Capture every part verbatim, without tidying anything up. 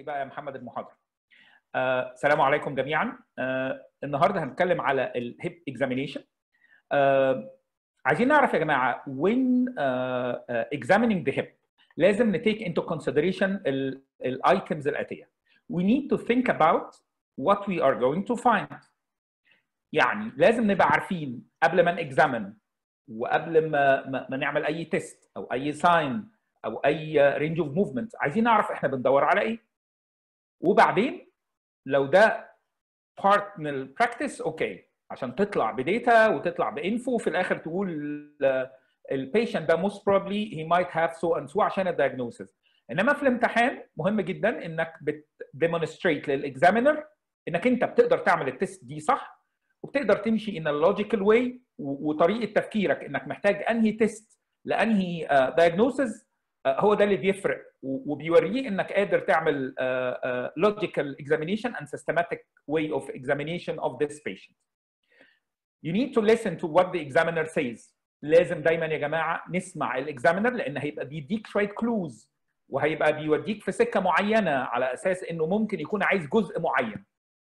بقى يا محمد المحاضره. آه، السلام عليكم جميعا. آه، النهارده هنتكلم على الهيب اكزامينيشن. آه، عايزين نعرف يا جماعه when uh, uh, examining the hip لازم نتيك into consideration الايتمز الاتيه. We need to think about what we are going to find. يعني لازم نبقى عارفين قبل ما نexamine وقبل ما, ما, ما نعمل اي تيست او اي ساين او اي رينج اوف موفمنت، عايزين نعرف احنا بندور على ايه. وبعدين لو ده بارت من البراكتس اوكي، عشان تطلع بديتا وتطلع بانفو في الاخر تقول البيشنت ده most probably he might have so and so عشان الدايجنوسيس. انما في الامتحان مهم جدا انك بتديمونستريت للاكزامينر انك انت بتقدر تعمل التست دي صح، وبتقدر تمشي ان اللوجيكال واي، وطريقه تفكيرك انك محتاج انهي تيست لانهي دايجنوسيس هو ده اللي بيفرق، وبيوريه انك قادر تعمل uh, uh, logical examination and systematic way of examination of this patient. You need to listen to what the examiner says. لازم دايما يا جماعه نسمع الاكزامينر، لان هيبقى بيديك شويه كلوز وهيبقى بيوديك في سكه معينه على اساس انه ممكن يكون عايز جزء معين.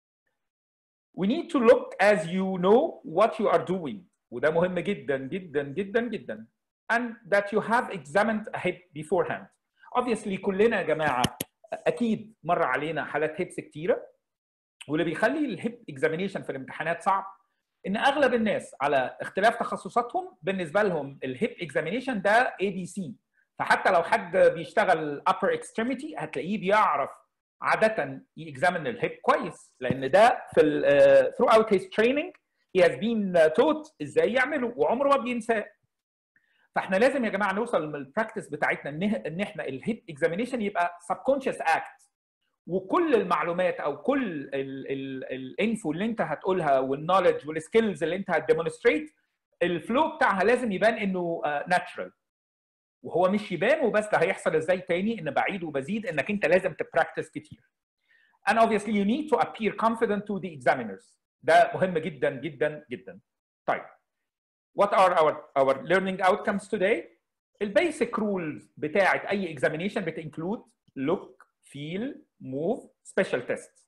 We need to look as you know what you are doing، وده مهم جدا جدا جدا جدا. and that you have examined a hip beforehand. Obviously كلنا يا جماعه اكيد مر علينا حالات هيبس كتيره، واللي بيخلي الهيب اكزامينيشن في الامتحانات صعب ان اغلب الناس على اختلاف تخصصاتهم بالنسبه لهم الهيب اكزامينيشن ده اي بي سي. فحتى لو حد بيشتغل upper extremity هتلاقيه بيعرف عاده يكزامن الهيب كويس، لان ده في ال throughout his training he has been taught ازاي يعمله وعمره ما بينساه. فاحنا لازم يا جماعه نوصل من البراكتس بتاعتنا ان ان احنا الهيب اكزامينيشن يبقى سبكونشس اكت، وكل المعلومات او كل الانفو اللي انت هتقولها والنولج والسكيلز اللي انت هتديمونستريت الفلو بتاعها لازم يبان انه ناتشرال. وهو مش يبان وبس، ده هيحصل ازاي تاني؟ ان بعيد وبزيد انك انت لازم تبراكتس كتير. and obviously you need to appear confident to the examiners. ده مهم جدا جدا جدا. طيب what are our our learning outcomes today؟ البيسك رولز بتاعت اي examination بتنكلود look feel move special test.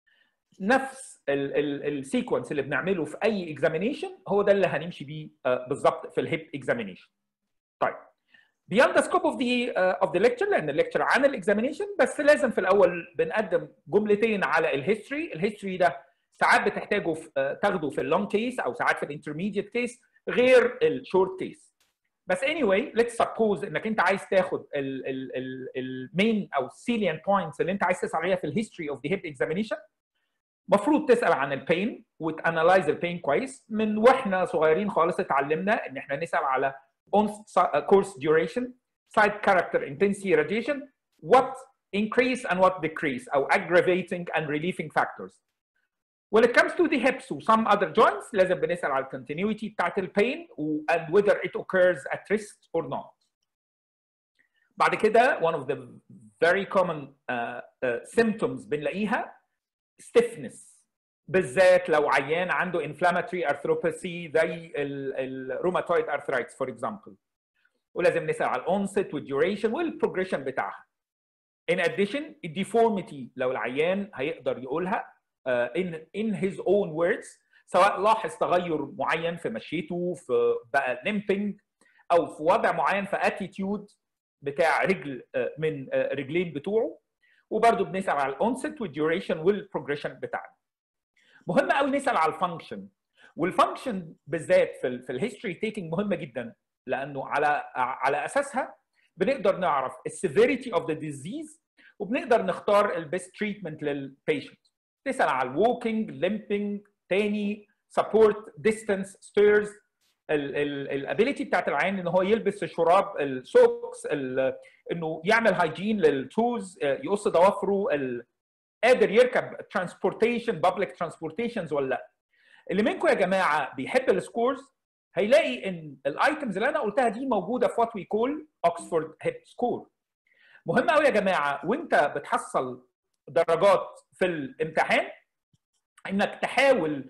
نفس السيكونس اللي بنعمله في اي examination هو ده اللي هنمشي بيه بالظبط في الهيب examination. طيب beyond the scope of the uh, of the lecture، لان الليكتشر عن الاكزامينيشن، بس لازم في الاول بنقدم جملتين على الهيستوري. الهيستوري ده ساعات بتحتاجه في تاخده في اللونج كيس او ساعات في الانترميديت كيس غير الشورت كيس. بس anyway let's suppose انك انت عايز تاخد المين او السيليان بوينتس اللي انت عايز تسال عليها في الهيستوري اوف ذا هيب اكزامينيشن. المفروض تسال عن البين وتانلايز البين كويس. من واحنا صغيرين خالص اتعلمنا ان احنا نسال على on course duration, side character intensity radiation, what increase and what decrease او aggravating and relieving factors. When it comes to the hips و some other joints لازم بنسأل على continuity بتاعت البين and whether it occurs at risk or not. بعد كده one of the very common uh, uh, symptoms بنلاقيها stiffness، بالذات لو عيان عنده inflammatory arthropathy زي الروماتويد arthritis for example. ولازم نسأل على الonset والduration والprogression بتاعها. In addition الdeformity لو العيان هيقدر يقولها uh, in in his own words، سواء لاحظ تغير معين في مشيته، في بقى limping، او في وضع معين في attitude بتاع رجل uh, من uh, رجلين بتوعه. وبرضه بنسأل على الonset والduration والprogression بتاعنا. مهم قوي نسال على الفانكشن، والفانكشن بالذات في ال في الهيستوري تيكينج مهمه جدا، لانه على على اساسها بنقدر نعرف السيفيريتي اوف ذا ديزيز وبنقدر نختار البيست تريتمنت للبيشنت. تسال على الووكينج، ليمبينج، تاني سبورت، ديستانس، ستيرز، الابيليتي بتاعت العين ان هو يلبس الشراب، السوكس، انه يعمل هايجين للتوز، يقص ضوافره، قادر يركب ترانسبورتيشن بابليك ترانسبورتيشنز ولا لا. اللي منكم يا جماعه بيحب السكورز هيلاقي ان الايتمز اللي انا قلتها دي موجوده في وات وي كول اوكسفورد هيب سكور. مهم قوي يا جماعه وانت بتحصل درجات في الامتحان انك تحاول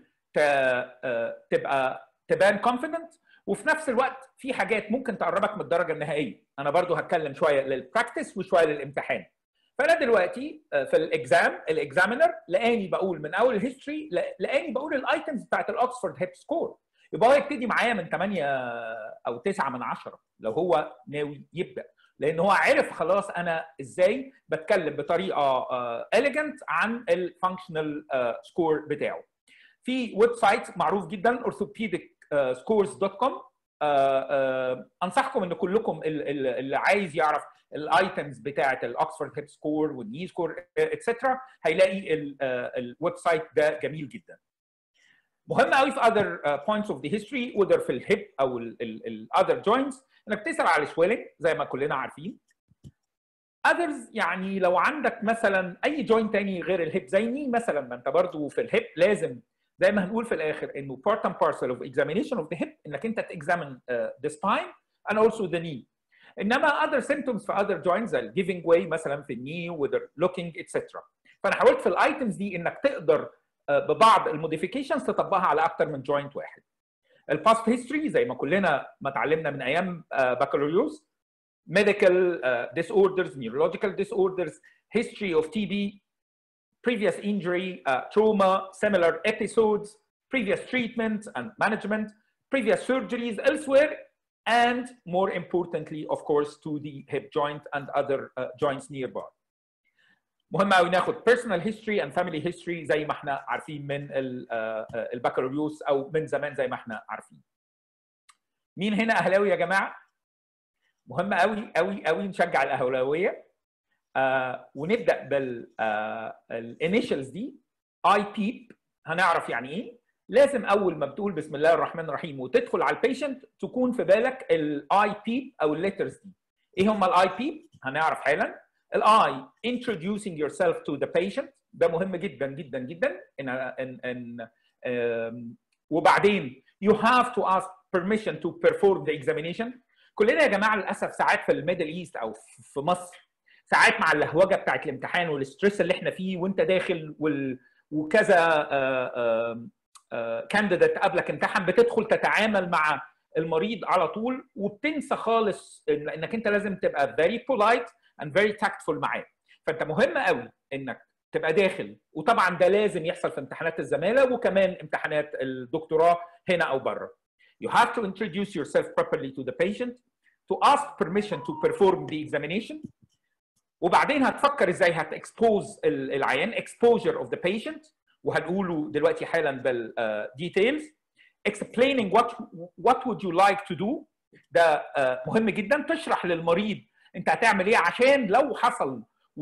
تبقى تبان كونفيدنت، وفي نفس الوقت في حاجات ممكن تقربك من الدرجه النهائيه. انا برضو هتكلم شويه للبراكتس وشويه للامتحان. فانا دلوقتي في الاكزام الاكزامينر لقاني بقول من اول الهيستوري، لقاني بقول الايتمز بتاعت الاوكسفورد هيب سكور، يبقى هو يبتدي معايا من ثمانية او تسعة من عشرة لو هو ناوي يبدا، لان هو عرف خلاص انا ازاي بتكلم بطريقه اليجنت عن الفانكشنال سكور بتاعه. في ويب سايت معروف جدا orthopedic scores دوت كوم، انصحكم ان كلكم اللي عايز يعرف الايتمز بتاعه الاوكسفورد هيب سكور والني سكور اتسترا هيلاقي الويب سايت ده جميل جدا. مهم قوي في other points of the history whether في الهيب او ال other joints انك تسال على السويلنج زي ما كلنا عارفين. others يعني لو عندك مثلا اي جوينت تاني غير الهيب زي الني مثلا، ما انت برضو في الهيب لازم زي ما هنقول في الاخر انه part and parcel of examination of the hip انك انت تexamine uh, the spine and also the knee. انما other symptoms في other joints زي giving way مثلا في الني whether looking اتسترا. فانا حاولت في الايتمز دي انك تقدر uh, ببعض الموديفيكيشنز تطبقها على اكتر من جوينت واحد. الباست هيستوري زي ما كلنا ما اتعلمنا من ايام بكالوريوس، medical uh, disorders, neurological disorders, history of T B, previous injury, uh, trauma, similar episodes, previous treatment and management, previous surgeries elsewhere, and more importantly, of course, to the hip joint and other uh, joints nearby. مهم قوي ناخد personal history and family history زي ما احنا عارفين من البكالوريوس او من زمان زي ما احنا عارفين. مين هنا اهلاوي يا جماعه؟ مهم قوي قوي قوي نشجع الاهلاويه. آه ونبدا بالانيشلز دي اي بيب. هنعرف يعني ايه. لازم اول ما بتقول بسم الله الرحمن الرحيم وتدخل على البيشنت تكون في بالك الاي بيب او الليترز دي. ايه هم الاي بيب؟ هنعرف حالا. الاي introducing yourself to the patient، ده مهم جدا جدا جدا. ان ان ان um, وبعدين you have to ask permission to perform the examination. كلنا يا جماعه للاسف ساعات في الميدل ايست او في مصر ساعات مع اللهوجه بتاعت الامتحان والستريس اللي احنا فيه وانت داخل وال... وكذا كانديديت قبلك امتحان بتدخل تتعامل مع المريض على طول وبتنسى خالص انك انت لازم تبقى very polite and very tactful معاه. فانت مهم قوي انك تبقى داخل، وطبعا ده لازم يحصل في امتحانات الزماله وكمان امتحانات الدكتوراه هنا او بره. You have to introduce yourself properly to the patient, to ask permission to perform the examination. وبعدين هتفكر ازاي هتexpose العيان exposure of the patient، وهنقوله دلوقتي حالا بالديتيلز. explaining what what would you like to do، ده مهم جدا. تشرح للمريض انت هتعمل ايه عشان لو حصل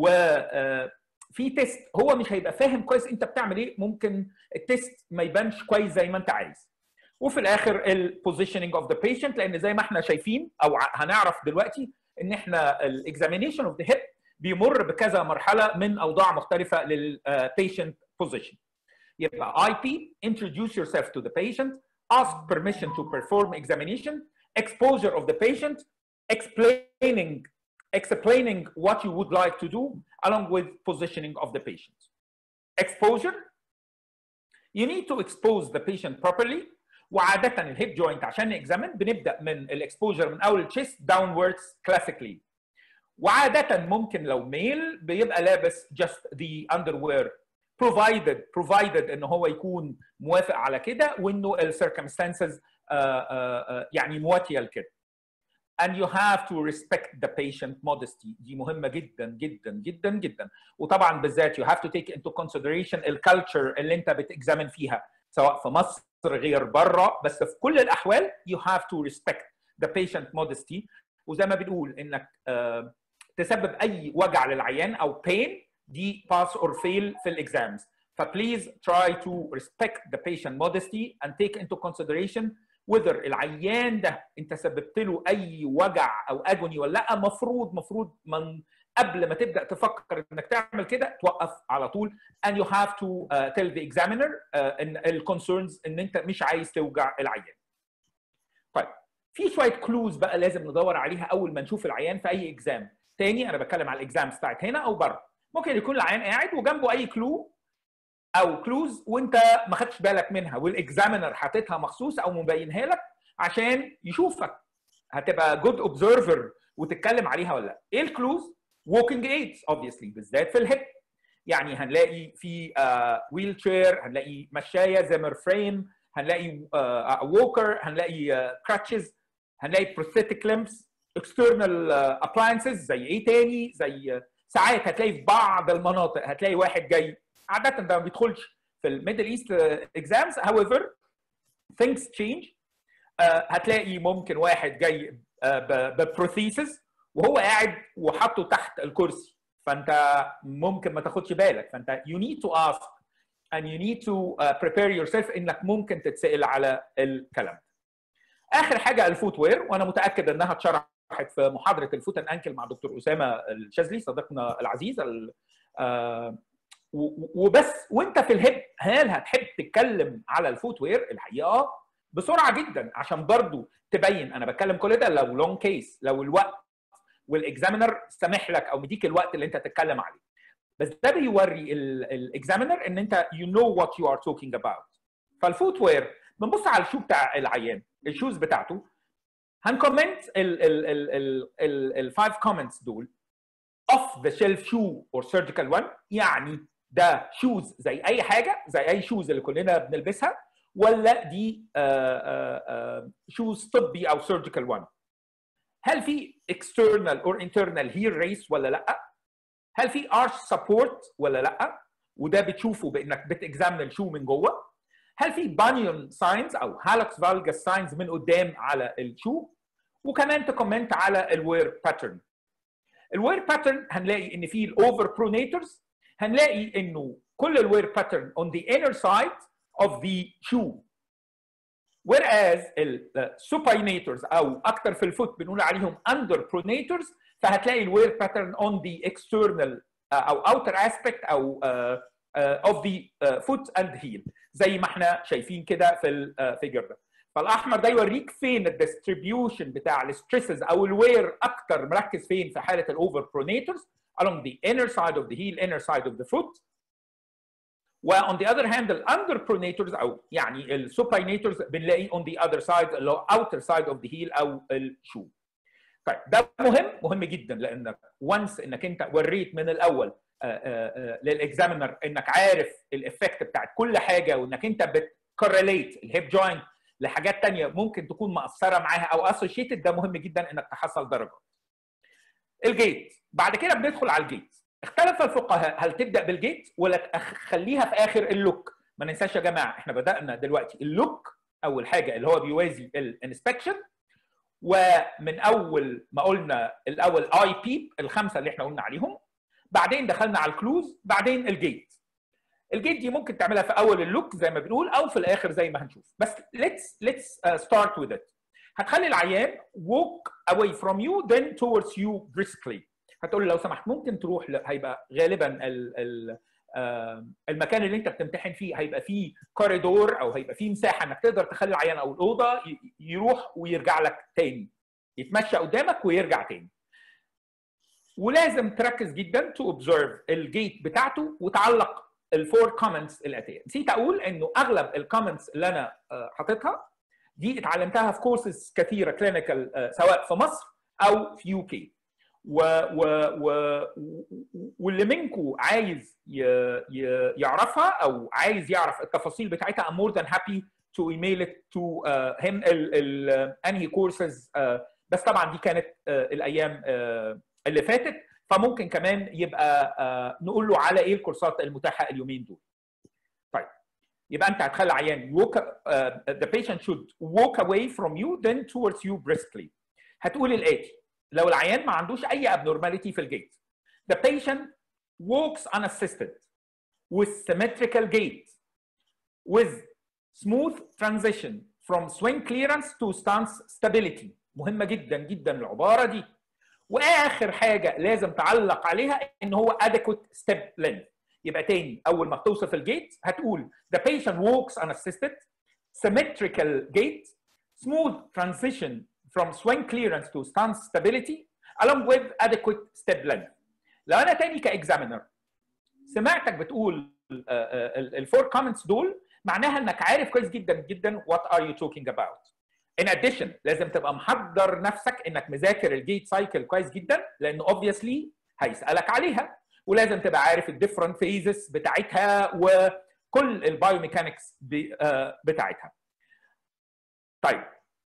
وفي تيست هو مش هيبقى فاهم كويس انت بتعمل ايه، ممكن التيست ما يبانش كويس زي ما انت عايز. وفي الاخر البوزيشننج اوف ذا بيشنت، لان زي ما احنا شايفين او هنعرف دلوقتي ان احنا الاكزامينيشن اوف ذا هيب بيمر بكذا مرحله من اوضاع مختلفه للبيشنت بوزيشن. يبقى اي بي introduce yourself to the patient, ask permission to perform examination, exposure of the patient, explaining explaining what you would like to do along with positioning of the patient. Exposure, you need to expose the patient properly. وعاده الهيب جوينت عشان نكزامن بنبدا من الاكسبوجر من اول الشيست داونوردز كلاسيكلي. وعاده ممكن لو ميل بيبقى لابس just the underwear provided provided ان هو يكون موافق على كده وانه السيركمستانسز يعني مواتيه لكده. and you have to respect the patient modesty، دي مهمه جدا جدا جدا جدا. وطبعا بالذات you have to take into consideration الكالتشر اللي انت بتكزامن فيها سواء في مصر غير بره، بس في كل الاحوال you have to respect the patient modesty. وزي ما بنقول انك uh, تسبب اي وجع للعيان او pain دي pass or fail في الاكزامز. فبليز try to respect the patient modesty and take into consideration whether العيان ده انت سببت له اي وجع او اجوني ولا لا. مفروض مفروض من قبل ما تبدا تفكر انك تعمل كده توقف على طول and you have to uh, tell the examiner uh, ان الكونسيرنز ان انت مش عايز توجع العيان. طيب في شويه كلوز بقى لازم ندور عليها اول ما نشوف العيان في اي اكزام. تاني انا بتكلم على الاكزامز بتاعت هنا او بره. ممكن يكون العيان قاعد وجنبه اي كلو او كلوز وانت ما خدتش بالك منها والاكزامينر حاططها مخصوص او مبينها لك عشان يشوفك، هتبقى جود اوبزرفر وتتكلم عليها ولا لا. ايه الكلوز؟ walking aids obviously بالذات في الهيب. يعني هنلاقي في ويل تشير، هنلاقي مشايه زمر فريم، هنلاقي ووكر، هنلاقي كراتشز، هنلاقي prosthetic limbs، external appliances زي ايه تاني؟ زي ساعات هتلاقي في بعض المناطق هتلاقي واحد جاي، عاده ده ما بيدخلش في الميدل ايست اكزامز، however things change. هتلاقي ممكن واحد جاي ببروثيسز وهو قاعد وحطه تحت الكرسي، فانت ممكن ما تاخدش بالك، فانت you need to ask and you need to prepare yourself انك ممكن تتسأل على الكلام ده. اخر حاجه الفوت وير، وانا متاكد انها اتشرحت في محاضره الفوت اند انكل مع دكتور اسامه الشاذلي صديقنا العزيز. وبس وانت في الهيب، هل هتحب تتكلم على الفوت وير؟ الحقيقه بسرعه جدا عشان برضو تبين انا بتكلم كل ده لو لونج كيس، لو الوقت والاكزامينر سامح لك او مديك الوقت اللي انت تتكلم عليه. بس ده بيوري الاكزامينر ان انت you know what you are talking about. فالفوت وير بنبص على الشو بتاع العيان، الشوز بتاعته، هنكومنت الفايف كومنتس دول off the shelf shoe or surgical one، يعني ده شوز زي اي حاجه، زي اي شوز اللي كلنا بنلبسها، ولا دي شوز طبي او surgical one. هل في external or internal heel race ولا لا؟ هل في arch support ولا لا؟ وده بتشوفه بانك بتexamine الشو من جوه. هل في بانيون ساينز او هالوكس فالجس ساينز من قدام على الشو؟ وكمان تكومنت على الوير باترن. الوير باترن هنلاقي ان في الاوفر برونيتورز، هنلاقي انه كل الوير باترن on the inner side of the shoe، whereas السوباينيتورز او اكتر في الفوت بنقول عليهم under pronators، فهتلاقي الوير باترن on the external او outer aspect او of the foot and heel زي ما احنا شايفين كده في الفيجر ده. فالاحمر ده يوريك فين الديستريبيوشن بتاع الستريسز او الوير اكتر مركز فين في حاله الاوفر برونيتورز along the inner side of the heel, inner side of the foot. و on the other hand الاندر برونيتورز او يعني السوباينيتورز بنلاقي on the other side اللي هو outer side of the heel او الشو. طيب ده مهم مهم جدا، لانك وانس انك انت وريت من الاول للاكزامينر انك عارف الافكت بتاعت كل حاجه، وانك انت بتكورليت الهيب جوينت لحاجات ثانيه ممكن تكون مأثره معاها او اسوشيتد، ده مهم جدا انك تحصل درجه. الجيت بعد كده بندخل على الجيت. اختلف الفقهاء هل تبدا بالجيت ولا تخليها في اخر اللوك. ما ننساش يا جماعه احنا بدانا دلوقتي اللوك اول حاجه اللي هو بيوازي الانسبكشن، ومن اول ما قلنا الاول اي بيب الخمسه اللي احنا قلنا عليهم، بعدين دخلنا على الكلوز، بعدين الجيت. الجيت دي ممكن تعملها في اول اللوك زي ما بنقول او في الاخر زي ما هنشوف، بس let's let's ستارت with it. هتخلي العيان walk away from you then towards you briskly. هتقول له لو سمحت ممكن تروح، هيبقى غالبا ال ال المكان اللي انت بتمتحن فيه هيبقى فيه كوريدور او هيبقى فيه مساحه انك تقدر تخلي العيان او الاوضه يروح ويرجع لك تاني، يتمشى قدامك ويرجع تاني. ولازم تركز جدا تو اوبزرف الجيت بتاعته وتعلق الفور كومنتس الاتيه. نسيت اقول انه اغلب الكومنتس اللي انا حاططها دي اتعلمتها في كورسز كثيره كلينيكال سواء في مصر او في يو كي، و و و واللي منكم عايز يعرفها او عايز يعرف التفاصيل بتاعتها I'm more than happy to email it to uh, him ال ال انهي كورسز uh, بس طبعا دي كانت uh, الايام uh, اللي فاتت، فممكن كمان يبقى uh, نقول له على ايه الكورسات المتاحه اليومين دول. طيب يبقى انت هتخلي عيان walk, uh, the patient should walk away from you then towards you briskly. هتقول الاتي لو العيان ما عندوش اي abnormality في الجيت. The patient walks unassisted with symmetrical gait with smooth transition from swing clearance to stance stability. مهمة جدا جدا العبارة دي. واخر حاجة لازم تعلق عليها ان هو adequate step length. يبقى تاني اول ما بتوصف الجيت هتقول the patient walks unassisted, symmetrical gait, smooth transition from swing clearance to stance stability along with adequate step length. لو انا تاني كاكزامينر سمعتك بتقول الفور كومنتس دول، معناها انك عارف كويس جدا جدا what are you talking about. In addition لازم تبقى محضر نفسك انك مذاكر الجيت سايكل كويس جدا، لانه obviously هيسالك عليها، ولازم تبقى عارف الديفرنت فيزز بتاعتها وكل البايوميكانكس بتاعتها. طيب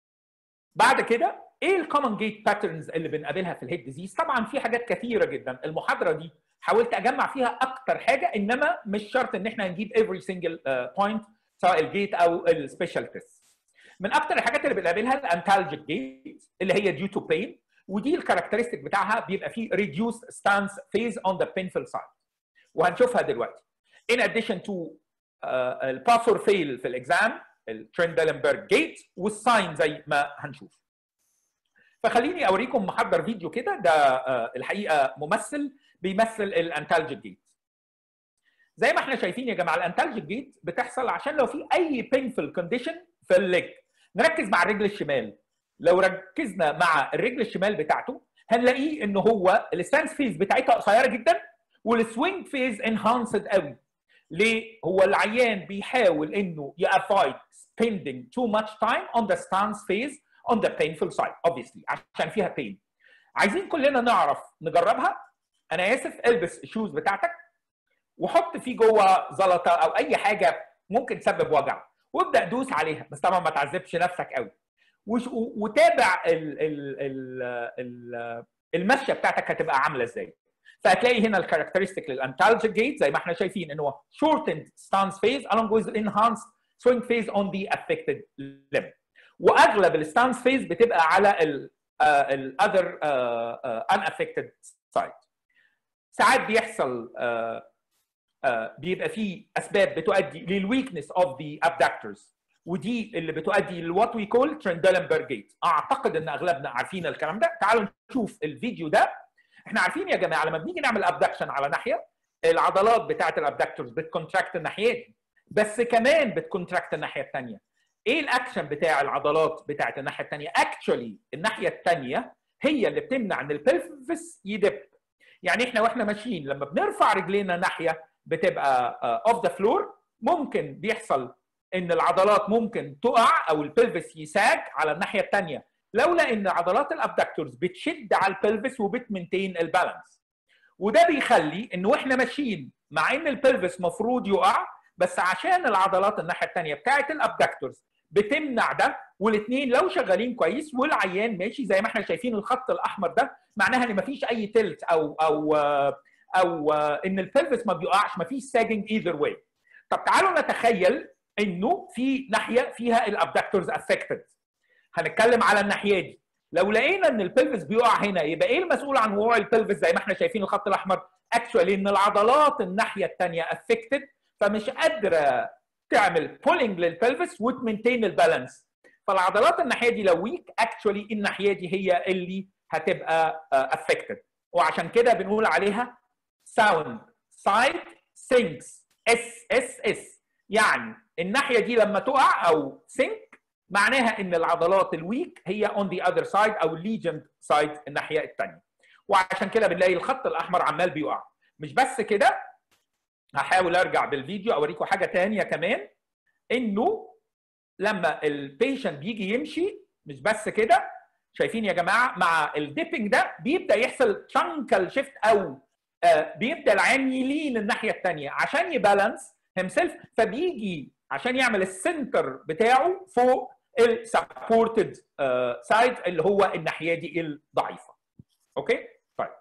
بعد كده ايه الكومن جيت باترنز اللي بنقابلها في الهيد ديزيز؟ طبعا في حاجات كثيره جدا، المحاضره دي حاولت اجمع فيها اكتر حاجه، انما مش شرط ان احنا نجيب every single بوينت سواء الجيت او السبيشال تيست. من اكتر الحاجات اللي بنقابلها الانتالجيك جيت اللي هي due to pain، ودي الكاركترستيك بتاعها بيبقى فيه reduced stance phase on the painful side، وهنشوفها دلوقتي. In addition to الباسور فيل في الاكزام، الترندلنبرج جيت والساين زي ما هنشوف. فخليني اوريكم محضر فيديو كده، ده الحقيقه ممثل بيمثل الانتالجيك جيت. زي ما احنا شايفين يا جماعه الانتالجيك جيت بتحصل عشان لو في اي painful condition في الليج. نركز مع الرجل الشمال، لو ركزنا مع الرجل الشمال بتاعته هنلاقيه ان هو الستانس فيز بتاعتها قصيره جدا والسوينج فيز انهانسد قوي. ليه؟ هو العيان بيحاول انه يافايد spending too much time on the stance phase on the painful side obviously عشان فيها pain. عايزين كلنا نعرف نجربها. انا اسف، البس الشوز بتاعتك وحط فيه جوه زلطه او اي حاجه ممكن تسبب وجع وابدا دوس عليها، بس طبعا ما تعذبش نفسك قوي، وتابع ال ال ال ال المشيه بتاعتك هتبقى عامله ازاي. فهتلاقي هنا الكاركترستيك للانتالجيك جيت زي ما احنا شايفين ان هو shortened stance phase along with enhanced swing phase on the affected limb. واغلب الستانس phase بتبقى على ال uh, other uh, uh, unaffected side. ساعات بيحصل uh, uh, بيبقى فيه اسباب بتؤدي للويكنس of the abductors، ودي اللي بتؤدي لوات وي كول ترندلنبرج جيت. اعتقد ان اغلبنا عارفين الكلام ده. تعالوا نشوف الفيديو ده. احنا عارفين يا جماعه لما بنيجي نعمل ابدكشن على ناحيه، العضلات بتاعه الابدكتورز بتكونتراكت الناحيه دي، بس كمان بتكونتراكت الناحيه الثانيه. ايه الاكشن بتاع العضلات بتاعه الناحيه الثانيه؟ اكشولي الناحيه الثانيه هي اللي بتمنع ان البلفس يدب. يعني احنا واحنا ماشيين لما بنرفع رجلينا ناحيه بتبقى اوف ذا فلور، ممكن بيحصل ان العضلات ممكن تقع او البلفس يساج على الناحيه الثانيه، لولا ان عضلات الابدكتورز بتشد على البلفس وبتمنتين البالانس. وده بيخلي ان واحنا ماشيين مع ان البلفس مفروض يقع، بس عشان العضلات الناحيه الثانيه بتاعه الابدكتورز بتمنع ده، والاثنين لو شغالين كويس والعيان ماشي زي ما احنا شايفين الخط الاحمر ده، معناها ان مفيش اي تلت او او او ان البلفس ما بيقعش، مفيش ساجنج ايذر واي. طب تعالوا نتخيل انه في ناحيه فيها الابدكتورز افكتد. هنتكلم على الناحيه دي. لو لقينا ان البلفس بيقع هنا، يبقى ايه المسؤول عن وقوع البلفس؟ زي ما احنا شايفين الخط الاحمر، اكشوالي ان العضلات الناحيه الثانيه افكتد، فمش قادره تعمل بولينج للبلفس وتمنتين البالانس. فالعضلات الناحيه دي لو ويك، اكشوالي الناحيه دي هي اللي هتبقى افكتد، وعشان كده بنقول عليها ساوند سايد سينكس اس اس اس. يعني الناحيه دي لما تقع او سينك معناها ان العضلات الويك هي اون ذا اذر سايد او الليجند سايد الناحيه الثانيه، وعشان كده بنلاقي الخط الاحمر عمال بيقع. مش بس كده، هحاول ارجع بالفيديو اوريكم حاجه ثانيه كمان، انه لما البيشنت بيجي يمشي مش بس كده، شايفين يا جماعه مع الديبنج ده بيبدا يحصل ترانكل شيفت او آه بيبدا العين يلين الناحيه الثانيه عشان يبالانس هيمسيلف، فبيجي عشان يعمل السنتر بتاعه فوق السبورتد سايد اللي هو الناحيه دي الضعيفه. اوكي؟ طيب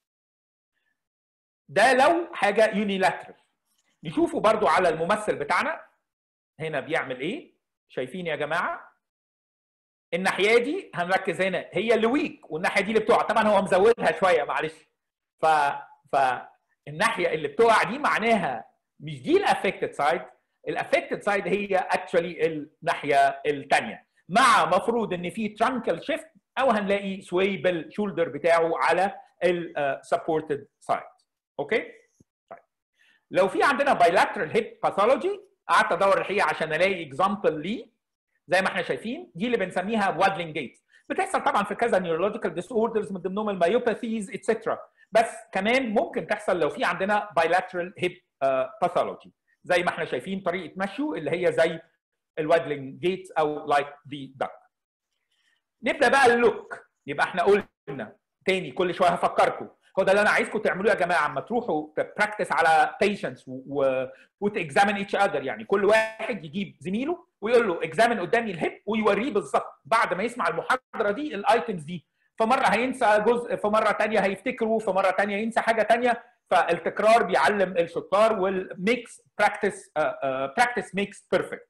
ده لو حاجه يونيلاترال. نشوفه برضو على الممثل بتاعنا هنا بيعمل ايه. شايفين يا جماعه الناحيه دي هنركز هنا هي اللي ويك، والناحيه دي اللي بتقع. طبعا هو مزودها شويه معلش. ف فالناحيه اللي بتقع دي معناها مش دي الافكتد سايد، الافكتد سايد هي اكشولي الناحيه الثانيه، مع مفروض ان في ترانكل شيفت او هنلاقي سوي بالشولدر بتاعه على السبورتد سايد. اوكي؟ طيب لو في عندنا بايلاترال هيب باثولوجي، قعدت ادور الحقيقه عشان الاقي اكزامبل ليه. زي ما احنا شايفين دي اللي بنسميها وادلينج جيت، بتحصل طبعا في كذا نيورولوجيكال ديس اوردرز من ضمنهم المايوباثيز اتسترا، بس كمان ممكن تحصل لو في عندنا بايلاترال هيب باثولوجي زي ما احنا شايفين طريقه مشيه اللي هي زي الوادلينج جيت او لايك ذا دك. نبدا بقى اللوك. يبقى احنا قلنا تاني كل شويه هفكركم، هو ده اللي انا عايزكم تعملوه يا جماعه اما تروحوا براكتس على بيشنتس وتكزامن ايتش اذر. يعني كل واحد يجيب زميله ويقول له اكزامن قدامي الهيب ويوريه بالظبط بعد ما يسمع المحاضره دي الايتمز دي، فمره هينسى جزء، فمره ثانيه هيفتكره، فمره ثانيه ينسى حاجه ثانيه. فالتكرار بيعلم الشطار، والميكس براكتس براكتس ميكس بيرفكت.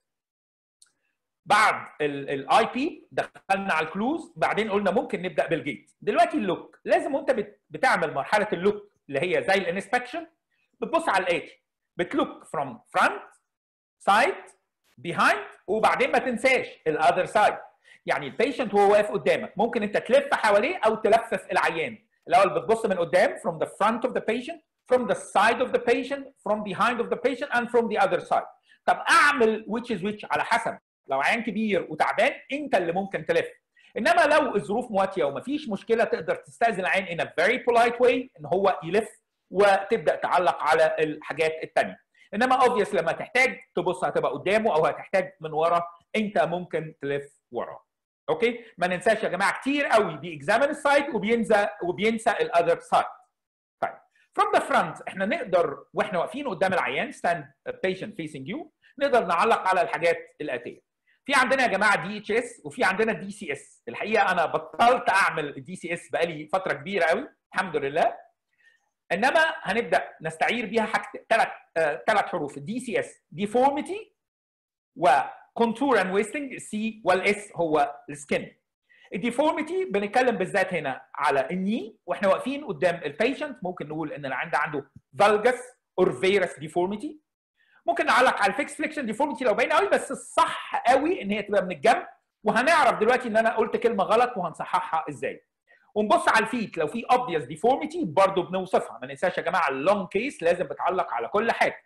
بعد الاي بي دخلنا على الكلوز، بعدين قلنا ممكن نبدا بالجيت. دلوقتي اللوك لازم وانت بتعمل مرحله اللوك اللي هي زي الانسبكشن بتبص على الاتي، بتلوك فروم فرونت سايد بيهايند، وبعدين ما تنساش الاذر سايد. يعني البيشنت وهو واقف قدامك ممكن انت تلف حواليه او تلفف العيان. الاول بتبص من قدام from the front of the patient, from the side of the patient, from behind of the patient and from the other side. طب اعمل which is which على حسب. لو عيان كبير وتعبان انت اللي ممكن تلف، انما لو الظروف مواتيه ومفيش مشكله تقدر تستاذن العيان in a very polite way ان هو يلف وتبدا تعلق على الحاجات الثانيه. انما obvious لما تحتاج تبص هتبقى قدامه او هتحتاج من ورا انت ممكن تلف وراه. اوكي؟ ما ننساش يا جماعه كتير قوي بيكزامن السايد وبينسى وبينسى الاذر سايد. طيب from the front احنا نقدر واحنا واقفين قدام العيان stand patient facing you نقدر نعلق على الحاجات الاتيه. في عندنا يا جماعه دي اتش اس وفي عندنا دي سي اس. الحقيقه انا بطلت اعمل دي سي اس بقالي فتره كبيره قوي الحمد لله، انما هنبدا نستعير بيها حاجه ثلاث ثلاث حروف الدي سي اس: ديفورميتي وكونتور اند ويستنج. السي والاس هو السكن. الديفورميتي بنتكلم بالذات هنا على الني واحنا واقفين قدام البيشنت، ممكن نقول ان العيان ده عنده فالجس اور فيرس ديفورميتي. ممكن نعلق على الفيكس فليكشن ديفورميتي لو باين قوي، بس الصح قوي ان هي تبقى من الجنب، وهنعرف دلوقتي ان انا قلت كلمه غلط وهنصححها ازاي. ونبص على الفيت لو في obvious deformity برضه بنوصفها. ما ننساش يا جماعه اللونج كيس لازم بتعلق على كل حاجه.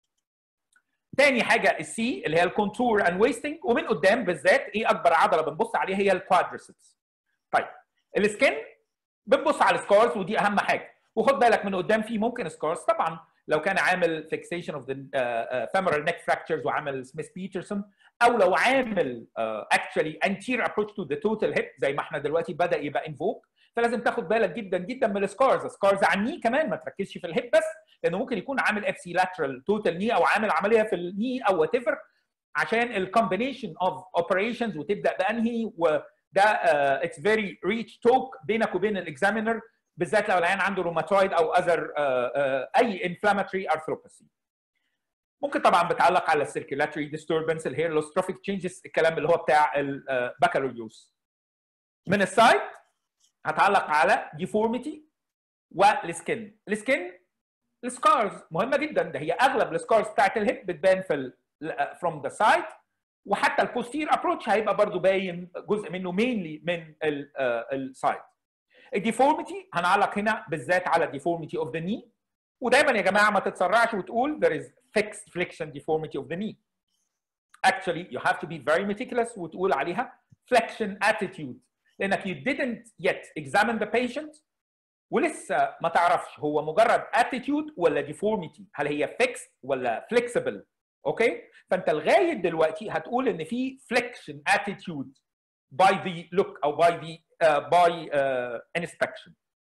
تاني حاجه السي اللي هي الكونتور اند ويستنج، ومن قدام بالذات ايه اكبر عضله بنبص عليها هي الكوادريسبس. طيب السكن بنبص على السكارز ودي اهم حاجه، وخد بالك من قدام في ممكن سكارز طبعا لو كان عامل fixation of the uh, femoral neck fractures وعامل سميث بيترسون، او لو عامل uh, actually anterior approach to the total hip زي ما احنا دلوقتي بدا يبقى invoke. فلازم تاخد بالك جدا جدا من السكارز. السكارز على الني كمان، ما تركزش في الهيب بس، لانه ممكن يكون عامل اف سي lateral total knee او عامل عمليه في الني او وات ايفر، عشان الكومبينيشن اوف اوبريشنز وتبدا بانهي. وده اتس فيري ريتش توك بينك وبين الاكزامينر، بالذات لو العيان عنده روماتويد او اذر اي انفلاماتوري ارثروباثي. ممكن طبعا بتعلق على السيركيلاتوري ديستربنس، الهير لوس، تروفيك تشينجز، الكلام اللي هو بتاع البكالوريوس. من السايد هتعلق على ديفورميتي والسكن. السكن السكارز مهمه جدا، ده هي اغلب السكارز بتاعت الهيب بتبان في فروم ذا سايد، وحتى البوستير ابروتش هيبقى برضو باين جزء منه مينلي من السايد. الديفورميتي هنعلق هنا بالذات على الديفورميتي اوف ذا ني، ودايما يا جماعه ما تتسرعش وتقول there is fixed flexion deformity of the knee. Actually you have to be very meticulous وتقول عليها flexion attitude، لانك you didn't yet examine the patient ولسه ما تعرفش هو مجرد attitude ولا deformity، هل هي fixed ولا flexible. اوكي؟ فانت لغايه دلوقتي هتقول ان في flexion attitude by the look او by the uh, by uh, inspection.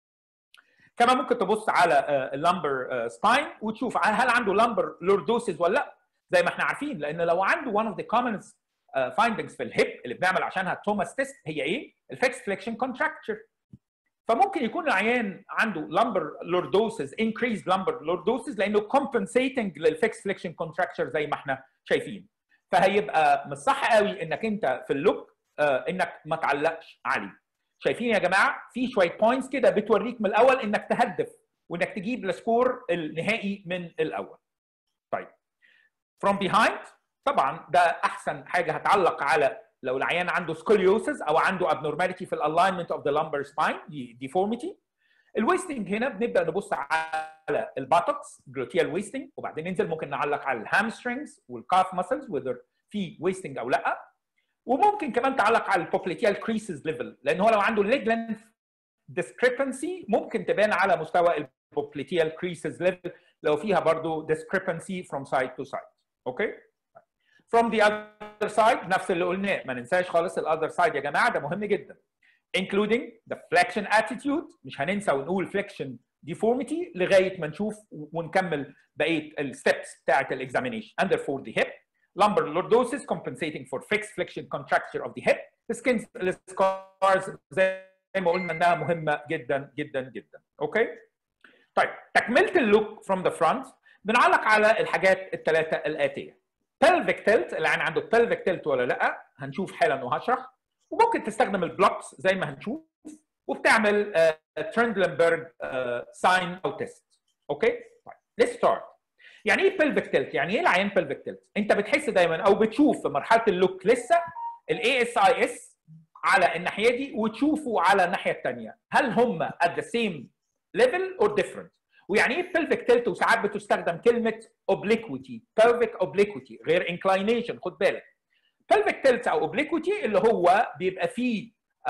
كمان ممكن تبص على اللامبر سباين وتشوف هل عنده لامبر لوردوسيس ولا لا، زي ما احنا عارفين، لان لو عنده one of the common findings في الهيب اللي بنعمل عشانها توماس تيست هي ايه؟ الفيكس فليكشن كونتراكتشر. فممكن يكون العيان عنده لامبر لوردوسيس increased لامبر لوردوسيس لانه compensating للفيكس فليكشن كونتراكتشر زي ما احنا شايفين. فهيبقى مش صح قوي انك انت في اللوك انك ما تعلقش عليه. شايفين يا جماعه في شويه بوينتس كده بتوريك من الاول انك تهدف وانك تجيب السكور النهائي من الاول. طيب from behind طبعا ده احسن حاجه هتعلق على لو العيان عنده سكوليوسيس او عنده abnormality في الالاينمنت اوف ذا lumbar spine دي deformity. الويستنج هنا بنبدا نبص على الباتوكس جلوتيال ويستنج، وبعدين ننزل ممكن نعلق على الهامسترينجز والكاف ماسلز whether في ويستنج او لا. وممكن كمان تعلق على البوبليتيال كريسز ليفل، لان هو لو عنده ليج لينث discrepancy ممكن تبان على مستوى البوبليتيال كريسز ليفل لو فيها برضو discrepancy from side to side. اوكي؟ from the other side نفس اللي قلناه، ما ننساش خالص الاذر سايد يا جماعه، ده مهم جدا. including the flexion attitude. مش هننسى ونقول flexion deformity لغايه ما نشوف ونكمل بقيه الستبس بتاعه الاكزامينيشن. and therefore the hip lumbar lordosis compensating for fixed flexion contracture of the hip. the skin scars زي ما قلنا انها مهمه جدا جدا جدا. اوكي. طيب تكمله اللوك from the front بنعلق على الحاجات الثلاثه الاتيه. pelvic tilt، العين عنده pelvic tilt ولا لا، هنشوف حالا وهشرح. وممكن تستخدم البلوكس زي ما هنشوف، وبتعمل ترندلنبرج ساين او تيست. اوكي. طيب let's start. يعني ايه pelvic tilt؟ يعني ايه العيان pelvic tilt؟ انت بتحس دايما او بتشوف في مرحله اللوك لسه الاي اس اي اس على الناحيه دي وتشوفه على الناحيه الثانيه، هل هم at the same level or different؟ ويعني ايه pelvic tilt؟ وساعات بتستخدم كلمه obliquity، pelvic obliquity غير inclination، خد بالك. pelvic tilt او obliquity اللي هو بيبقى فيه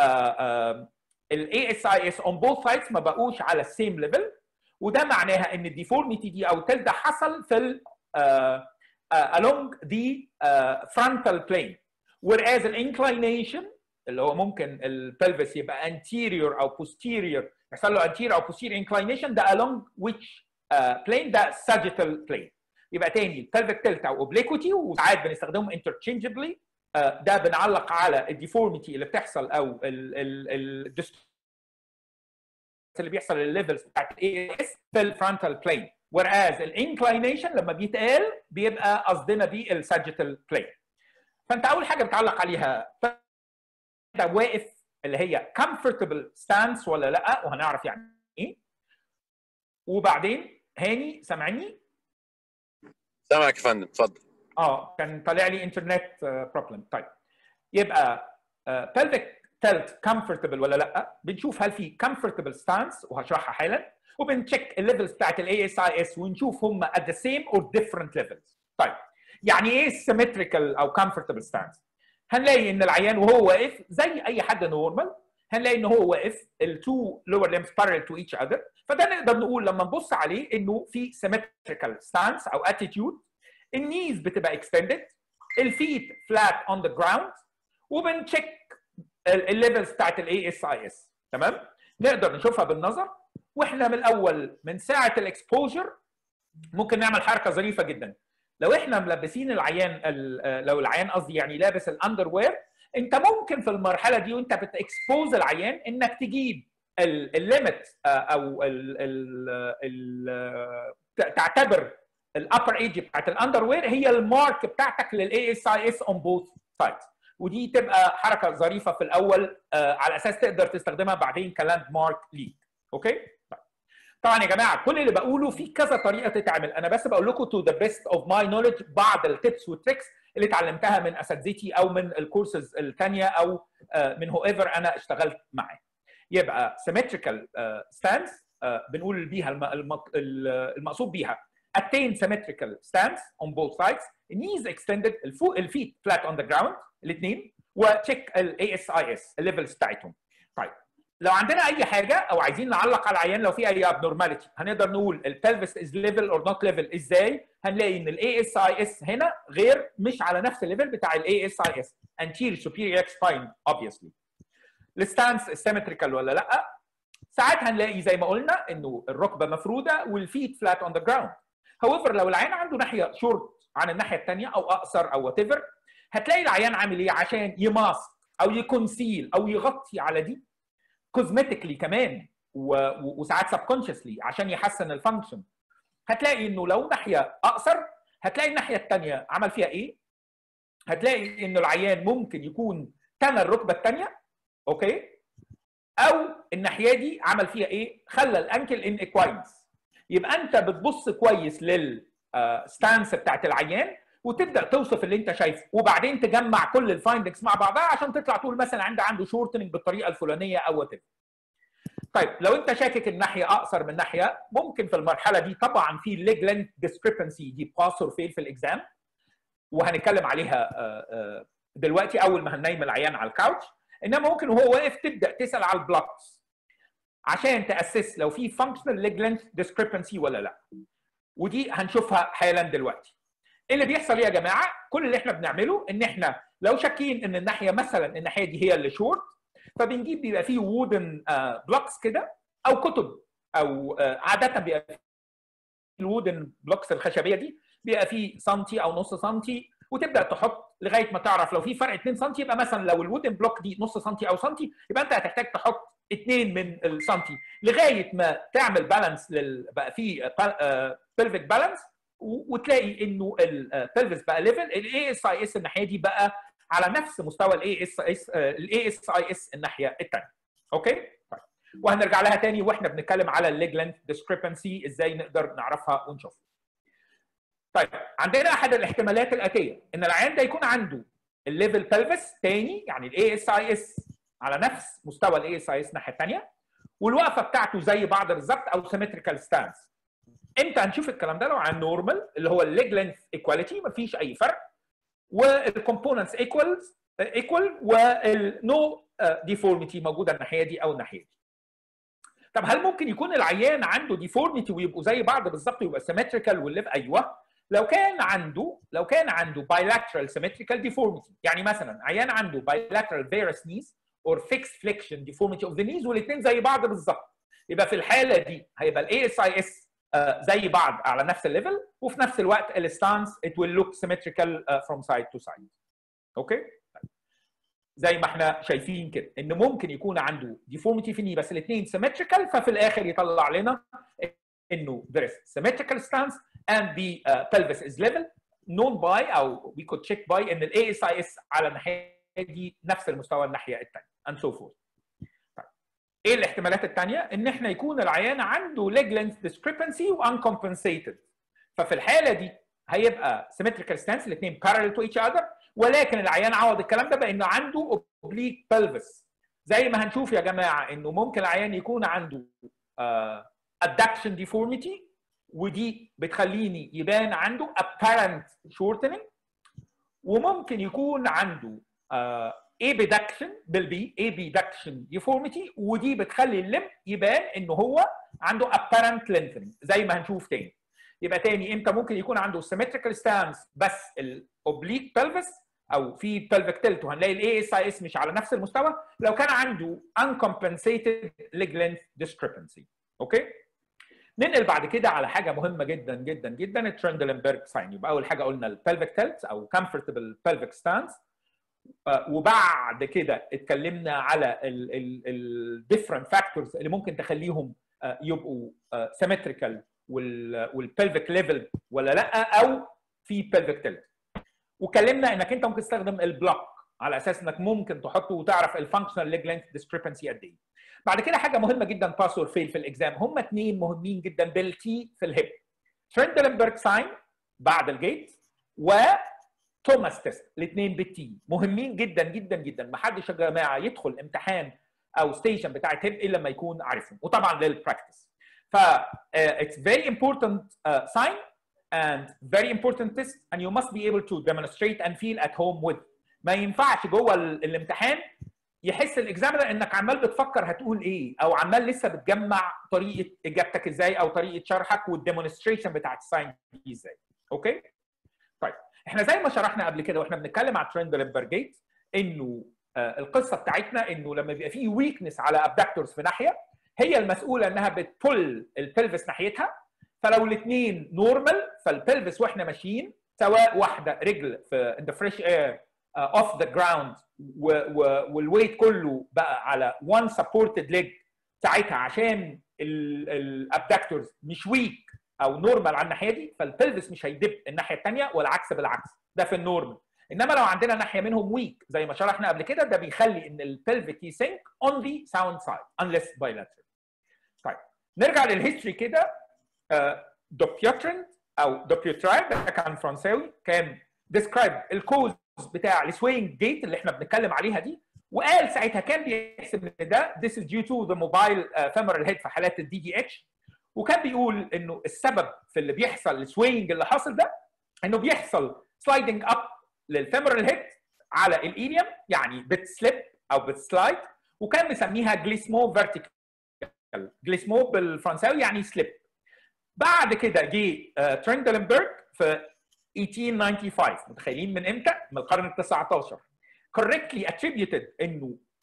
الاي اس اي اس on both sides ما بقوش على السيم ليفل، وده معناها ان الديفورميتي دي او تلت ده حصل في ال uh, uh, along the uh, frontal plane، whereas الانكلينيشن اللي هو ممكن البلفس يبقى anterior او posterior، يحصل له anterior او posterior inclination، ده along which uh, plane؟ ده sagittal plane. يبقى تاني pelvic tilt او obliquity، وساعات بنستخدمهم interchangeably. uh, ده بنعلق على الديفورميتي اللي بتحصل او ال ال ال اللي بيحصل الليفلز بتاعت الاي اس في الفرونتال بلين، whereas الانكلينيشن لما بيتقال بيبقى قصدنا بيه الساجيتال بلين. فانت اول حاجه بتعلق عليها ده واقف اللي هي comfortable stance ولا لا، وهنعرف يعني ايه. وبعدين هاني سامعني؟ سامعك يا فندم، اتفضل. اه كان طالع لي انترنت بروبلم. طيب يبقى uh, pelvic tilt comfortable ولا لا، بنشوف هل في comfortable stance وهشرحها حالا، وبنشيك الليفلز بتاعت الاي اس اي اس ونشوف هم at the same or different levels. طيب يعني ايه symmetrical او comfortable stance؟ هنلاقي ان العيان وهو واقف زي اي حد نورمال، هنلاقي ان هو واقف التو lower limbs parallel to each other، فده نقدر نقول لما نبص عليه انه في symmetrical stance او attitude. النيز بتبقى extended، الفيت flat on the ground، وبنشيك الليفلز بتاعت الاي اس اي اس. تمام؟ نقدر نشوفها بالنظر، واحنا من الاول من ساعه الاكسبوجر ممكن نعمل حركه ظريفه جدا. لو احنا ملبسين العيان لو العيان قصدي يعني لابس الاندر وير، انت ممكن في المرحله دي وانت بتكسبوز العيان انك تجيب الليمت او ال ال تعتبر الابر ايدج بتاعت الاندر وير هي المارك بتاعتك للاي اس اي اس اون بوث سايدز، ودي تبقى حركه ظريفه في الاول على اساس تقدر تستخدمها بعدين كلاند مارك ليك. اوكي؟ طبعا يا جماعه كل اللي بقوله في كذا طريقه تتعمل، انا بس بقول لكم تو ذا بيست اوف ماي نوليدج بعض التيبس والتريكس اللي اتعلمتها من اساتذتي او من الكورسز الثانيه او من هو ايفر انا اشتغلت معاه. يبقى symmetrical stance بنقول بيها المقصود بيها attain symmetrical stance on both sides، knees extended، الفيت flat on the ground الاثنين، وتشيك الاي اس اي اس الليفلز بتاعتهم. طيب لو عندنا اي حاجه او عايزين نعلق على العيان لو في اي abnormality، هنقدر نقول البلفس از ليفل اور نوت ليفل ازاي؟ هنلاقي ان الاي اس اي اس هنا غير مش على نفس الليفل بتاع الاي اس اي اس anterior superior spine obviously. الستانس سيمتريكال ولا لا؟ ساعات هنلاقي زي ما قلنا انه الركبه مفروده والفيت فلات اون ذا جراوند. however لو العيان عنده ناحيه شورت عن الناحيه الثانيه او اقصر او وات ايفر، هتلاقي العيان عامل ايه عشان يماسك او يكونسيل او يغطي على دي كوزمتيكلي كمان وساعات سبكونشسلي عشان يحسن الفانكشن. هتلاقي انه لو ناحيه اقصر هتلاقي الناحيه الثانيه عمل فيها ايه؟ هتلاقي انه العيان ممكن يكون تنى الركبه الثانيه، اوكي؟ او الناحيه دي عمل فيها ايه؟ خلى الانكل ان اكواينس. يبقى انت بتبص كويس للستانس بتاعت العيان وتبدا توصف اللي انت شايفه، وبعدين تجمع كل الفايندنجز مع بعضها عشان تطلع تقول مثلا عنده عنده شورتنج بالطريقه الفلانيه او وات. طيب لو انت شاكك الناحيه اقصر من ناحيه، ممكن في المرحله دي طبعا في ليج لينث ديسكريبنسي، دي باس اور فيل في الاكزام، وهنتكلم عليها دلوقتي اول ما هننيم العيان على الكاوتش. انما ممكن وهو واقف تبدا تسال على البلوكس عشان تاسس لو في فانكشنال ليج لينث ديسكريبنسي ولا لا، ودي هنشوفها حالا دلوقتي. ايه اللي بيحصل يا جماعه؟ كل اللي احنا بنعمله ان احنا لو شاكين ان الناحيه مثلا الناحيه دي هي اللي شورت، فبنجيب بيبقى فيه وودن بلوكس كده او كتب، او عاده بيبقى الوودن بلوكس الخشبيه دي بيبقى فيه سنتي او نص سنتي، وتبدا تحط لغايه ما تعرف لو في فرق اتنين سنتي، يبقى مثلا لو الوودن بلوك دي نص سنتي او سنتي يبقى انت هتحتاج تحط اتنين من السنتي لغايه ما تعمل بالانس لل بقى في بلفيك بالانس، وتلاقي انه البلفس بقى ليفل، الاي اس اي اس الناحيه دي بقى على نفس مستوى الاي اس اس الاي اس اي اس الناحيه الثانيه. اوكي؟ طيب وهنرجع لها تاني واحنا بنتكلم على الليج لينث ديسكريبنسي ازاي نقدر نعرفها ونشوفها. طيب عندنا احد الاحتمالات الاتيه ان العيان ده يكون عنده الليفل بلفس تاني، يعني الاي اس اي اس على نفس مستوى الاي اس اي اس الناحيه الثانيه، والوقفه بتاعته زي بعض بالظبط او سيمتريكال ستانس. امتى هنشوف الكلام ده؟ لو عن نورمال اللي هو الليج لينث ايكواليتي مفيش اي فرق، والكومبوننتس ايكوالز ايكوال، والنو ديفورميتي موجوده الناحيه دي او الناحيه دي. طب هل ممكن يكون العيان عنده ديفورميتي ويبقوا زي بعض بالظبط ويبقى سيمتريكال والليف؟ ايوه، لو كان عنده لو كان عنده بايلاترال سيمتريكال ديفورميتي، يعني مثلا عيان عنده بايلاترال فيرس نيز اور فيكس فليكشن ديفورميتي اوف ذا نيز والاثنين زي بعض بالظبط، يبقى في الحاله دي هيبقى الاي اس اي اس زي بعض على نفس الليفل، وفي نفس الوقت الستانس it will look symmetrical from side to side. اوكي؟ زي ما احنا شايفين كده ان ممكن يكون عنده deformity في ني بس الاثنين symmetrical، ففي الاخر يطلع لنا انه there is symmetrical stance and the uh, pelvis is level known by او we could check by ان الاي اس اي اس على الناحيه دي نفس المستوى الناحيه الثانيه and so forth. ايه الاحتمالات الثانيه؟ ان احنا يكون العيان عنده leg length discrepancy و uncompensated، ففي الحاله دي هيبقى symmetrical stance الاثنين parallel to each other، ولكن العيان عوض الكلام ده بانه عنده oblique pelvis. زي ما هنشوف يا جماعه انه ممكن العيان يكون عنده uh, adduction deformity، ودي بتخليني يبان عنده apparent shortening، وممكن يكون عنده uh, abduction بالبي abduction deformity، ودي بتخلي اللم يبان انه هو عنده apparent lengthening زي ما هنشوف تاني. يبقى تاني امتى ممكن يكون عنده symmetrical stance بس الاوبليك pelvis او في pelvic tilt وهنلاقي الاي اس اي اس مش على نفس المستوى؟ لو كان عنده uncompensated leg length discrepancy. اوكي؟ ننقل بعد كده على حاجه مهمه جدا جدا جدا، الترندلنبرج ساين. يبقى اول حاجه قلنا البلفيك تيلت او comfortable pelvic stance، وبعد كده اتكلمنا على الديفرنت فاكتورز اللي ممكن تخليهم يبقوا سيمتريكال والبلفيك ليفل ولا لا، او في بلفيك تيلت. وكلمنا انك انت ممكن تستخدم البلوك على اساس انك ممكن تحطه وتعرف الفانكشنال ليج لينث ديسكريبنسي قد ايه. بعد كده حاجه مهمه جدا باس اور فيل في الاكزام، هم اثنين مهمين جدا بالتي في الهيب، ترندلنبرج ساين بعد الجيت و توماس تيست، الاثنين بالتي مهمين جدا جدا جدا. ما حدش يا جماعه يدخل امتحان او ستيشن بتاعت هيب الا لما يكون عارفهم، وطبعا للبراكتس. ف it's very important uh, sign and very important test and you must be able to demonstrate and feel at home with. ما ينفعش جوه الامتحان يحس الاكزامينر انك عمال بتفكر هتقول ايه، او عمال لسه بتجمع طريقه اجابتك ازاي او طريقه شرحك والديمونستريشن بتاعت الساين دي ازاي. اوكي؟ طيب احنا زي ما شرحنا قبل كده واحنا بنتكلم على ترندلنبرج جيت انه آه القصه بتاعتنا انه لما بيبقى فيه ويكنس على ابدكتورز في ناحيه، هي المسؤوله انها بتبول البلفس ناحيتها. فلو الاثنين نورمال فالبلفس واحنا ماشيين، سواء واحده رجل في in the fresh air uh, off the ground والويت كله بقى على one supported leg ساعتها عشان الابدكتورز مش ويك او نورمال على الناحيه دي، فالبلفس مش هيدب الناحيه الثانيه والعكس بالعكس، ده في النورمال. انما لو عندنا ناحيه منهم ويك زي ما شرحنا قبل كده، ده بيخلي ان البلفيك يسنك on the sound side unless bilateral. طيب نرجع للهيستوري كده. دوبيوترند او دوبيوترايد ده كان فرنساوي، كان ديسكرايب الكوز بتاع السوينج جيت اللي احنا بنتكلم عليها دي، وقال ساعتها كان بيحسب ان ده this is due to the mobile femoral head في حالات الدي دي اتش، وكان بيقول انه السبب في اللي بيحصل السوينج اللي حاصل ده انه بيحصل سلايدنج اب للفيمورال هيد على الايليوم، يعني بتسليب او بتسلايد، وكان مسميها جليسمو فيرتيكال. جليسمو بالفرنساوي يعني سليب. بعد كده جه ترندلنبرج في ألف وثمانمائة وخمسة وتسعين، متخيلين من امتى؟ من القرن ال تسعتاشر. correctly attributed انه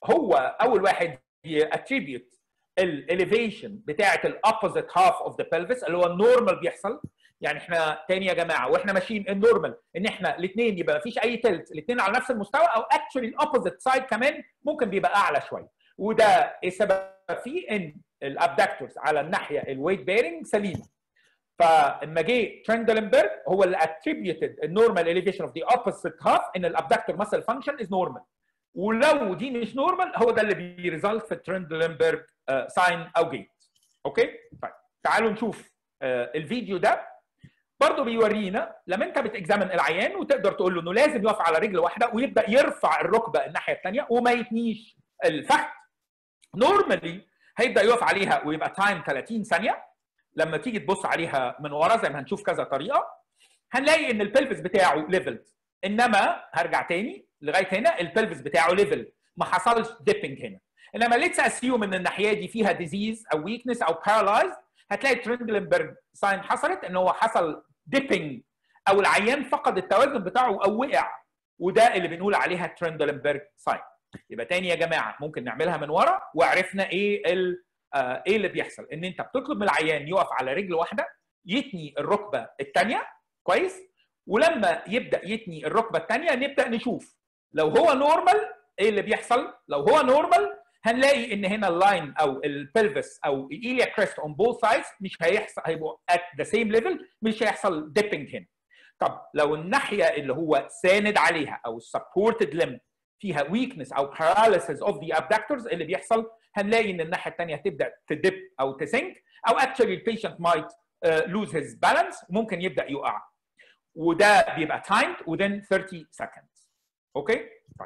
هو اول واحد ياتريبيوت الاليفيشن بتاعه الاوبوزيت هاف اوف ذا pelvis اللي هو النورمال بيحصل. يعني احنا تاني يا جماعه واحنا ماشيين النورمال ان احنا الاثنين يبقى مفيش اي تلت، الاثنين على نفس المستوى، او اكشولي الاوبوزيت سايد كمان ممكن بيبقى اعلى شويه. وده السبب فيه ان الابدكتورز على الناحيه الويت بيرنج سليمه. فلما جه ترندلنبرج هو اللي attributed النورمال elevation of the opposite half ان الابدكتور muscle function is normal. ولو دي مش نورمال هو ده اللي بيريزلت في الترندلنبرج ساين او جيت. اوكي؟ طيب تعالوا نشوف آه الفيديو ده برضه بيورينا لما انت بتكزامن العيان وتقدر تقول له انه لازم يقف على رجل واحده ويبدا يرفع الركبه الناحيه الثانيه وما يتنيش الفخذ. نورمالي هيبدا يقف عليها ويبقى تايم ثلاثين ثانيه. لما تيجي تبص عليها من ورا زي ما هنشوف كذا طريقه هنلاقي ان البلفس بتاعه ليفلد، انما هرجع تاني لغايه هنا البلفس بتاعه ليفل، ما حصلش ديبنج هنا. انما ليتس اسيوم ان الناحيه دي فيها ديزيز او ويكنس او بارالايز، هتلاقي ترندلنبرج ساين حصلت ان هو حصل ديبنج او العيان فقد التوازن بتاعه او وقع، وده اللي بنقول عليها ترندلنبرج ساين. يبقى تاني يا جماعه ممكن نعملها من ورا وعرفنا ايه ال آه ايه اللي بيحصل. ان انت بتطلب من العيان يقف على رجل واحده، يتني الركبه الثانيه كويس، ولما يبدا يتني الركبه الثانيه نبدا نشوف لو هو نورمال ايه اللي بيحصل. لو هو نورمال هنلاقي ان هنا اللاين او البلفس او الايليا كريست اون بوث سايدز مش هيحصل، هيبقوا ات ذا سيم ليفل، مش هيحصل ديبنج هنا. طب لو الناحيه اللي هو ساند عليها او السبورتد ليمب فيها ويكنس او paralysis اوف ذا abductors اللي بيحصل، هنلاقي ان الناحيه الثانيه هتبدا تدب او تسنك، او actually البيشنت might uh, lose his balance وممكن يبدا يقع. وده بيبقى timed within thirty seconds. اوكي؟ طيب.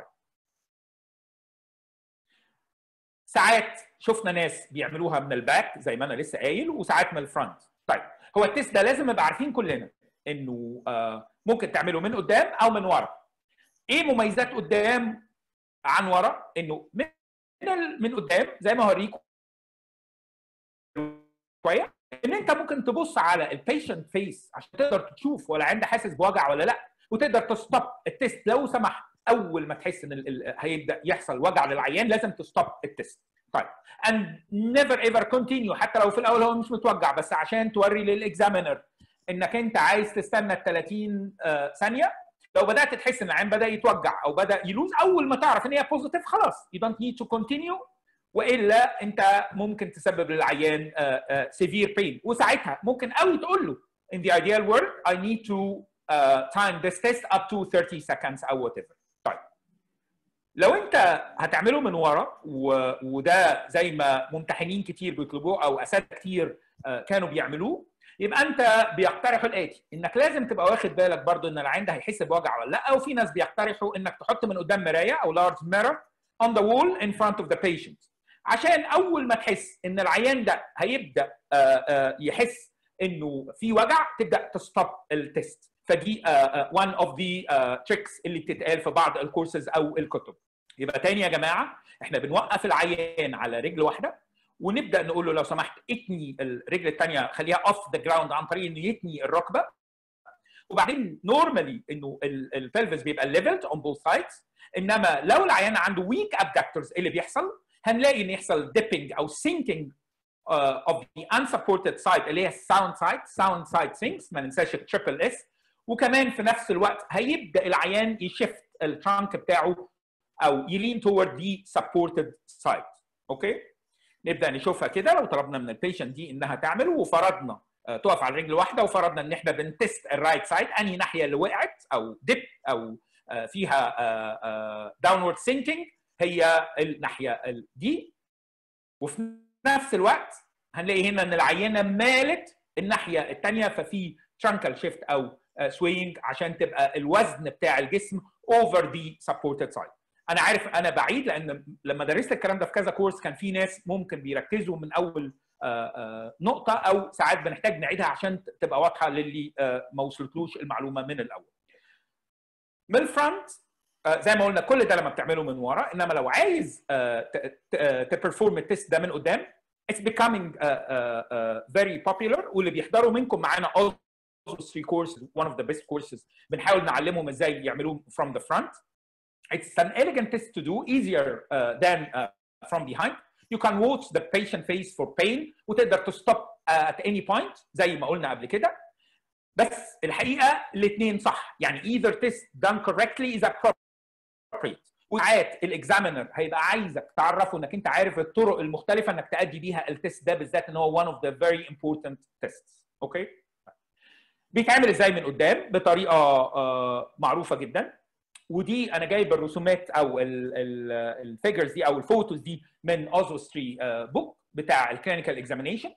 ساعات شفنا ناس بيعملوها من الباك زي ما انا لسه قايل، وساعات من الفرونت. طيب هو التست ده لازم نبقى عارفين كلنا انه آه ممكن تعمله من قدام او من ورا. ايه مميزات قدام عن ورا؟ انه من من قدام زي ما هوريكم شويه ان انت ممكن تبص على البيشنت فيس عشان تقدر تشوف ولا عنده حاسس بوجع ولا لا، وتقدر تستوب التست لو سمحت. اول ما تحس ان ال ال هيبدا يحصل وجع للعيان لازم تستوب التست. طيب and never ever continue حتى لو في الاول هو مش متوجع، بس عشان توري للاكزامينر انك انت عايز تستنى ثلاثين آه ثانيه. لو بدات تحس ان العين بدا يتوجع او بدا يلوز، اول ما تعرف ان هي بوزيتيف خلاص you don't need to continue، والا انت ممكن تسبب للعيان uh, uh, severe pain. وساعتها ممكن قوي تقول له in the ideal world I need to uh, time this test up to thirty seconds او whatever. طيب لو انت هتعمله من ورا و... وده زي ما ممتحنين كتير بيطلبوه او اساتذه كتير uh, كانوا بيعملوه، يبقى انت بيقترحوا الاتي انك لازم تبقى واخد بالك برضو ان العين ده هيحس بوجع ولا لا. او في ناس بيقترحوا انك تحط من قدام مرايه او large mirror on the wall in front of the patient، عشان اول ما تحس ان العيان ده هيبدا يحس انه في وجع تبدا تستوب التست. فدي one of the tricks اللي بتتقال في بعض الكورسز او الكتب. يبقى تاني يا جماعه احنا بنوقف العيان على رجل واحده ونبدا نقول له لو سمحت اتني الرجل الثانيه، خليها اوف ذا جراوند عن طريق انه يتني الركبه. وبعدين نورمالي انه البلفس بيبقى ليفلد اون بوث سايدز، انما لو العيان عنده ويك ابدكتورز اللي بيحصل هنلاقي ان يحصل dipping او sinking uh, of the unsupported side اللي هي sound side sound side sinks. ما ننساش التريبل اس. وكمان في نفس الوقت هيبدا العيان يشفت الترانك بتاعه او يلين toward the supported side. اوكي؟ نبدا نشوفها كده. لو طلبنا من البيشنت دي انها تعمل وفرضنا uh, تقف على رجل واحده، وفرضنا ان احنا بنتست الرايت سايد انهي ناحيه اللي وقعت او ديب او uh, فيها uh, uh, downward sinking هي الناحيه دي. وفي نفس الوقت هنلاقي هنا ان العينه مالت الناحيه الثانيه، ففي ترانكال شيفت او سوينج عشان تبقى الوزن بتاع الجسم اوفر ذا سبورتد سايد. انا عارف انا بعيد لان لما درست الكلام ده في كذا كورس كان في ناس ممكن بيركزوا من اول نقطه، او ساعات بنحتاج نعيدها عشان تبقى واضحه للي ما وصلتلوش المعلومه من الاول. من الفرونت زي ما قلنا كل ده لما بتعمله من ورا، انما لو عايز تبرفورم التست ده من قدام it's becoming uh, uh, uh, very popular. واللي بيحضروا منكم معانا all three courses one of the best courses بنحاول نعلمهم ازاي يعملوه from the front. it's an elegant test to do, easier uh, than uh, from behind. You can watch the patient face for pain وتقدر to stop uh, at any point زي ما قلنا قبل كده. بس الحقيقه الاثنين صح، يعني either test done correctly is appropriate. وساعات الاكزامينر هيبقى عايزك تعرفه انك انت عارف الطرق المختلفه انك تأدي بيها التست ده بالذات، ان هو one of the very important tests. اوكي؟ بيتعمل ازاي من قدام؟ بطريقه uh, معروفه جدا، ودي انا جايب الرسومات او الفيجرز دي او الفوتوز دي من اوزوستري بوك بتاع الكلينيكال اكزامينيشن.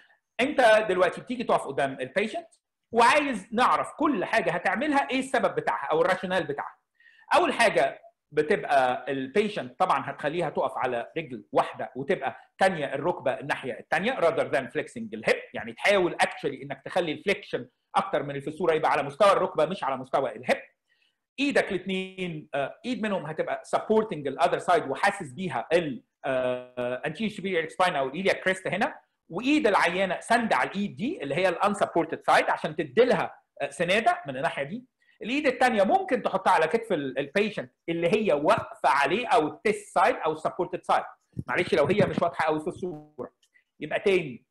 انت دلوقتي بتيجي تقف قدام البيشنت وعايز نعرف كل حاجه هتعملها ايه السبب بتاعها او الراشونال بتاعها. اول حاجه بتبقى البيشنت طبعا هتخليها تقف على رجل واحده وتبقى تانيه الركبه الناحيه الثانيه rather than flexing الهيب، يعني تحاول اكشلي انك تخلي الفليكشن اكتر من الفسوره يبقى على مستوى الركبه مش على مستوى الهيب. ايدك الاثنين ايد منهم هتبقى سبورتنج الاذر سايد وحاسس بيها ال anterior superior spine او الايلياك كريست هنا، وايد العيانه سند على الايد دي اللي هي الانسبورتد سايد عشان تدي لها سناده من الناحيه دي. الايد الثانيه ممكن تحطها على كتف البيشنت اللي هي واقفه عليه او التيست سايد او السبورتد سايد. معلش لو هي مش واضحه قوي في الصوره. يبقى تاني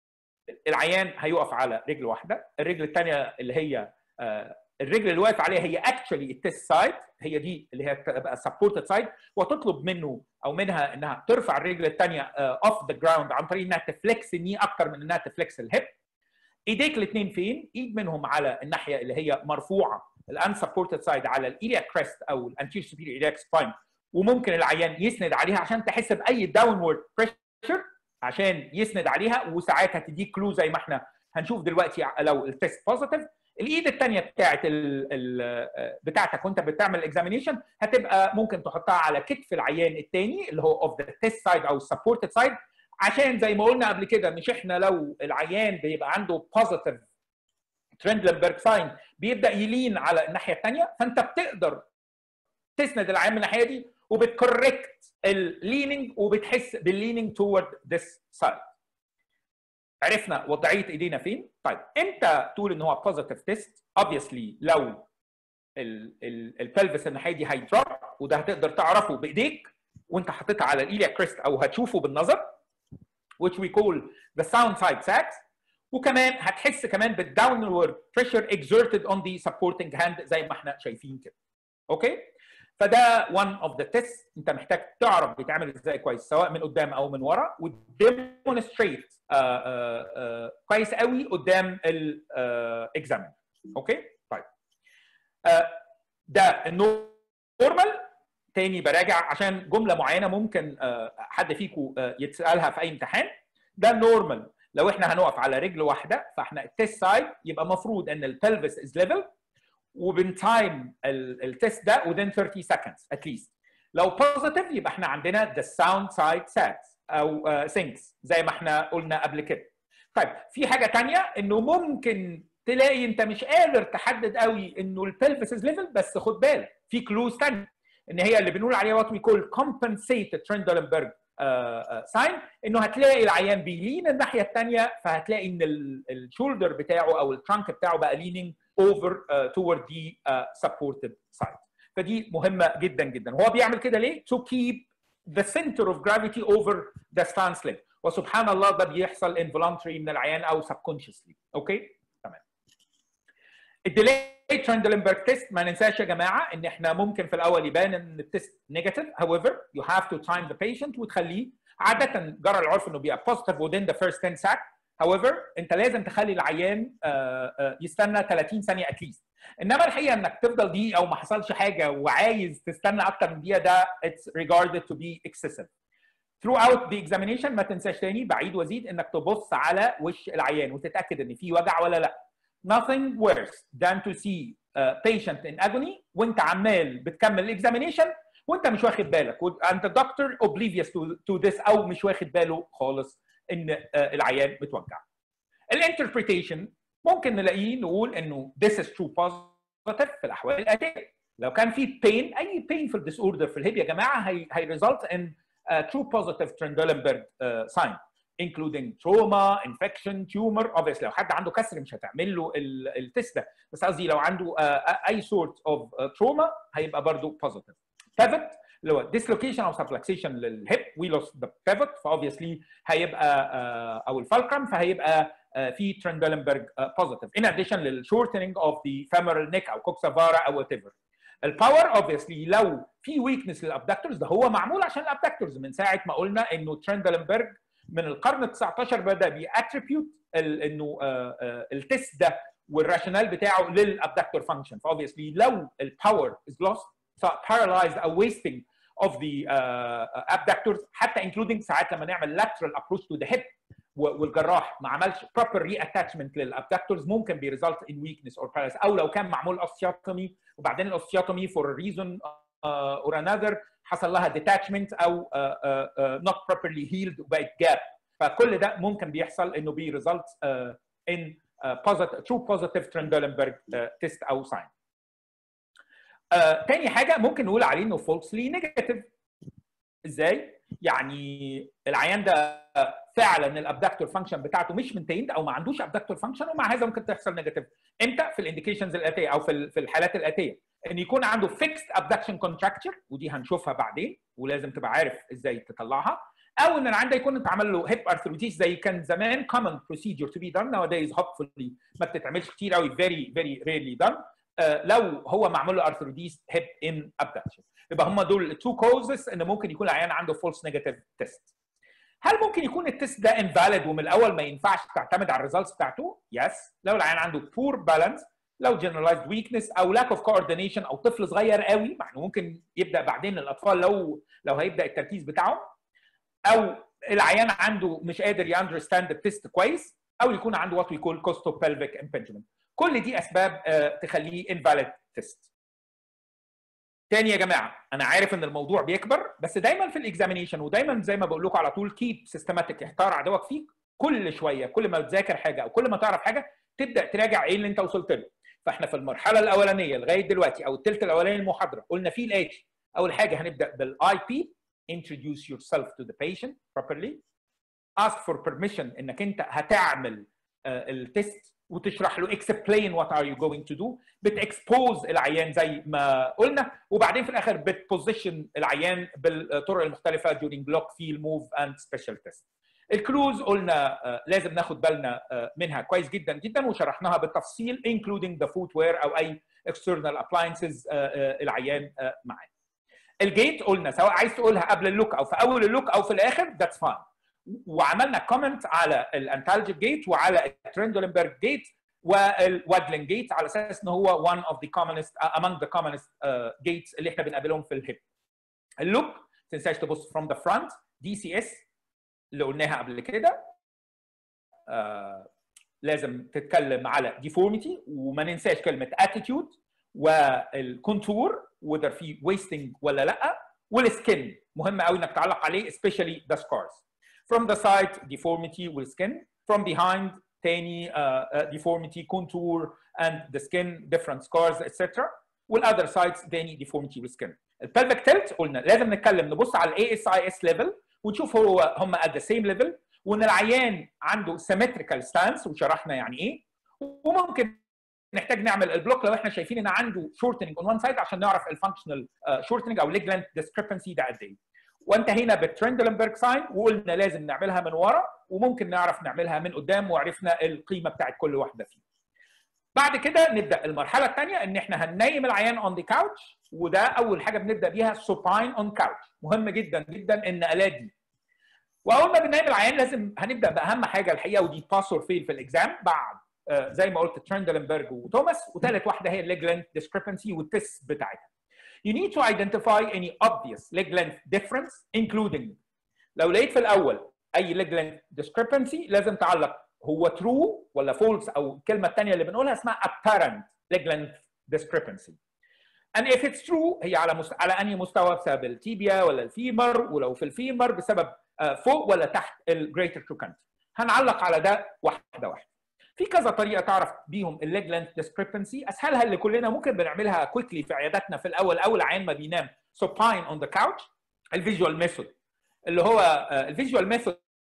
العيان هيقف على رجل واحده، الرجل الثانيه اللي هي الرجل اللي واقف عليها هي اكشولي التيست سايد، هي دي اللي هي تبقى سبورتد سايد، وتطلب منه او منها انها ترفع الرجل الثانيه اوف ذا جراوند عن طريق انها تفلكس الني اكتر من انها تفلكس الهيب. ايديك الاثنين فين؟ ايد منهم على الناحيه اللي هي مرفوعه الانسبورتد سايد على الايلياك كريست او الانتيريور سوبيريور ايلياك سباين، وممكن العيان يسند عليها عشان تحس باي داونورد بريشر عشان يسند عليها، وساعات هتديك كلو زي ما احنا هنشوف دلوقتي لو التيست بوزيتيف. الايد الثانيه بتاعت ال ال بتاعتك وانت بتعمل الاكزامينيشن هتبقى ممكن تحطها على كتف العيان الثاني اللي هو اوف ذا تيست سايد او السبورتد سايد، عشان زي ما قلنا قبل كده مش احنا لو العيان بيبقى عنده بوزيتيف ترندلنبرج ساين بيبدا يلين على الناحيه الثانيه، فانت بتقدر تسند العيان من الناحيه دي وبتكوركت الليننج وبتحس بالليننج تورد ذس سايد. عرفنا وضعيه ايدينا فين؟ طيب امتى تقول ان هو بوزيتيف تيست؟ اوبفيسلي لو البلفس الناحيه دي هيدروب، وده هتقدر تعرفه بايديك وانت حاططها على الايلياك كريست او هتشوفه بالنظر which we call the sound side sacs، وكمان هتحس كمان بالdownward pressure exerted on the supporting hand زي ما احنا شايفين كده. اوكي؟ فده one of the tests انت محتاج تعرف بيتعمل ازاي كويس سواء من قدام او من ورا، وتديمونستريت كويس قوي قدام الاكزامينر. اوكي؟ طيب. uh, ده النورمال. تاني براجع عشان جمله معينه ممكن uh, حد فيكم uh, يتسالها في اي امتحان. ده النورمال. لو احنا هنقف على رجل واحده فاحنا التيست سايد يبقى المفروض ان البلفس از ليفل وبين تايم التيست ده within thirty seconds at least. لو positive يبقى احنا عندنا the sound side sacs او uh, sinks زي ما احنا قلنا قبل كده. طيب في حاجه ثانيه انه ممكن تلاقي انت مش قادر تحدد قوي انه البلفس از ليفل، بس خد بالك في كلوز ثانيه ان هي اللي بنقول عليها what we call compensated Trendelenburg ساين، uh, uh, انه هتلاقي العيان بيلين الناحيه الثانيه فهتلاقي ان الشولدر بتاعه او الترانك بتاعه بقى leaning over uh, toward the uh, supported side. فدي مهمه جدا جدا. هو بيعمل كده ليه؟ to keep the center of gravity over the stance leg، وسبحان الله ده بيحصل involuntary من العيان او subconsciously. اوكي؟ تمام. الديلي ترندلنبرج تيست ما ننساش يا جماعه ان احنا ممكن في الاول يبان ان التيست نيجاتيف، however you have to time the patient وتخليه عاده جرى العرف انه بيبقى positive within the first ten seconds. however انت لازم تخلي العيان يستنى ثلاثين ثانيه اتليست. انما الحقيقه انك تفضل دقيقه او ما حصلش حاجه وعايز تستنى اكتر من دقيقه ده it's regarded to be excessive. throughout the examination ما تنساش تاني بعيد وازيد انك تبص على وش العيان وتتاكد ان في وجع ولا لا. Nothing worse than to see a patient in agony وانت عمال بتكمل الاكزامينيشن وانت مش واخد بالك and the doctor oblivious to, to this او مش واخد باله خالص ان العيان متوجع. الانتربريتيشن ممكن نلاقيه نقول انه this is true positive في الاحوال الاتيه. لو كان في pain اي painful disorder في الهيب يا جماعه هي هي result in uh, true positive Trendelenburg uh, sign including trauma, infection, tumor. obviously لو حد عنده كسر مش هتعمل له التست ده، بس قصدي لو عنده uh, اي sort of uh, trauma هيبقى برضه positive. pivot اللي هو dislocation او subluxation للهيب we lost the pivot فobviously هيبقى uh, او الفالكرم فهيبقى uh, في ترندلنبرج uh, positive in addition لل shortening of the femoral neck او coxavara او whatever. الباور obviously لو في weakness للابدكتورز ده هو معمول عشان الابدكتورز من ساعه ما قلنا انه ترندلنبرج من القرن التسعتاشر بدا بياتريبيوت انه التست ده والراشونال بتاعه للابدكتور فانكشن فاوبسلي لو الباور از لوست سواء paralyzed او wasting of the uh, abductors حتى including ساعات لما نعمل lateral approach to the hip والجراح ما عملش proper reattachment للابدكتورز ممكن بي result in weakness or paralysis او لو كان معمول osteotomy وبعدين الاوستيوتومي for a reason uh, or another حصل لها detachment او uh, uh, uh, not properly healed وبقت gap فكل ده ممكن بيحصل انه بي result uh, in uh, positive true positive Trendelenburg uh, test او sign. uh, تاني حاجه ممكن نقول عليه انه falsely negative. ازاي؟ يعني العيان ده فعلا الابدكتور فانكشن بتاعته مش منتيند او ما عندوش ابدكتور فانكشن ومع هذا ممكن تحصل نيجاتيف. امتى؟ في الانديكيشنز الاتيه او في في الحالات الاتيه ان يكون عنده فيكسد ابدكشن كونتراكتشر ودي هنشوفها بعدين ولازم تبقى عارف ازاي تطلعها او ان العيان ده يكون اتعمل له هيب ارثروتيس زي كان زمان common procedure to be done nowadays hopefully ما بتتعملش كتير قوي very very rarely done uh, لو هو معمول له ارثروتيس هيب ان ابدكشن. يبقى هم دول تو كوزز ان ممكن يكون العيان عنده فولس نيجاتيف تيست. هل ممكن يكون التيست ده انفاليد ومن الاول ما ينفعش تعتمد على الريزلتس بتاعته؟ يس yes. لو العيان عنده بور بالانس لو جنرالايزد ويكنس او لاك اوف كوردينيشن او طفل صغير قوي مع انه ممكن يبدا بعدين الاطفال لو لو هيبدا التركيز بتاعه او العيان عنده مش قادر ياندرستاند التيست كويس او يكون عنده وات وي كول كوستو بلفيك امبنجمنت. كل دي اسباب uh, تخليه انفاليد تيست. تاني يا جماعه انا عارف ان الموضوع بيكبر بس دايما في الاكزامينيشن ودايما زي ما بقول لكم على طول كيب سيستماتيك احتار عدوك فيك كل شويه كل ما تذاكر حاجه او كل ما تعرف حاجه تبدا تراجع ايه اللي انت وصلت له. فاحنا في المرحله الاولانيه لغايه دلوقتي او الثلث الاولاني المحاضره قلنا فيه الاتي. اول حاجه هنبدا بالاي بي introduce yourself to the patient properly ask for permission انك انت هتعمل uh, التست وتشرح له explain what are you going to do بتexpose العيان زي ما قلنا وبعدين في الاخر بتبوزيشن العيان بالطرق المختلفه during block feel move and special test. الكلوز قلنا uh, لازم ناخد بالنا uh, منها كويس جدا جدا وشرحناها بالتفصيل including the footwear او اي external appliances uh, uh, العيان uh, معاه. الجيت قلنا سواء عايز تقولها قبل اللوك او في اول اللوك او في الاخر that's fine. وعملنا كومنت على الانتالجيك جيت وعلى الترندلنبرج جيت والوادلين جيت على اساس ان هو one of the commonest uh, among the commonest uh, gates اللي احنا بنقابلهم في الهيب. اللوك ما تنساش تبص from the front دي سي اس اللي قلناها قبل كده. uh, لازم تتكلم على deformity وما ننساش كلمه attitude والكونتور whether في wasting ولا لا والسكن مهم قوي انك تعلق عليه especially the scars. From the side deformity والskin from behind تاني uh, uh, deformity contour and the skin different scars et cetera والother sides تاني deformity والskin. البلفيك تلت قلنا لازم نتكلم نبص على الاي اس اي اس ليفل ونشوف هو هم at the same level وان العيان عنده symmetrical stance وشرحنا يعني ايه وممكن نحتاج نعمل البلوك لو احنا شايفين ان عنده shortening on one side عشان نعرف الفانكشنال shortening او leg length discrepancy ده قد ايه. وانتهينا بالترندلنبرج ساين وقلنا لازم نعملها من ورا وممكن نعرف نعملها من قدام وعرفنا القيمه بتاعت كل واحده فيهم. بعد كده نبدا المرحله الثانيه ان احنا هننيم العيان اون ذا كاوتش وده اول حاجه بنبدا بيها سوباين اون كاوتش. مهم جدا جدا النقلات دي. واول ما بننيم العيان لازم هنبدا باهم حاجه الحقيقه ودي باس اور فيل في الاكزام بعد آه زي ما قلت ترندلنبرج وتوماس وثالث واحده هي الليج لينث ديسكريبنسي والتست بتاعتها. You need to identify any obvious leg length difference including لو لقيت في الأول أي leg length discrepancy لازم تعلق هو true ولا false أو الكلمة الثانية اللي بنقولها اسمها apparent leg length discrepancy. And if it's true هي على مست... على أنهي مستوى بسبب التيبيا ولا الفيمر ولو في الفيمر بسبب فوق ولا تحت الجريتر trochanter. هنعلق على ده واحدة واحدة. في كذا طريقه تعرف بيهم الليج لينث ديسكريبنسي اسهلها اللي كلنا ممكن بنعملها كويكلي في عياداتنا في الاول اول عين ما بينام سوباين اون ذا كاوتش الفيجوال ميثود اللي هو الفيجوال ميثود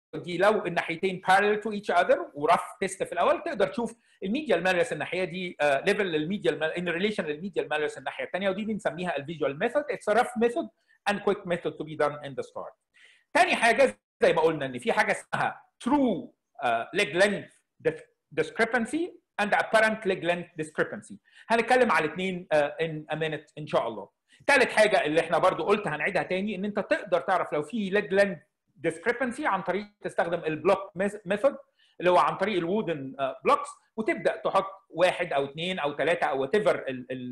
دي لو الناحيتين parallel to each other ورف تيست في الاول تقدر تشوف الميديال ماليوس الناحيه دي ليفل للميديال ان ريليشن للميديال ماليوس الناحيه الثانيه، ودي بنسميها الفيجوال ميثود. اتس رف ميثود اند كويك ميثود تو بي دان ان ذا ستارت. ثاني حاجه زي ما قلنا ان في حاجه اسمها true uh, leg length discrepancy and apparent leg length discrepancy. هنتكلم على الاثنين uh, in a minute ان شاء الله. ثالث حاجه اللي احنا برضو قلت هنعيدها تاني ان انت تقدر تعرف لو في leg length discrepancy عن طريق تستخدم البلوك ميثود اللي هو عن طريق الوودن بلوكس، وتبدا تحط واحد او اثنين او ثلاثه او وات ايفر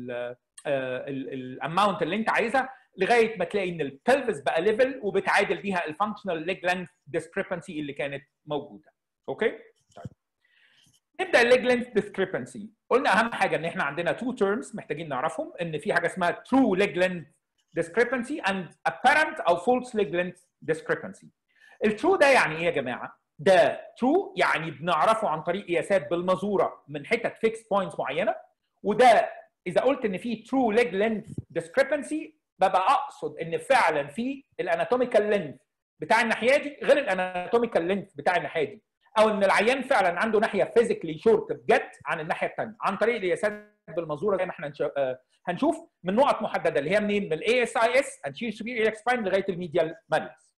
الاماونت اللي انت عايزها لغايه ما تلاقي ان البلفس بقى ليفل وبتعادل بيها الفانكشنال ليج لينث ديسكريبنسي اللي كانت موجوده. اوكي؟ طيب. نبدا الليج لينث ديسكريبنسي. قلنا اهم حاجه ان احنا عندنا تو تيرمز محتاجين نعرفهم، ان في حاجه اسمها ترو ليج لينث discrepancy and apparent او false leg length discrepancy. الترو ده يعني ايه يا جماعه؟ ده ترو يعني بنعرفه عن طريق قياسات بالمزوره من حتت فيكس بوينتس معينه، وده اذا قلت ان في ترو ليج لينث discrepancy ببقى اقصد ان فعلا في الاناتوميكال لينث بتاع الناحيه دي غير الاناتوميكال لينث بتاع الناحيه دي، او ان العيان فعلا عنده ناحيه فيزيكلي شورت بجد عن الناحيه الثانيه عن طريق القياسات بالمزوره زي ما احنا هنشوف من نقط محدده اللي هي منين؟ من الاي اس اي اس anterior superior iliac spine لغايه الميديال ماليوس.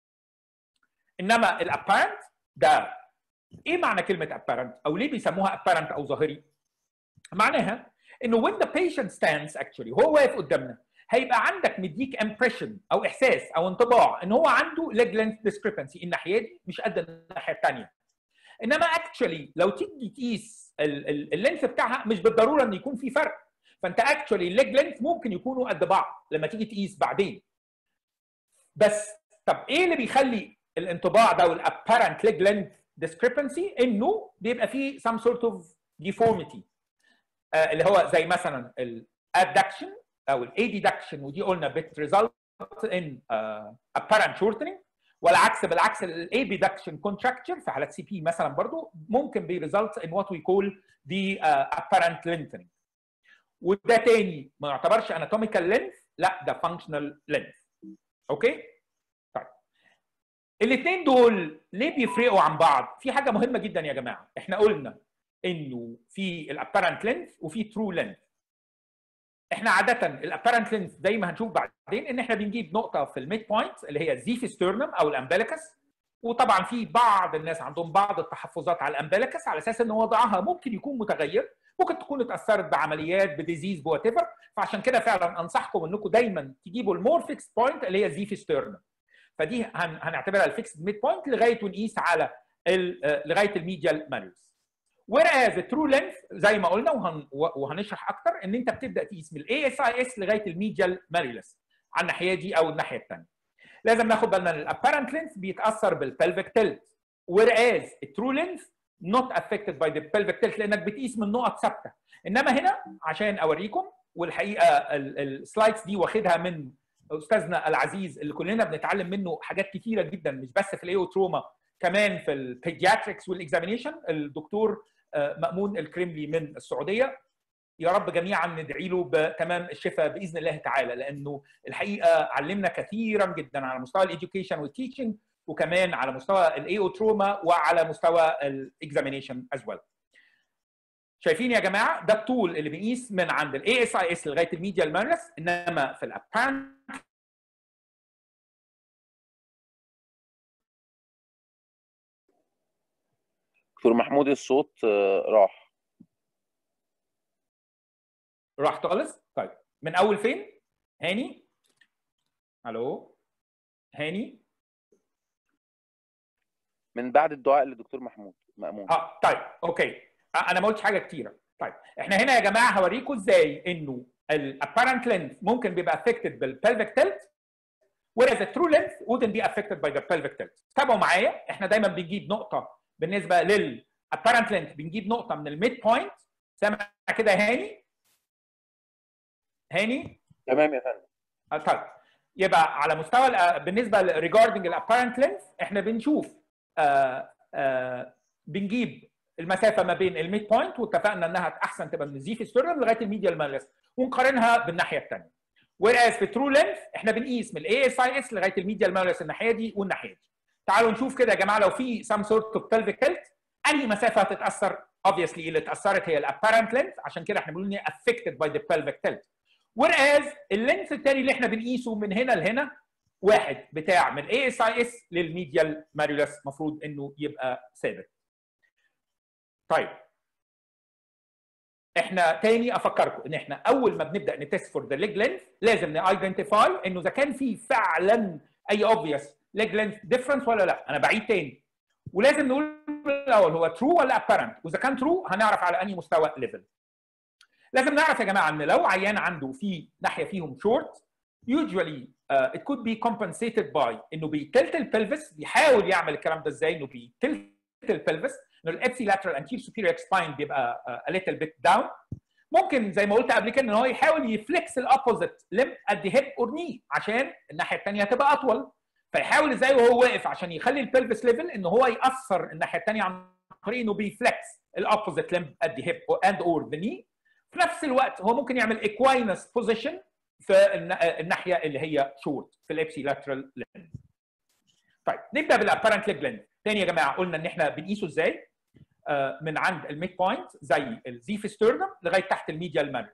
انما الابارنت ده ايه معنى كلمه apparent او ليه بيسموها apparent او ظاهري؟ معناها انه when the patient stands actually هو واقف قدامنا هيبقى عندك مديك impression او احساس او انطباع ان هو عنده leg length discrepancy، الناحيه دي مش قد الناحيه الثانيه. انما actually لو تيجي تقيس اللينث بتاعها مش بالضروره ان يكون في فرق، فانت actually الليج لينث ممكن يكونوا قد بعض لما تيجي تقيس بعدين. بس طب ايه اللي بيخلي الانطباع ده والapparent leg length discrepancy؟ انه بيبقى فيه some sort of deformity آه اللي هو زي مثلا الادكشن او الاديدكشن، ودي قلنا بت result in uh, apparent shortening، والعكس بالعكس الابيدكشن contracture في حالات سي بي مثلا برضو ممكن بي result in what we call the uh, apparent lengthening. وده تاني ما يعتبرش anatomical length، لا ده functional length. اوكي؟ طيب الاثنين دول ليه بيفرقوا عن بعض؟ في حاجه مهمه جدا يا جماعه، احنا قلنا انه في الابارنت لينث وفي ترو لينث. احنا عاده الابارنت لينث زي ما هنشوف بعدين ان احنا بنجيب نقطه في الميد بوينت اللي هي الزيفي ستيرنم او الامبليكس، وطبعا في بعض الناس عندهم بعض التحفظات على الامبليكس على اساس ان وضعها ممكن يكون متغير، ممكن تكون اتاثرت بعمليات بديزيز بوات ايفر، فعشان كده فعلا انصحكم انكم دايما تجيبوا المور فيكس بوينت اللي هي الزيفي ستيرنم، فدي هنعتبرها الفيكس ميد بوينت لغايه ونقيس على لغايه الميديال ماليوس. whereas الترو لينث زي ما قلنا وهن وهنشرح اكتر ان انت بتبدا تقيس من الاي اس اي اس لغايه الميديال ماليوس على الناحيه دي او الناحيه الثانيه. لازم ناخد بالنا ان الابارنت لينث بيتاثر بالبلفيك تلت، whereas الترو لينث not affected by the pelvic tilt لانك بتقيس من نقط ثابته. انما هنا عشان اوريكم، والحقيقه السلايدز دي واخدها من استاذنا العزيز اللي كلنا بنتعلم منه حاجات كثيره جدا مش بس في الايو تروما، كمان في البيدياتريكس والاكزامينيشن، الدكتور مأمون الكريملي من السعوديه. يا رب جميعا ندعي له بتمام الشفاء باذن الله تعالى، لانه الحقيقه علمنا كثيرا جدا على مستوى الايديوكيشن والتيتشنج، وكمان على مستوى الايو تروما وعلى مستوى الاكزامينيشن از ويل. شايفين يا جماعه ده الطول اللي بنقيس من عند الاي اس اي اس لغايه الميديال ماليوس، انما في الابارنت دكتور محمود الصوت راح راح خالص. طيب من اول فين؟ هاني؟ الو هاني؟ من بعد الدعاء للدكتور محمود مأمون. اه طيب اوكي، انا ما قلتش حاجه كتيره. طيب احنا هنا يا جماعه هوريكم ازاي انه الابارنت لينث ممكن بيبقى افكتد بالبلفيك تلت، whereas the true length wouldn't be affected by the pelvic tilt. تابعوا معايا، احنا دايما بنجيب نقطه بالنسبه للابارنت لينث، بنجيب نقطه من الميد بوينت. سامع كده يا هاني؟ هاني؟ تمام يا فندم. طيب يبقى على مستوى بالنسبه ريجاردنج الابارنت لينث احنا بنشوف آآ آآ بنجيب المسافه ما بين الميد بوينت، واتفقنا انها احسن تبقى من الزيفي ستيرنم لغايه الميديال ماليوس، ونقارنها بالناحيه الثانيه. whereas في ترو لينث احنا بنقيس من الاي اس اي اس لغايه الميديال ماليوس الناحيه دي والناحيه دي. تعالوا نشوف كده يا جماعه لو في some sort of pelvic tilt انهي مسافه هتتاثر. obviously اللي اتاثرت هي الapparent length، عشان كده احنا بنقول ان affected by the pelvic tilt. whereas اللينث الثاني اللي احنا بنقيسه من هنا لهنا واحد بتاع من اي اس اي اس للميديال ماريولس، المفروض انه يبقى ثابت. طيب احنا تاني افكركم ان احنا اول ما بنبدا نتست فور ذا ليج لينث لازم نايدنتيفاي انه اذا كان في فعلا اي اوبفيوس ليج لينث ديفرنس ولا لا. انا بعيد تاني، ولازم نقول الاول هو ترو ولا ابيرنت، واذا كان ترو هنعرف على انهي مستوى ليفل. لازم نعرف يا جماعه ان لو عيان عنده في ناحيه فيهم شورت usually uh, it could be compensated by انه بيتلت البلفس. بيحاول يعمل الكلام ده ازاي؟ انه بيتلت البلفس، انه الابسي لاترال انتير سوبيريور سباين بيبقى uh, a little bit down. ممكن زي ما قلت قبل كده ان هو يحاول يفلكس الاوبوزيت ليم ات ذا هيب اور ني عشان الناحيه الثانيه هتبقى اطول. فيحاول ازاي وهو واقف عشان يخلي البلفس ليفل ان هو ياثر الناحيه الثانيه عن طريق انه بيفلكس الاوبوزيت ليم ات ذا هيب اند اور ذا ني. في نفس الوقت هو ممكن يعمل ايكواينس بوزيشن في الناحيه اللي هي شورت في الابسي لاترال ليم. طيب نبدا بالابارنت ليج لينث. تاني يا جماعه قلنا ان احنا بنقيسه ازاي؟ آه من عند الميد بوينت زي الزيفسترنم لغايه تحت الميديال مانر.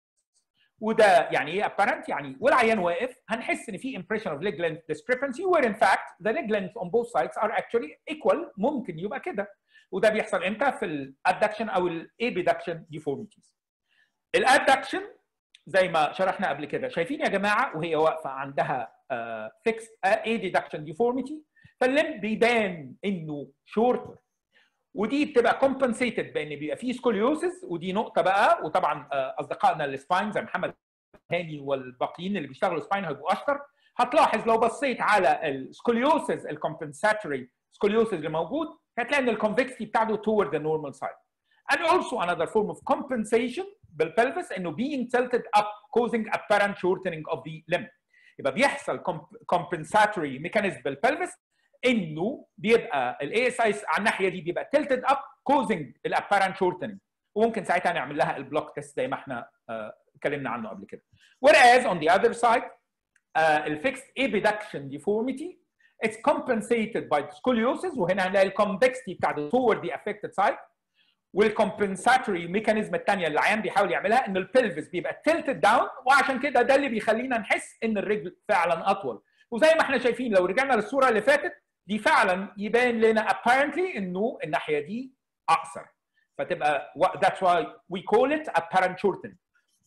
وده يعني ايه apparent؟ يعني والعيان واقف هنحس ان في impression of leg length discrepancy where in fact the leg length on both sides are actually equal. ممكن يبقى كده. وده بيحصل امتى؟ في الادكشن او الابيدكشن deformities. الادكشن زي ما شرحنا قبل كده، شايفين يا جماعه وهي واقفه عندها uh, fixed adduction deformity، فاللم بيبان انه شورتر، ودي بتبقى compensated بان بيبقى فيه سكوليوسز. ودي نقطه بقى، وطبعا اصدقائنا السباين زي محمد هاني والباقيين اللي بيشتغلوا سباين هيبقوا اشطر. هتلاحظ لو بصيت على السكوليوسز الكومبنساتوري سكوليوسز اللي موجود هتلاقي ان الكونفكستي بتاعته toward the normal side. And also another form of compensation بالبلفس انه being tilted up causing apparent shortening of the limb. يبقى بيحصل compensatory mechanism بالبلفس انه بيبقى الاي اس اي على الناحيه دي بيبقى tilted up causing الابارنت shortening، وممكن ساعتها نعمل لها البلوك تيست زي ما احنا اتكلمنا uh, عنه قبل كده. Whereas on the other side الفيكسد uh, abduction deformity it's compensated by scoliosis، وهنا هنلاقي الكونفكستي بتاعته toward the affected side. والكومبنساتوري ميكانيزم الثانيه اللي العيان بيحاول يعملها ان البلفس بيبقى tilted down، وعشان كده ده اللي بيخلينا نحس ان الرجل فعلا اطول. وزي ما احنا شايفين لو رجعنا للصوره اللي فاتت دي فعلا يبان لنا apparently انه الناحيه دي اقصر، فتبقى that's why we call it apparent shortening.